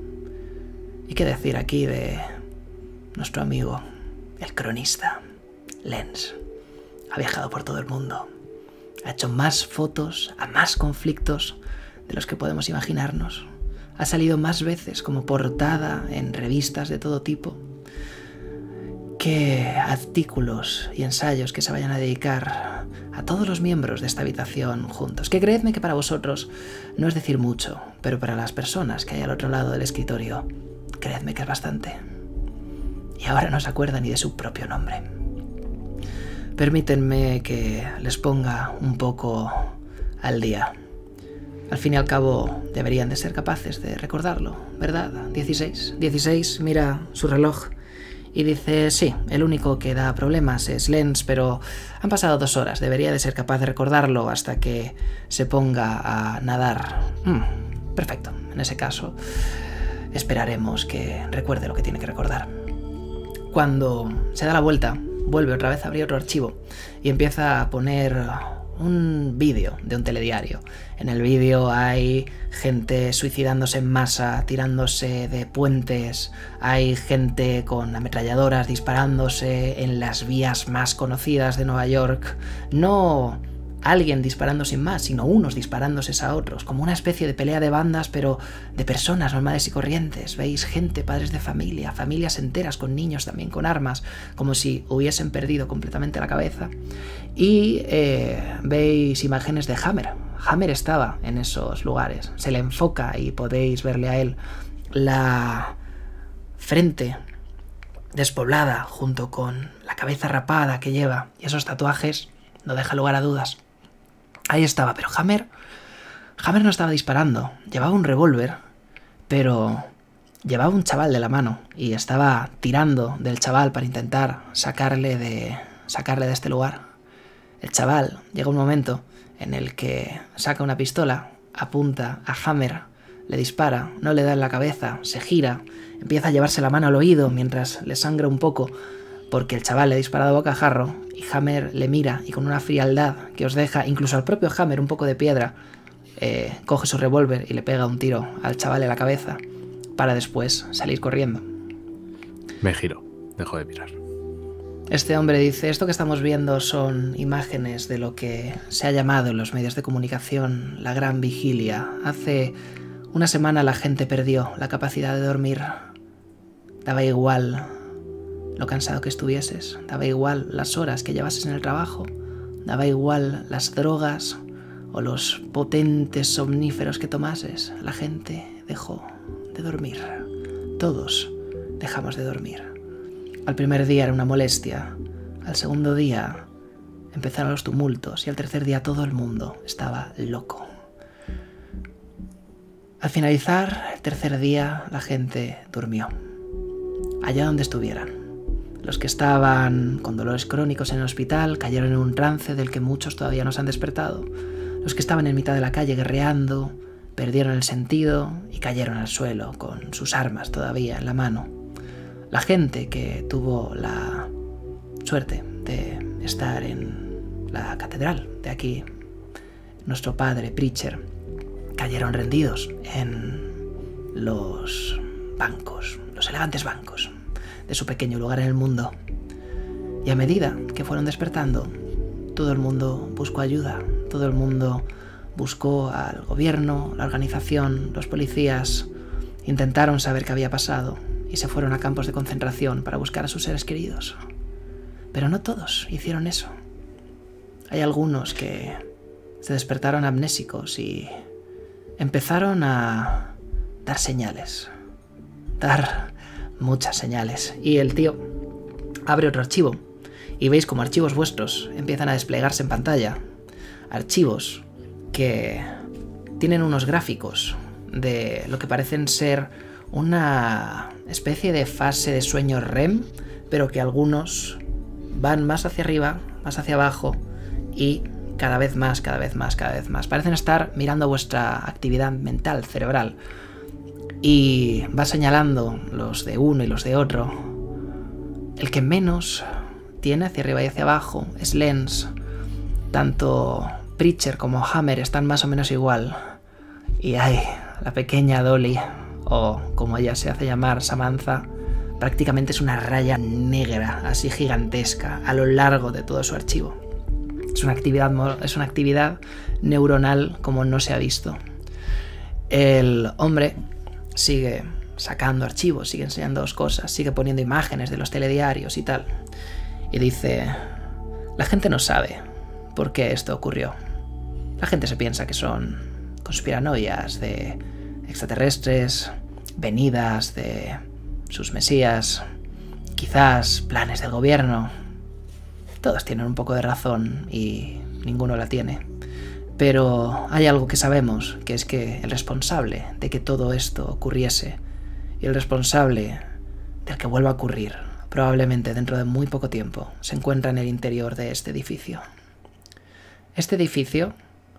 ¿Y qué decir aquí de nuestro amigo, el cronista, Lenz? Ha viajado por todo el mundo. Ha hecho más fotos a más conflictos de los que podemos imaginarnos. Ha salido más veces como portada en revistas de todo tipo. qué artículos y ensayos que se vayan a dedicar a todos los miembros de esta habitación juntos. Que creedme que para vosotros no es decir mucho, pero para las personas que hay al otro lado del escritorio, creedme que es bastante. Y ahora no se acuerda ni de su propio nombre. Permítanme que les ponga un poco al día. Al fin y al cabo, deberían de ser capaces de recordarlo, ¿verdad? dieciséis. dieciséis mira su reloj y dice, sí, el único que da problemas es Lens, pero han pasado dos horas, debería de ser capaz de recordarlo hasta que se ponga a nadar. Mm, perfecto, en ese caso, esperaremos que recuerde lo que tiene que recordar. Cuando se da la vuelta, vuelve otra vez a abrir otro archivo y empieza a poner un vídeo de un telediario. En el vídeo hay gente suicidándose en masa, tirándose de puentes, hay gente con ametralladoras disparándose en las vías más conocidas de Nueva York. No alguien disparando sin más, sino unos disparándose a otros, como una especie de pelea de bandas, pero de personas normales y corrientes. Veis gente, padres de familia, familias enteras con niños también con armas, como si hubiesen perdido completamente la cabeza. Y eh, veis imágenes de Hammer. Hammer estaba en esos lugares. Se le enfoca y podéis verle a él la frente despoblada junto con la cabeza rapada que lleva y esos tatuajes no deja lugar a dudas. Ahí estaba, pero Hammer... Hammer no estaba disparando. Llevaba un revólver, pero llevaba un chaval de la mano y estaba tirando del chaval para intentar sacarle de, sacarle de este lugar. El chaval llega un momento en el que saca una pistola, apunta a Hammer, le dispara, no le da en la cabeza, se gira, empieza a llevarse la mano al oído mientras le sangra un poco porque el chaval le ha disparado a bocajarro y Hammer le mira y con una frialdad que os deja incluso al propio Hammer un poco de piedra, eh, coge su revólver y le pega un tiro al chaval en la cabeza para después salir corriendo. Me giro, dejo de mirar. Este hombre dice, esto que estamos viendo son imágenes de lo que se ha llamado en los medios de comunicación la Gran Vigilia. Hace una semana la gente perdió la capacidad de dormir. Daba igual lo cansado que estuvieses, daba igual las horas que llevases en el trabajo, daba igual las drogas o los potentes somníferos que tomases. La gente dejó de dormir. Todos dejamos de dormir. Al primer día era una molestia, al segundo día empezaron los tumultos y al tercer día todo el mundo estaba loco. Al finalizar el tercer día la gente durmió, allá donde estuvieran. Los que estaban con dolores crónicos en el hospital cayeron en un trance del que muchos todavía no se han despertado. Los que estaban en mitad de la calle guerreando perdieron el sentido y cayeron al suelo con sus armas todavía en la mano. La gente que tuvo la suerte de estar en la catedral de aquí, nuestro padre Preacher, cayeron rendidos en los bancos, los elegantes bancos de su pequeño lugar en el mundo. Y a medida que fueron despertando, todo el mundo buscó ayuda, todo el mundo buscó al gobierno, la organización, los policías, intentaron saber qué había pasado y se fueron a campos de concentración para buscar a sus seres queridos. Pero no todos hicieron eso. Hay algunos que se despertaron amnésicos y empezaron a dar señales, dar muchas señales. Y el tío abre otro archivo y veis como archivos vuestros empiezan a desplegarse en pantalla. Archivos que tienen unos gráficos de lo que parecen ser una especie de fase de sueño R E M, pero que algunos van más hacia arriba, más hacia abajo y cada vez más, cada vez más, cada vez más. Parecen estar mirando vuestra actividad mental, cerebral, y va señalando los de uno y los de otro. El que menos tiene hacia arriba y hacia abajo es Lens. Tanto Preacher como Hammer están más o menos igual. Y hay la pequeña Dolly, o como ella se hace llamar, Samantha, prácticamente es una raya negra, así gigantesca, a lo largo de todo su archivo. Es una actividad, es una actividad neuronal como no se ha visto. El hombre sigue sacando archivos, sigue enseñando cosas, sigue poniendo imágenes de los telediarios y tal. Y dice, la gente no sabe por qué esto ocurrió. La gente se piensa que son conspiranoias de extraterrestres, venidas de sus mesías, quizás planes del gobierno. Todos tienen un poco de razón y ninguno la tiene. Pero hay algo que sabemos, que es que el responsable de que todo esto ocurriese y el responsable del que vuelva a ocurrir, probablemente dentro de muy poco tiempo, se encuentra en el interior de este edificio. Este edificio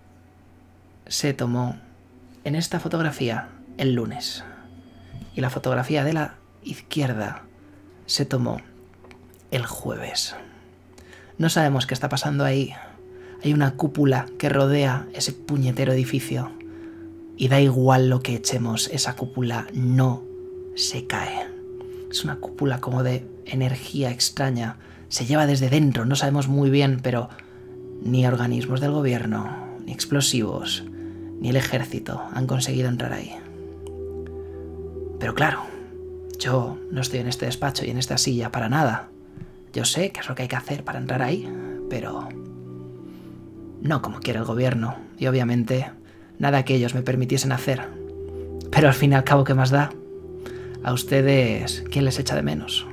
se tomó en esta fotografía el lunes y la fotografía de la izquierda se tomó el jueves. No sabemos qué está pasando ahí. Hay una cúpula que rodea ese puñetero edificio y da igual lo que echemos, esa cúpula no se cae. Es una cúpula como de energía extraña. Se lleva desde dentro, no sabemos muy bien, pero ni organismos del gobierno, ni explosivos, ni el ejército han conseguido entrar ahí. Pero claro, yo no estoy en este despacho y en esta silla para nada. Yo sé qué es lo que hay que hacer para entrar ahí, pero no como quiere el gobierno, y obviamente nada que ellos me permitiesen hacer. Pero al fin y al cabo, ¿qué más da? A ustedes, ¿quién les echa de menos?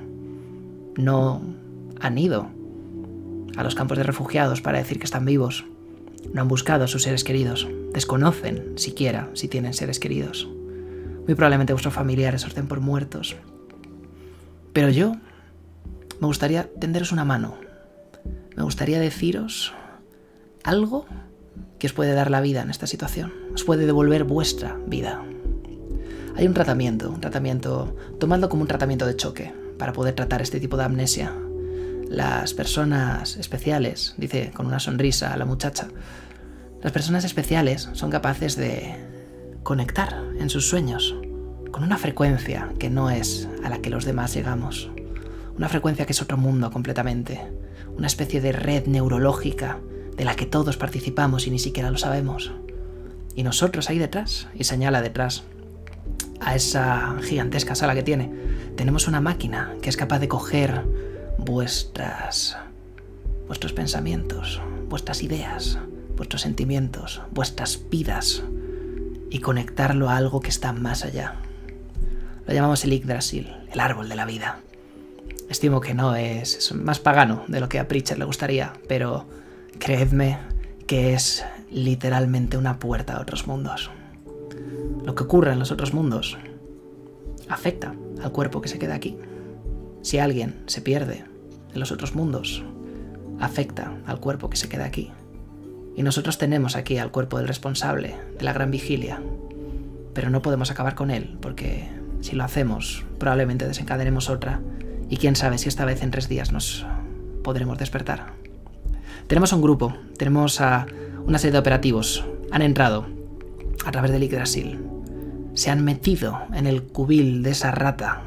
No han ido a los campos de refugiados para decir que están vivos. No han buscado a sus seres queridos. Desconocen siquiera si tienen seres queridos. Muy probablemente vuestros familiares os den por muertos. Pero yo me gustaría tenderos una mano. Me gustaría deciros algo que os puede dar la vida en esta situación. Os puede devolver vuestra vida. Hay un tratamiento, un tratamiento, tomadlo como un tratamiento de choque para poder tratar este tipo de amnesia. Las personas especiales, dice con una sonrisa a la muchacha, las personas especiales son capaces de conectar en sus sueños con una frecuencia que no es a la que los demás llegamos. Una frecuencia que es otro mundo completamente. Una especie de red neurológica de la que todos participamos y ni siquiera lo sabemos. Y nosotros ahí detrás, y señala detrás a esa gigantesca sala que tiene, tenemos una máquina que es capaz de coger vuestras, vuestros pensamientos, vuestras ideas, vuestros sentimientos, vuestras vidas y conectarlo a algo que está más allá. Lo llamamos el Yggdrasil, el árbol de la vida. Estimo que no es, es más pagano de lo que a Pritchard le gustaría, pero creedme que es literalmente una puerta a otros mundos. Lo que ocurre en los otros mundos afecta al cuerpo que se queda aquí. Si alguien se pierde en los otros mundos, afecta al cuerpo que se queda aquí. Y nosotros tenemos aquí al cuerpo del responsable de la gran vigilia, pero no podemos acabar con él, porque si lo hacemos, probablemente desencadenemos otra, y quién sabe si esta vez en tres días nos podremos despertar. Tenemos un grupo, tenemos a una serie de operativos. Han entrado a través del Yggdrasil, se han metido en el cubil de esa rata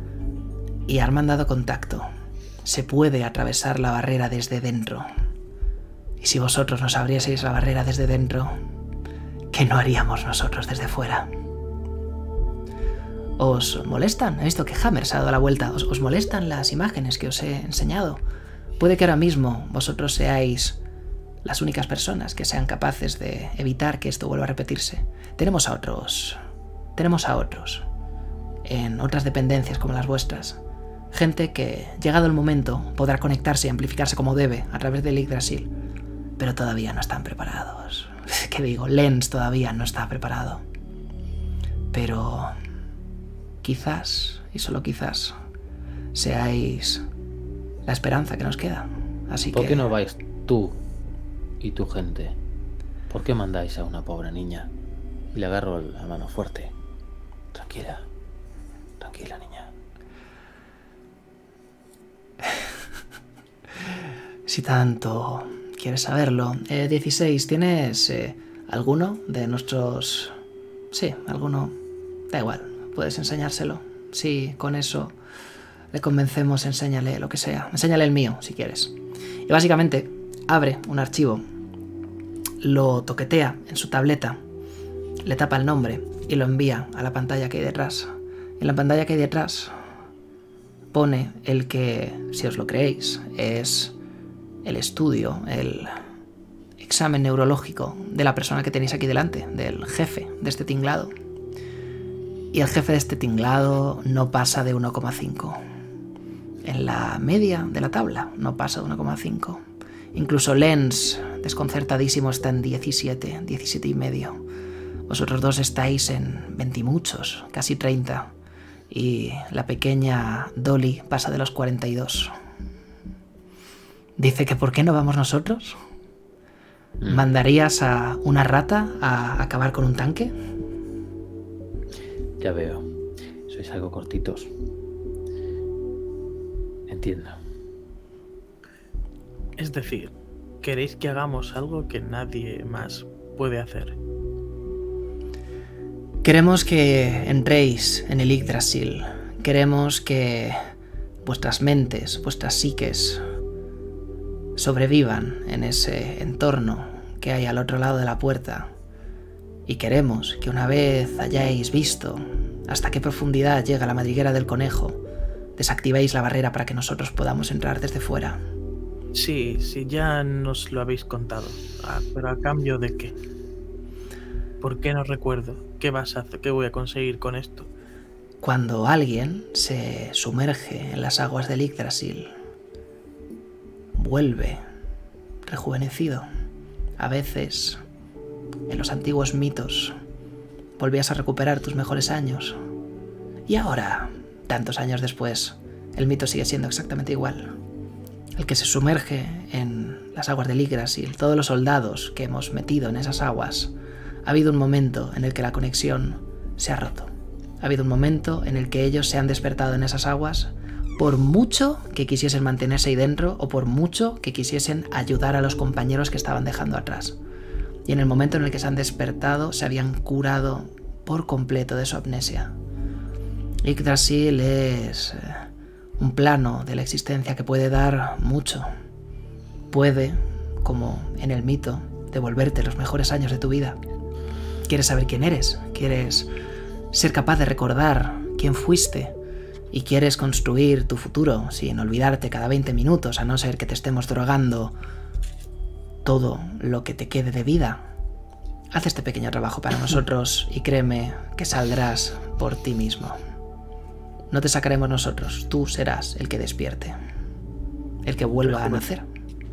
y han mandado contacto. Se puede atravesar la barrera desde dentro. Y si vosotros nos abrieseis la barrera desde dentro, ¿qué no haríamos nosotros desde fuera? ¿Os molestan? He visto que Hammer se ha dado la vuelta. ¿Os, os molestan las imágenes que os he enseñado? Puede que ahora mismo vosotros seáis las únicas personas que sean capaces de evitar que esto vuelva a repetirse. Tenemos a otros. Tenemos a otros. En otras dependencias como las vuestras. Gente que, llegado el momento, podrá conectarse y amplificarse como debe a través del Yggdrasil. Pero todavía no están preparados. ¿Qué digo? Lens todavía no está preparado. Pero quizás, y solo quizás, seáis la esperanza que nos queda. Así ¿Por que... qué no vais tú y tu gente? ¿Por qué mandáis a una pobre niña? Y le agarro la mano fuerte. Tranquila, tranquila, niña. Si tanto quieres saberlo. Eh, dieciséis, ¿tienes eh, alguno de nuestros... Sí, alguno... Da igual, puedes enseñárselo. Sí, con eso le convencemos, enséñale lo que sea. Enséñale el mío, si quieres. Y básicamente abre un archivo, lo toquetea en su tableta, le tapa el nombre y lo envía a la pantalla que hay detrás. En la pantalla que hay detrás pone el que, si os lo creéis, es el estudio, el examen neurológico de la persona que tenéis aquí delante, del jefe de este tinglado. Y el jefe de este tinglado no pasa de uno coma cinco. En la media de la tabla no pasa de uno coma cinco. Incluso Lens, desconcertadísimo, está en diecisiete, diecisiete y medio. Vosotros dos estáis en veinte y muchos, casi treinta. Y la pequeña Dolly pasa de los cuarenta y dos. Dice que ¿por qué no vamos nosotros? ¿Mandarías a una rata a acabar con un tanque? Ya veo. Sois algo cortitos. Entiendo. Es decir, queréis que hagamos algo que nadie más puede hacer. Queremos que entréis en el Yggdrasil. Queremos que vuestras mentes, vuestras psiques sobrevivan en ese entorno que hay al otro lado de la puerta. Y queremos que una vez hayáis visto hasta qué profundidad llega la madriguera del conejo, desactivéis la barrera para que nosotros podamos entrar desde fuera. Sí, sí, ya nos lo habéis contado. Ah, pero ¿a cambio de qué? ¿Por qué no recuerdo? ¿Qué vas a hacer? ¿Qué voy a conseguir con esto? Cuando alguien se sumerge en las aguas del Yggdrasil, vuelve rejuvenecido. A veces, en los antiguos mitos, volvías a recuperar tus mejores años. Y ahora, tantos años después, el mito sigue siendo exactamente igual. El que se sumerge en las aguas del Yggdrasil, todos los soldados que hemos metido en esas aguas, ha habido un momento en el que la conexión se ha roto. Ha habido un momento en el que ellos se han despertado en esas aguas, por mucho que quisiesen mantenerse ahí dentro o por mucho que quisiesen ayudar a los compañeros que estaban dejando atrás. Y en el momento en el que se han despertado, se habían curado por completo de su amnesia. Yggdrasil es un plano de la existencia que puede dar mucho. Puede, como en el mito, devolverte los mejores años de tu vida. Quieres saber quién eres, quieres ser capaz de recordar quién fuiste y quieres construir tu futuro sin olvidarte cada veinte minutos, a no ser que te estemos drogando todo lo que te quede de vida. Haz este pequeño trabajo para nosotros y créeme que saldrás por ti mismo. No te sacaremos nosotros, tú serás el que despierte, el que vuelva a nacer.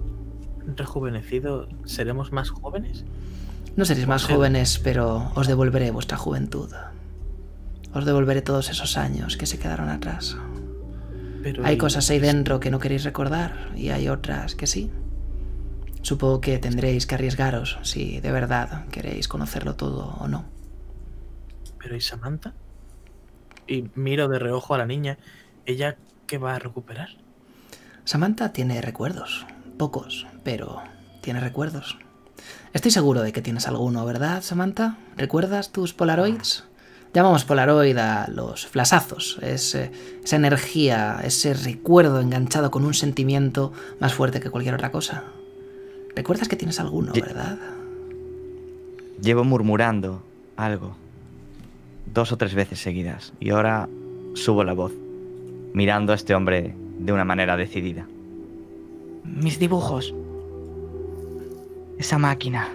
¿Rejuvenecido? ¿Seremos más jóvenes? No seréis más jóvenes, pero os devolveré vuestra juventud. Os devolveré todos esos años que se quedaron atrás. Pero hay y... cosas ahí dentro que no queréis recordar y hay otras que sí. Supongo que tendréis que arriesgaros si de verdad queréis conocerlo todo o no. ¿Pero y Samantha? Y miro de reojo a la niña. ¿Ella qué va a recuperar? Samantha tiene recuerdos. Pocos, pero tiene recuerdos. Estoy seguro de que tienes alguno, ¿verdad, Samantha? ¿Recuerdas tus Polaroids? Llamamos Polaroid a los flasazos. Es eh, esa energía, ese recuerdo enganchado con un sentimiento más fuerte que cualquier otra cosa. ¿Recuerdas que tienes alguno, Lle- verdad? Llevo murmurando algo dos o tres veces seguidas y ahora subo la voz, mirando a este hombre de una manera decidida. Mis dibujos. Esa máquina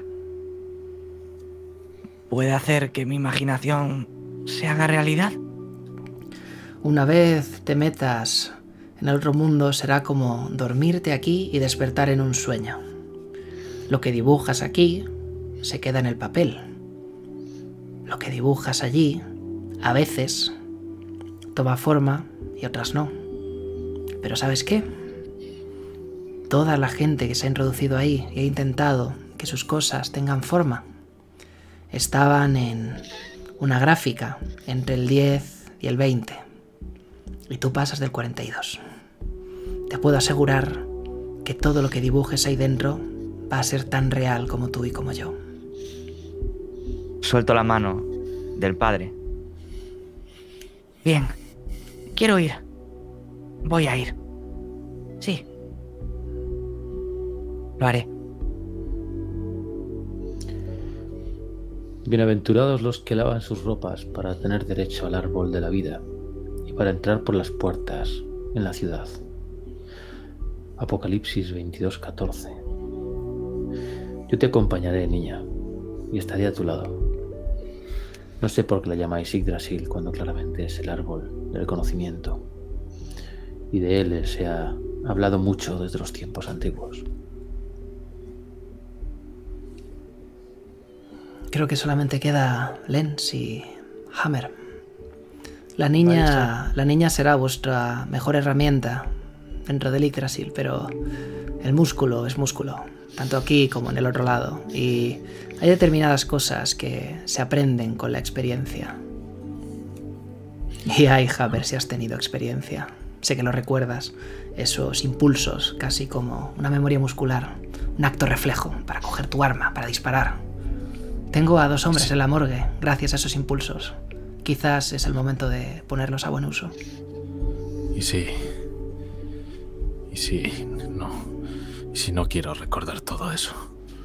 puede hacer que mi imaginación se haga realidad. Una vez te metas en el otro mundo será como dormirte aquí y despertar en un sueño. Lo que dibujas aquí se queda en el papel. Lo que dibujas allí, a veces, toma forma y otras no. Pero ¿sabes qué? Toda la gente que se ha introducido ahí y ha intentado que sus cosas tengan forma, estaban en una gráfica entre el diez y el veinte. Y tú pasas del cuarenta y dos. Te puedo asegurar que todo lo que dibujes ahí dentro va a ser tan real como tú y como yo. Suelto la mano del padre. Bien. Quiero ir. Voy a ir. Sí. Lo haré. Bienaventurados los que lavan sus ropas para tener derecho al árbol de la vida, y para entrar por las puertas en la ciudad. Apocalipsis veintidós catorce. Yo te acompañaré, niña, y estaré a tu lado. No sé por qué la llamáis Yggdrasil cuando claramente es el árbol del conocimiento, y de él se ha hablado mucho desde los tiempos antiguos. Creo que solamente queda Lens y Hammer. La niña, la niña será vuestra mejor herramienta dentro del Yggdrasil, pero el músculo es músculo, tanto aquí como en el otro lado, y hay determinadas cosas que se aprenden con la experiencia. Y ay, Hammer, si has tenido experiencia. Sé que lo recuerdas, esos impulsos, casi como una memoria muscular, un acto reflejo para coger tu arma, para disparar. Tengo a dos hombres en la morgue, gracias a esos impulsos. Quizás es el momento de ponerlos a buen uso. Y sí. Y sí, no. Y si no quiero recordar todo eso.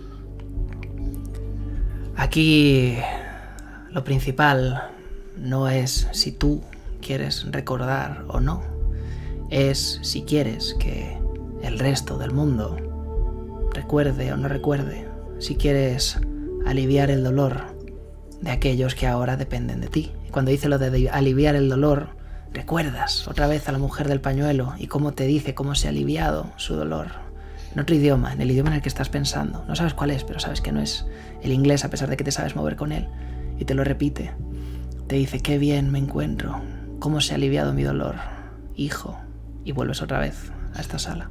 Aquí lo principal no es si tú quieres recordar o no. Es si quieres que el resto del mundo recuerde o no recuerde. Si quieres aliviar el dolor de aquellos que ahora dependen de ti. Y cuando dice lo de aliviar el dolor, recuerdas otra vez a la mujer del pañuelo y cómo te dice cómo se ha aliviado su dolor. En otro idioma, en el idioma en el que estás pensando. No sabes cuál es, pero sabes que no es el inglés a pesar de que te sabes mover con él. Y te lo repite. Te dice, qué bien me encuentro. Cómo se ha aliviado mi dolor, hijo. Y vuelves otra vez a esta sala.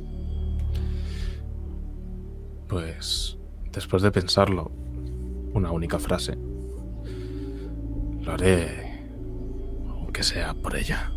Pues después de pensarlo, una única frase. Lo haré, aunque sea por ella.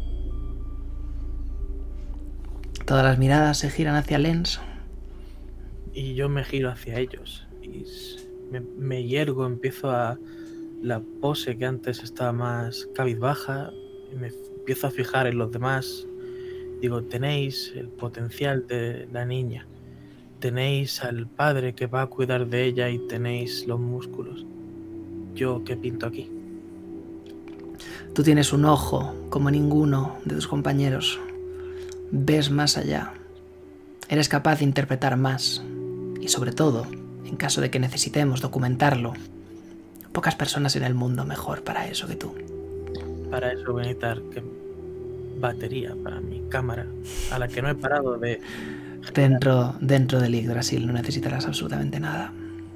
Todas las miradas se giran hacia Lens. Y yo me giro hacia ellos. Y me, me hiergo, empiezo a... La pose que antes estaba más cabizbaja, y me empiezo a fijar en los demás. Digo, tenéis el potencial de la niña. Tenéis al padre que va a cuidar de ella y tenéis los músculos. ¿Yo qué pinto aquí? Tú tienes un ojo como ninguno de tus compañeros. Ves más allá. Eres capaz de interpretar más. Y sobre todo, en caso de que necesitemos documentarlo, pocas personas en el mundo mejor para eso que tú. Para eso voy a necesitar que batería para mi cámara, a la que no he parado de... Dentro, dentro del Yggdrasil no necesitarás absolutamente nada.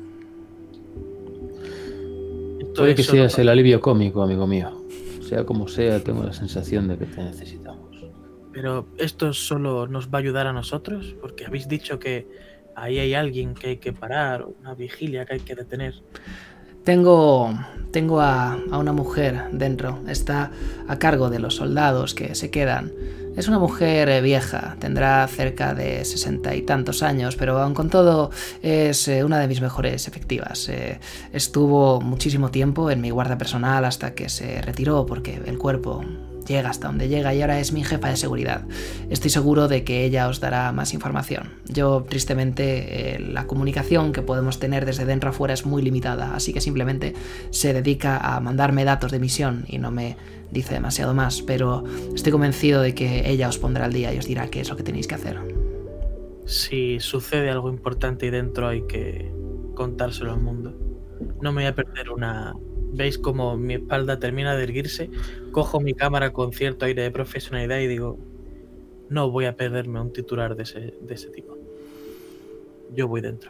Puede que seas el alivio cómico, amigo mío. Sea como sea, tengo la sensación de que te necesitamos. Pero esto solo nos va a ayudar a nosotros, porque habéis dicho que ahí hay alguien que hay que parar, una vigilia que hay que detener. Tengo, tengo a, a una mujer dentro. Está a cargo de los soldados que se quedan. Es una mujer vieja, tendrá cerca de sesenta y tantos años, pero aun con todo es una de mis mejores efectivas. Eh, estuvo muchísimo tiempo en mi guardia personal hasta que se retiró porque el cuerpo llega hasta donde llega y ahora es mi jefa de seguridad. Estoy seguro de que ella os dará más información. Yo, tristemente, eh, la comunicación que podemos tener desde dentro a fuera es muy limitada, así que simplemente se dedica a mandarme datos de misión y no me dice demasiado más, pero estoy convencido de que ella os pondrá al día y os dirá qué es lo que tenéis que hacer. Si sucede algo importante ahí dentro hay que contárselo al mundo. No me voy a perder una... ¿Veis cómo mi espalda termina de erguirse? Cojo mi cámara con cierto aire de profesionalidad y digo, no voy a perderme un titular de ese, de ese tipo. Yo voy dentro.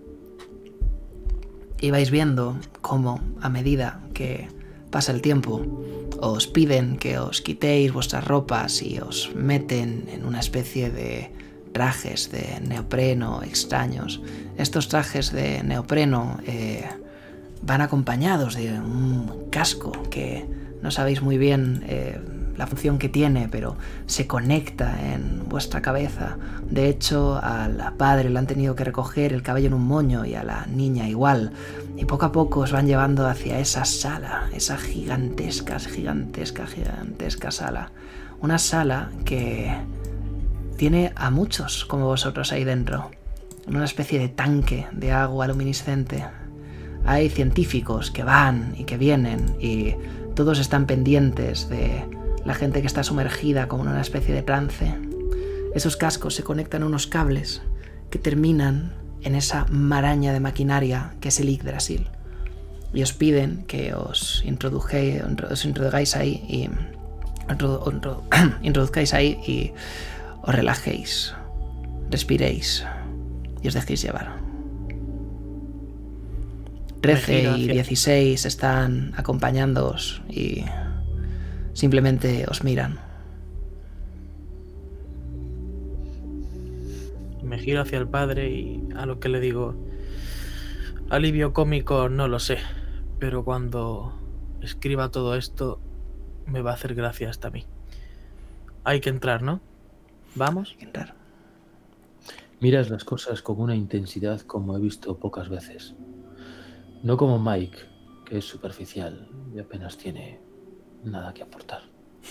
Y vais viendo cómo, a medida que pasa el tiempo, os piden que os quitéis vuestras ropas y os meten en una especie de trajes de neopreno extraños. Estos trajes de neopreno eh, van acompañados de un casco que no sabéis muy bien eh, la función que tiene, pero se conecta en vuestra cabeza. De hecho, al padre le han tenido que recoger el cabello en un moño y a la niña igual. Y poco a poco os van llevando hacia esa sala, esa gigantesca, gigantesca, gigantesca sala. Una sala que tiene a muchos como vosotros ahí dentro. En una especie de tanque de agua luminiscente. Hay científicos que van y que vienen y todos están pendientes de la gente que está sumergida como en una especie de trance. Esos cascos se conectan a unos cables que terminan en esa maraña de maquinaria que es el Yggdrasil. Y os piden que os, introdujéis, os introduzcáis ahí y introduzcáis ahí y os relajéis, respiréis y os dejéis llevar. trece y dieciséis están acompañándoos y simplemente os miran. Me giro hacia el padre y a lo que le digo: alivio cómico no lo sé, pero cuando escriba todo esto me va a hacer gracia hasta a mí. Hay que entrar, ¿no? ¿Vamos? Hay que entrar. Miras las cosas con una intensidad como he visto pocas veces. No como Mike, que es superficial y apenas tiene nada que aportar.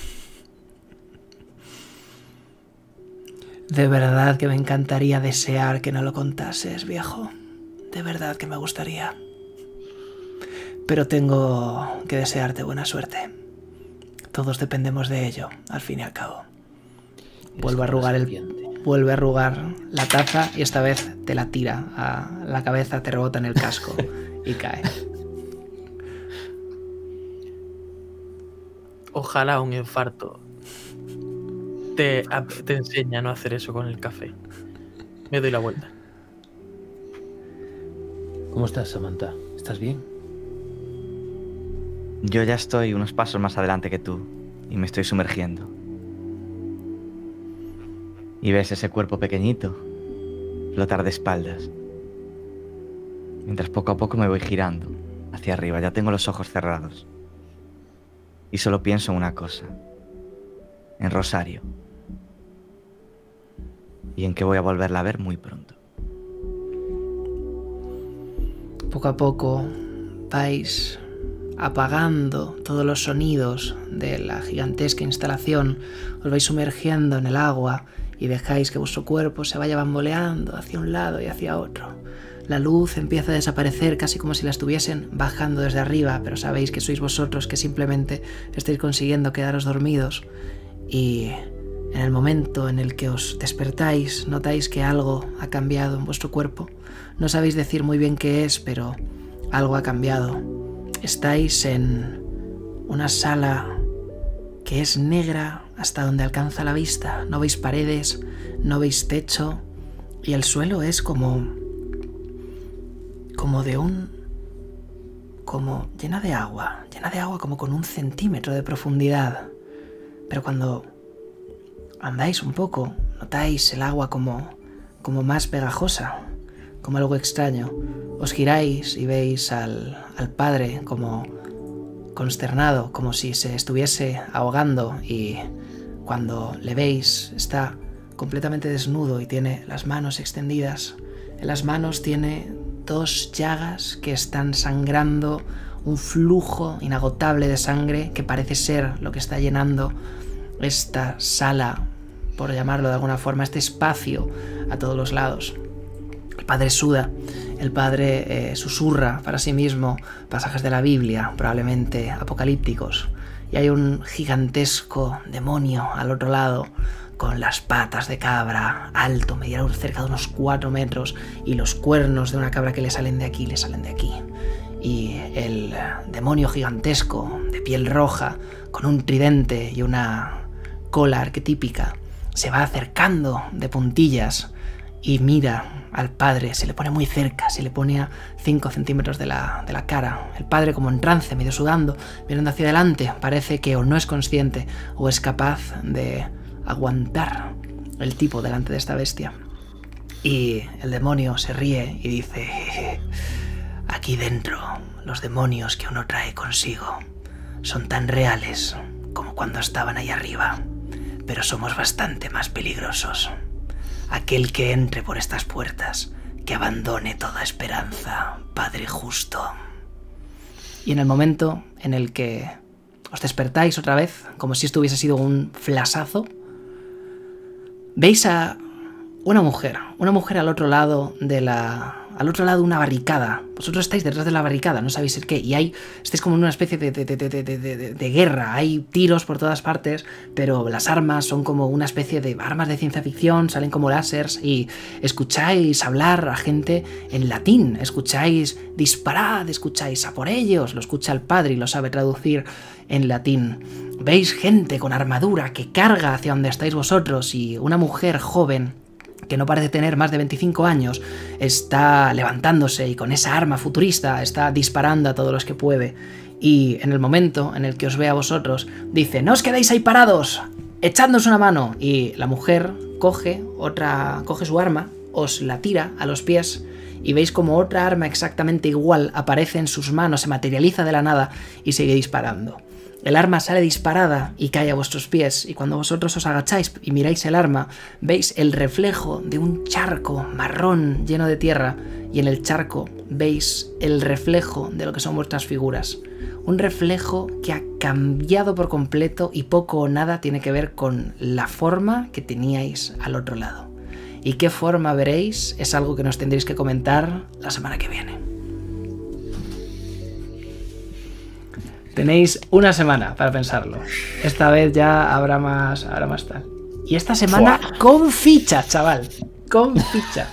De verdad que me encantaría desear que no lo contases, viejo. De verdad que me gustaría. Pero tengo que desearte buena suerte. Todos dependemos de ello, al fin y al cabo. Vuelve a arrugar el... Vuelve a arrugar la taza y esta vez te la tira a la cabeza, te rebota en el casco y cae. Ojalá un infarto te, te enseñe a no hacer eso con el café. Me doy la vuelta. ¿Cómo estás, Samantha? ¿Estás bien? Yo ya estoy unos pasos más adelante que tú y me estoy sumergiendo. Y ves ese cuerpo pequeñito flotar de espaldas. Mientras poco a poco me voy girando hacia arriba. Ya tengo los ojos cerrados. Y solo pienso en una cosa. En Rosario. Y en que voy a volverla a ver muy pronto. Poco a poco vais apagando todos los sonidos de la gigantesca instalación. Os vais sumergiendo en el agua y dejáis que vuestro cuerpo se vaya bamboleando hacia un lado y hacia otro. La luz empieza a desaparecer casi como si la estuviesen bajando desde arriba, pero sabéis que sois vosotros que simplemente estáis consiguiendo quedaros dormidos. Y en el momento en el que os despertáis, notáis que algo ha cambiado en vuestro cuerpo. No sabéis decir muy bien qué es, pero algo ha cambiado. Estáis en una sala que es negra hasta donde alcanza la vista. No veis paredes, no veis techo y el suelo es como... como de un... como llena de agua, llena de agua como con un centímetro de profundidad. Pero cuando andáis un poco, notáis el agua como, como más pegajosa, como algo extraño. Os giráis y veis al, al padre como consternado, como si se estuviese ahogando, y cuando le veis está completamente desnudo y tiene las manos extendidas. En las manos tiene dos llagas que están sangrando, un flujo inagotable de sangre que parece ser lo que está llenando esta sala, por llamarlo de alguna forma, este espacio a todos los lados. El padre suda, el padre eh, susurra para sí mismo pasajes de la Biblia, probablemente apocalípticos, y hay un gigantesco demonio al otro lado, con las patas de cabra, alto, medirá cerca de unos cuatro metros, y los cuernos de una cabra que le salen de aquí, le salen de aquí. Y el demonio gigantesco, de piel roja, con un tridente y una cola arquetípica, se va acercando de puntillas y mira al padre, se le pone muy cerca, se le pone a cinco centímetros de la, de la cara. El padre, como en trance, medio sudando, mirando hacia adelante, parece que o no es consciente o es capaz de aguantar el tipo delante de esta bestia. Y el demonio se ríe y dice: aquí dentro, los demonios que uno trae consigo son tan reales como cuando estaban ahí arriba, pero somos bastante más peligrosos. Aquel que entre por estas puertas, que abandone toda esperanza, Padre justo. Y en el momento en el que os despertáis otra vez, como si esto hubiese sido un flashazo, veis a una mujer, una mujer al otro lado de la... al otro lado de una barricada. Vosotros estáis detrás de la barricada, no sabéis el qué. Y hay, estáis como en una especie de, de, de, de, de, de, de guerra. Hay tiros por todas partes, pero las armas son como una especie de armas de ciencia ficción, salen como láseres y escucháis hablar a gente en latín. Escucháis disparad, escucháis a por ellos. Lo escucha el padre y lo sabe traducir en latín. Veis gente con armadura que carga hacia donde estáis vosotros y una mujer joven que no parece tener más de veinticinco años, está levantándose y con esa arma futurista está disparando a todos los que puede. Y en el momento en el que os ve a vosotros, dice: ¡no os quedéis ahí parados! ¡Echadnos una mano! Y la mujer coge, otra, coge su arma, os la tira a los pies y veis como otra arma exactamente igual aparece en sus manos, se materializa de la nada y sigue disparando. El arma sale disparada y cae a vuestros pies, y cuando vosotros os agacháis y miráis el arma, veis el reflejo de un charco marrón lleno de tierra, y en el charco veis el reflejo de lo que son vuestras figuras. Un reflejo que ha cambiado por completo y poco o nada tiene que ver con la forma que teníais al otro lado. Y qué forma veréis es algo que nos tendréis que comentar la semana que viene. Tenéis una semana para pensarlo. Esta vez ya habrá más, habrá más tal. Y esta semana ¡fua! Con ficha, chaval. Con ficha.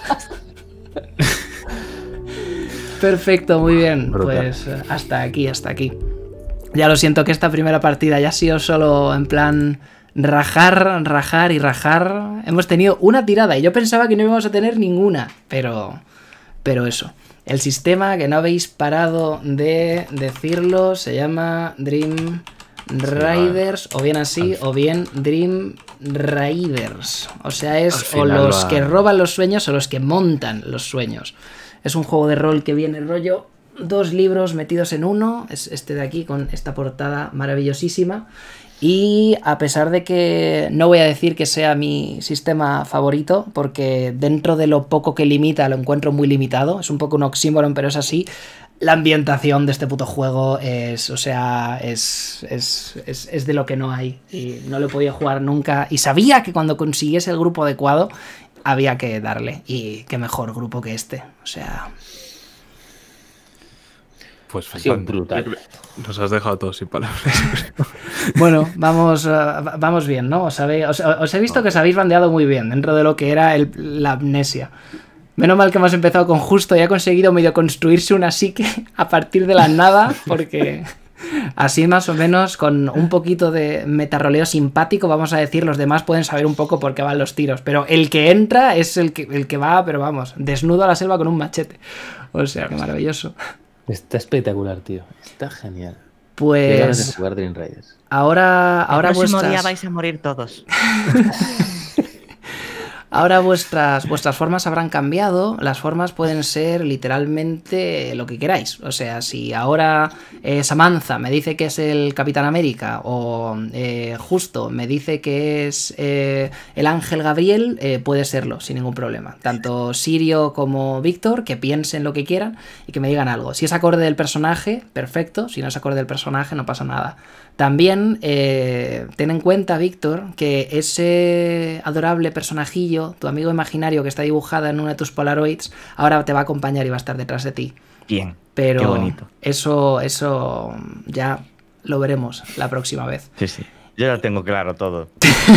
Perfecto, muy bien. Pues hasta aquí, hasta aquí. Ya lo siento que esta primera partida ya ha sido solo en plan rajar, rajar y rajar. Hemos tenido una tirada y yo pensaba que no íbamos a tener ninguna. Pero, pero eso. El sistema, que no habéis parado de decirlo, se llama Dream Riders, o bien así, o bien Dream Raiders. O sea, es o los va... que roban los sueños o los que montan los sueños. Es un juego de rol que viene rollo dos libros metidos en uno. Es este de aquí con esta portada maravillosísima. Y a pesar de que no voy a decir que sea mi sistema favorito, porque dentro de lo poco que limita lo encuentro muy limitado, es un poco un oxímoron, pero es así, la ambientación de este puto juego es, o sea, es, es, es, es de lo que no hay. Y no lo he podido jugar nunca. Y sabía que cuando consiguiese el grupo adecuado había que darle. Y qué mejor grupo que este. O sea... Pues ha sido brutal. Nos has dejado todos sin palabras. Bueno, vamos, uh, vamos bien, ¿no? Os, habéis, os, os he visto que os habéis bandeado muy bien dentro de lo que era el, la amnesia. Menos mal que hemos empezado con justo y ha conseguido medio construirse una psique a partir de la nada, porque así más o menos con un poquito de metarroleo simpático, vamos a decir, los demás pueden saber un poco por qué van los tiros. Pero el que entra es el que, el que va, pero vamos, desnudo a la selva con un machete. O sea, qué maravilloso. Está espectacular, tío. Está genial. Pues... ganas de jugar Dream Raiders. Ahora, ahora el próximo vuestras... día vais a morir todos. Ahora vuestras, vuestras formas habrán cambiado. Las formas pueden ser literalmente lo que queráis. O sea, si ahora eh, Samantha me dice que es el Capitán América, o eh, Justo me dice que es eh, el Ángel Gabriel, eh, puede serlo sin ningún problema. Tanto Sirio como Víctor, que piensen lo que quieran y que me digan algo. Si es acorde del personaje, perfecto. Si no es acorde del personaje, no pasa nada. También eh, ten en cuenta, Víctor, que ese adorable personajillo, tu amigo imaginario que está dibujado en uno de tus Polaroids, ahora te va a acompañar y va a estar detrás de ti. Bien, pero qué bonito. Eso, eso ya lo veremos la próxima vez. Sí, sí. Yo ya tengo claro todo.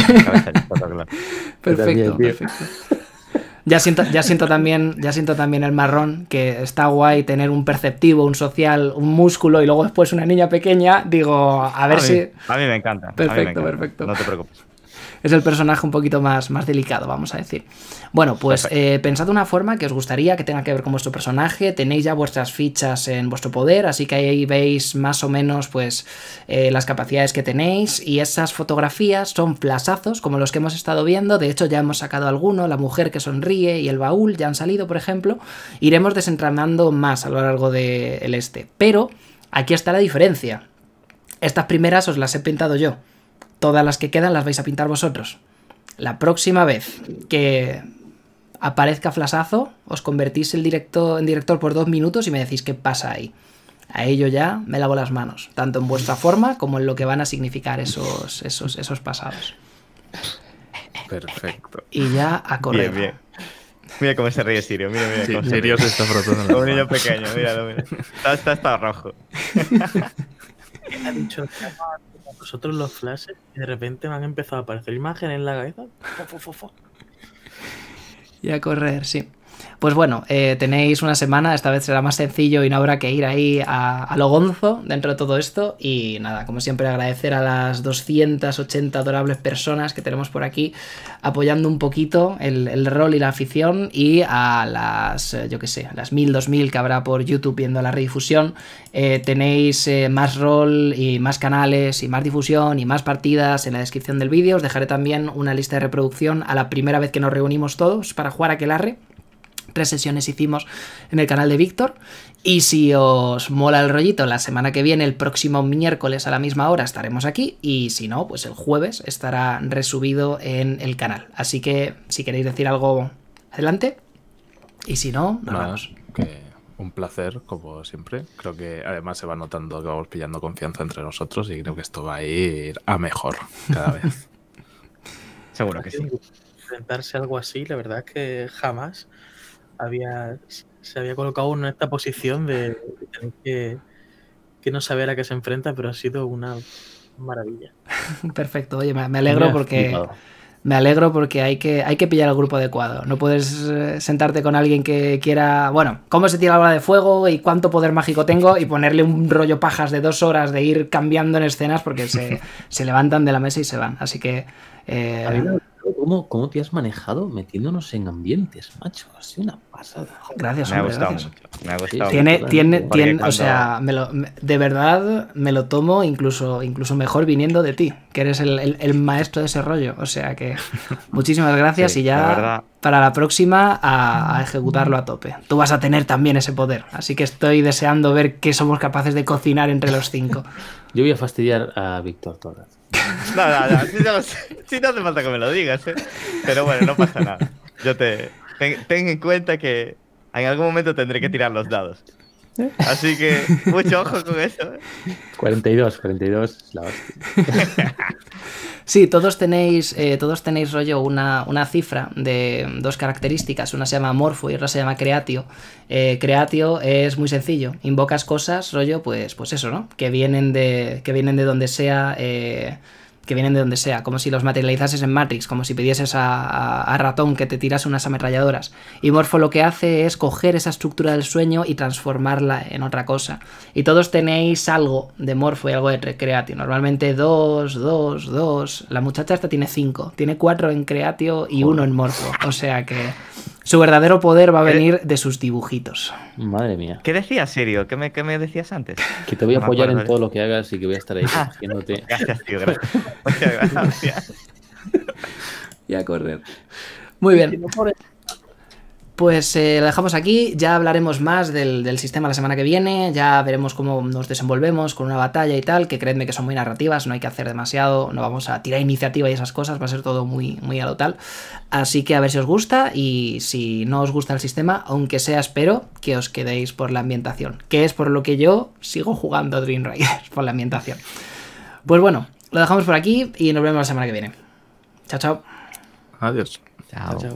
Perfecto, perfecto. Ya siento, ya siento también, ya siento también el marrón, que está guay tener un perceptivo, un social, un músculo y luego después una niña pequeña. Digo, a ver a mí, si. A mí me encanta. Perfecto, me encanta. perfecto. No te preocupes. Es el personaje un poquito más, más delicado, vamos a decir. Bueno, pues eh, pensad una forma que os gustaría que tenga que ver con vuestro personaje. Tenéis ya vuestras fichas en vuestro poder, así que ahí veis más o menos pues eh, las capacidades que tenéis. Y esas fotografías son flashazos, como los que hemos estado viendo. De hecho, ya hemos sacado alguno, la mujer que sonríe y el baúl ya han salido, por ejemplo. Iremos desentramando más a lo largo del este. Pero aquí está la diferencia. Estas primeras os las he pintado yo. Todas las que quedan las vais a pintar vosotros. La próxima vez que aparezca flashazo, os convertís en, directo, en director por dos minutos y me decís qué pasa ahí. A ello ya me lavo las manos, tanto en vuestra forma como en lo que van a significar esos, esos, esos pasados. Perfecto. Y ya a correr. Bien, bien. Mira cómo se ríe Sirio, mira, mira. Sí, cómo se Sirio ríe. se está frotando Como las un niño manos. pequeño, míralo, mira. Está, está, está rojo. Ha dicho nosotros los flashes y de repente me han empezado a aparecer imágenes en la cabeza. Fo, fo, fo, fo. Y a correr, sí. Pues bueno, eh, tenéis una semana, esta vez será más sencillo y no habrá que ir ahí a, a lo gonzo dentro de todo esto. Y nada, como siempre agradecer a las doscientas ochenta adorables personas que tenemos por aquí apoyando un poquito el, el rol y la afición, y a las, eh, yo qué sé, las mil, dos mil que habrá por YouTube viendo la redifusión. Eh, tenéis eh, más rol y más canales y más difusión y más partidas en la descripción del vídeo. Os dejaré también una lista de reproducción a la primera vez que nos reunimos todos para jugar a Aquelarre. Tres sesiones hicimos en el canal de Víctor. Y si os mola el rollito, la semana que viene, el próximo miércoles a la misma hora, estaremos aquí. Y si no, pues el jueves estará resubido en el canal. Así que si queréis decir algo, adelante. Y si no, nos Nada, vamos. que un placer, como siempre. Creo que además se va notando que vamos pillando confianza entre nosotros y creo que esto va a ir a mejor cada vez. Seguro que sí. Enfrentarse a algo así, la verdad es que jamás había se había colocado uno en esta posición de, de tener que, que no saber a qué se enfrenta, pero ha sido una maravilla. Perfecto, oye, me, me alegro Me ha porque... flipado. Me alegro porque hay que, hay que pillar el grupo adecuado. No puedes eh, sentarte con alguien que quiera, bueno, cómo se tira la bola de fuego y cuánto poder mágico tengo, y ponerle un rollo pajas de dos horas de ir cambiando en escenas, porque se, se levantan de la mesa y se van. Así que... eh, A mí me ha gustado ¿Cómo, ¿Cómo te has manejado metiéndonos en ambientes, macho? Ha sido una pasada. gracias, Me ha hombre, gustado gracias. mucho. Me ha gustado Tiene, mucho. tiene, Porque tiene, cuando- o sea, me lo, me- de verdad me lo tomo incluso, incluso mejor viniendo de ti, que eres el, el- el maestro de ese rollo. O sea que muchísimas gracias. Sí, y ya la verdad. para la próxima a, a ejecutarlo a tope. Tú vas a tener también ese poder, así que estoy deseando ver qué somos capaces de cocinar entre los cinco. Yo voy a fastidiar a Víctor todo el rato. No, no, no, si, no, si no hace falta que me lo digas, ¿eh? Pero bueno, no pasa nada. Yo te... Ten, ten en cuenta que en algún momento tendré que tirar los dados. Así que mucho ojo con eso, ¿eh? cuarenta y dos, cuarenta y dos es la hostia. Sí, todos tenéis, eh, todos tenéis rollo una, una cifra de dos características. Una se llama Morfo y otra se llama Creatio. Eh, Creatio es muy sencillo. Invocas cosas, rollo, pues, pues eso, ¿no? Que vienen de, que vienen de donde sea. Eh, que vienen de donde sea, como si los materializases en Matrix, como si pidieses a, a, a Ratón que te tirase unas ametralladoras. Y Morfo lo que hace es coger esa estructura del sueño y transformarla en otra cosa. Y todos tenéis algo de Morfo y algo de Creatio. Normalmente dos, dos, dos. La muchacha esta tiene cinco. Tiene cuatro en Creatio y uno en Morfo. O sea que su verdadero poder va a venir de sus dibujitos. Madre mía. ¿Qué decías, Sirio? ¿Qué me, qué me decías antes? Que te voy a No me apoyar acuerdo en de- todo lo que hagas y que voy a estar ahí haciéndote. Gracias, tío. Gracias. Muchas gracias. Y a correr. Muy bien. Pues eh, lo dejamos aquí, ya hablaremos más del, del sistema la semana que viene, ya veremos cómo nos desenvolvemos con una batalla y tal, que creedme que son muy narrativas, no hay que hacer demasiado, no vamos a tirar iniciativa y esas cosas, va a ser todo muy, muy a lo tal. Así que a ver si os gusta, y si no os gusta el sistema, aunque sea, espero que os quedéis por la ambientación, que es por lo que yo sigo jugando Dream Riders, por la ambientación. Pues bueno, lo dejamos por aquí y nos vemos la semana que viene. Chao, chao. Adiós. Chao. Chao.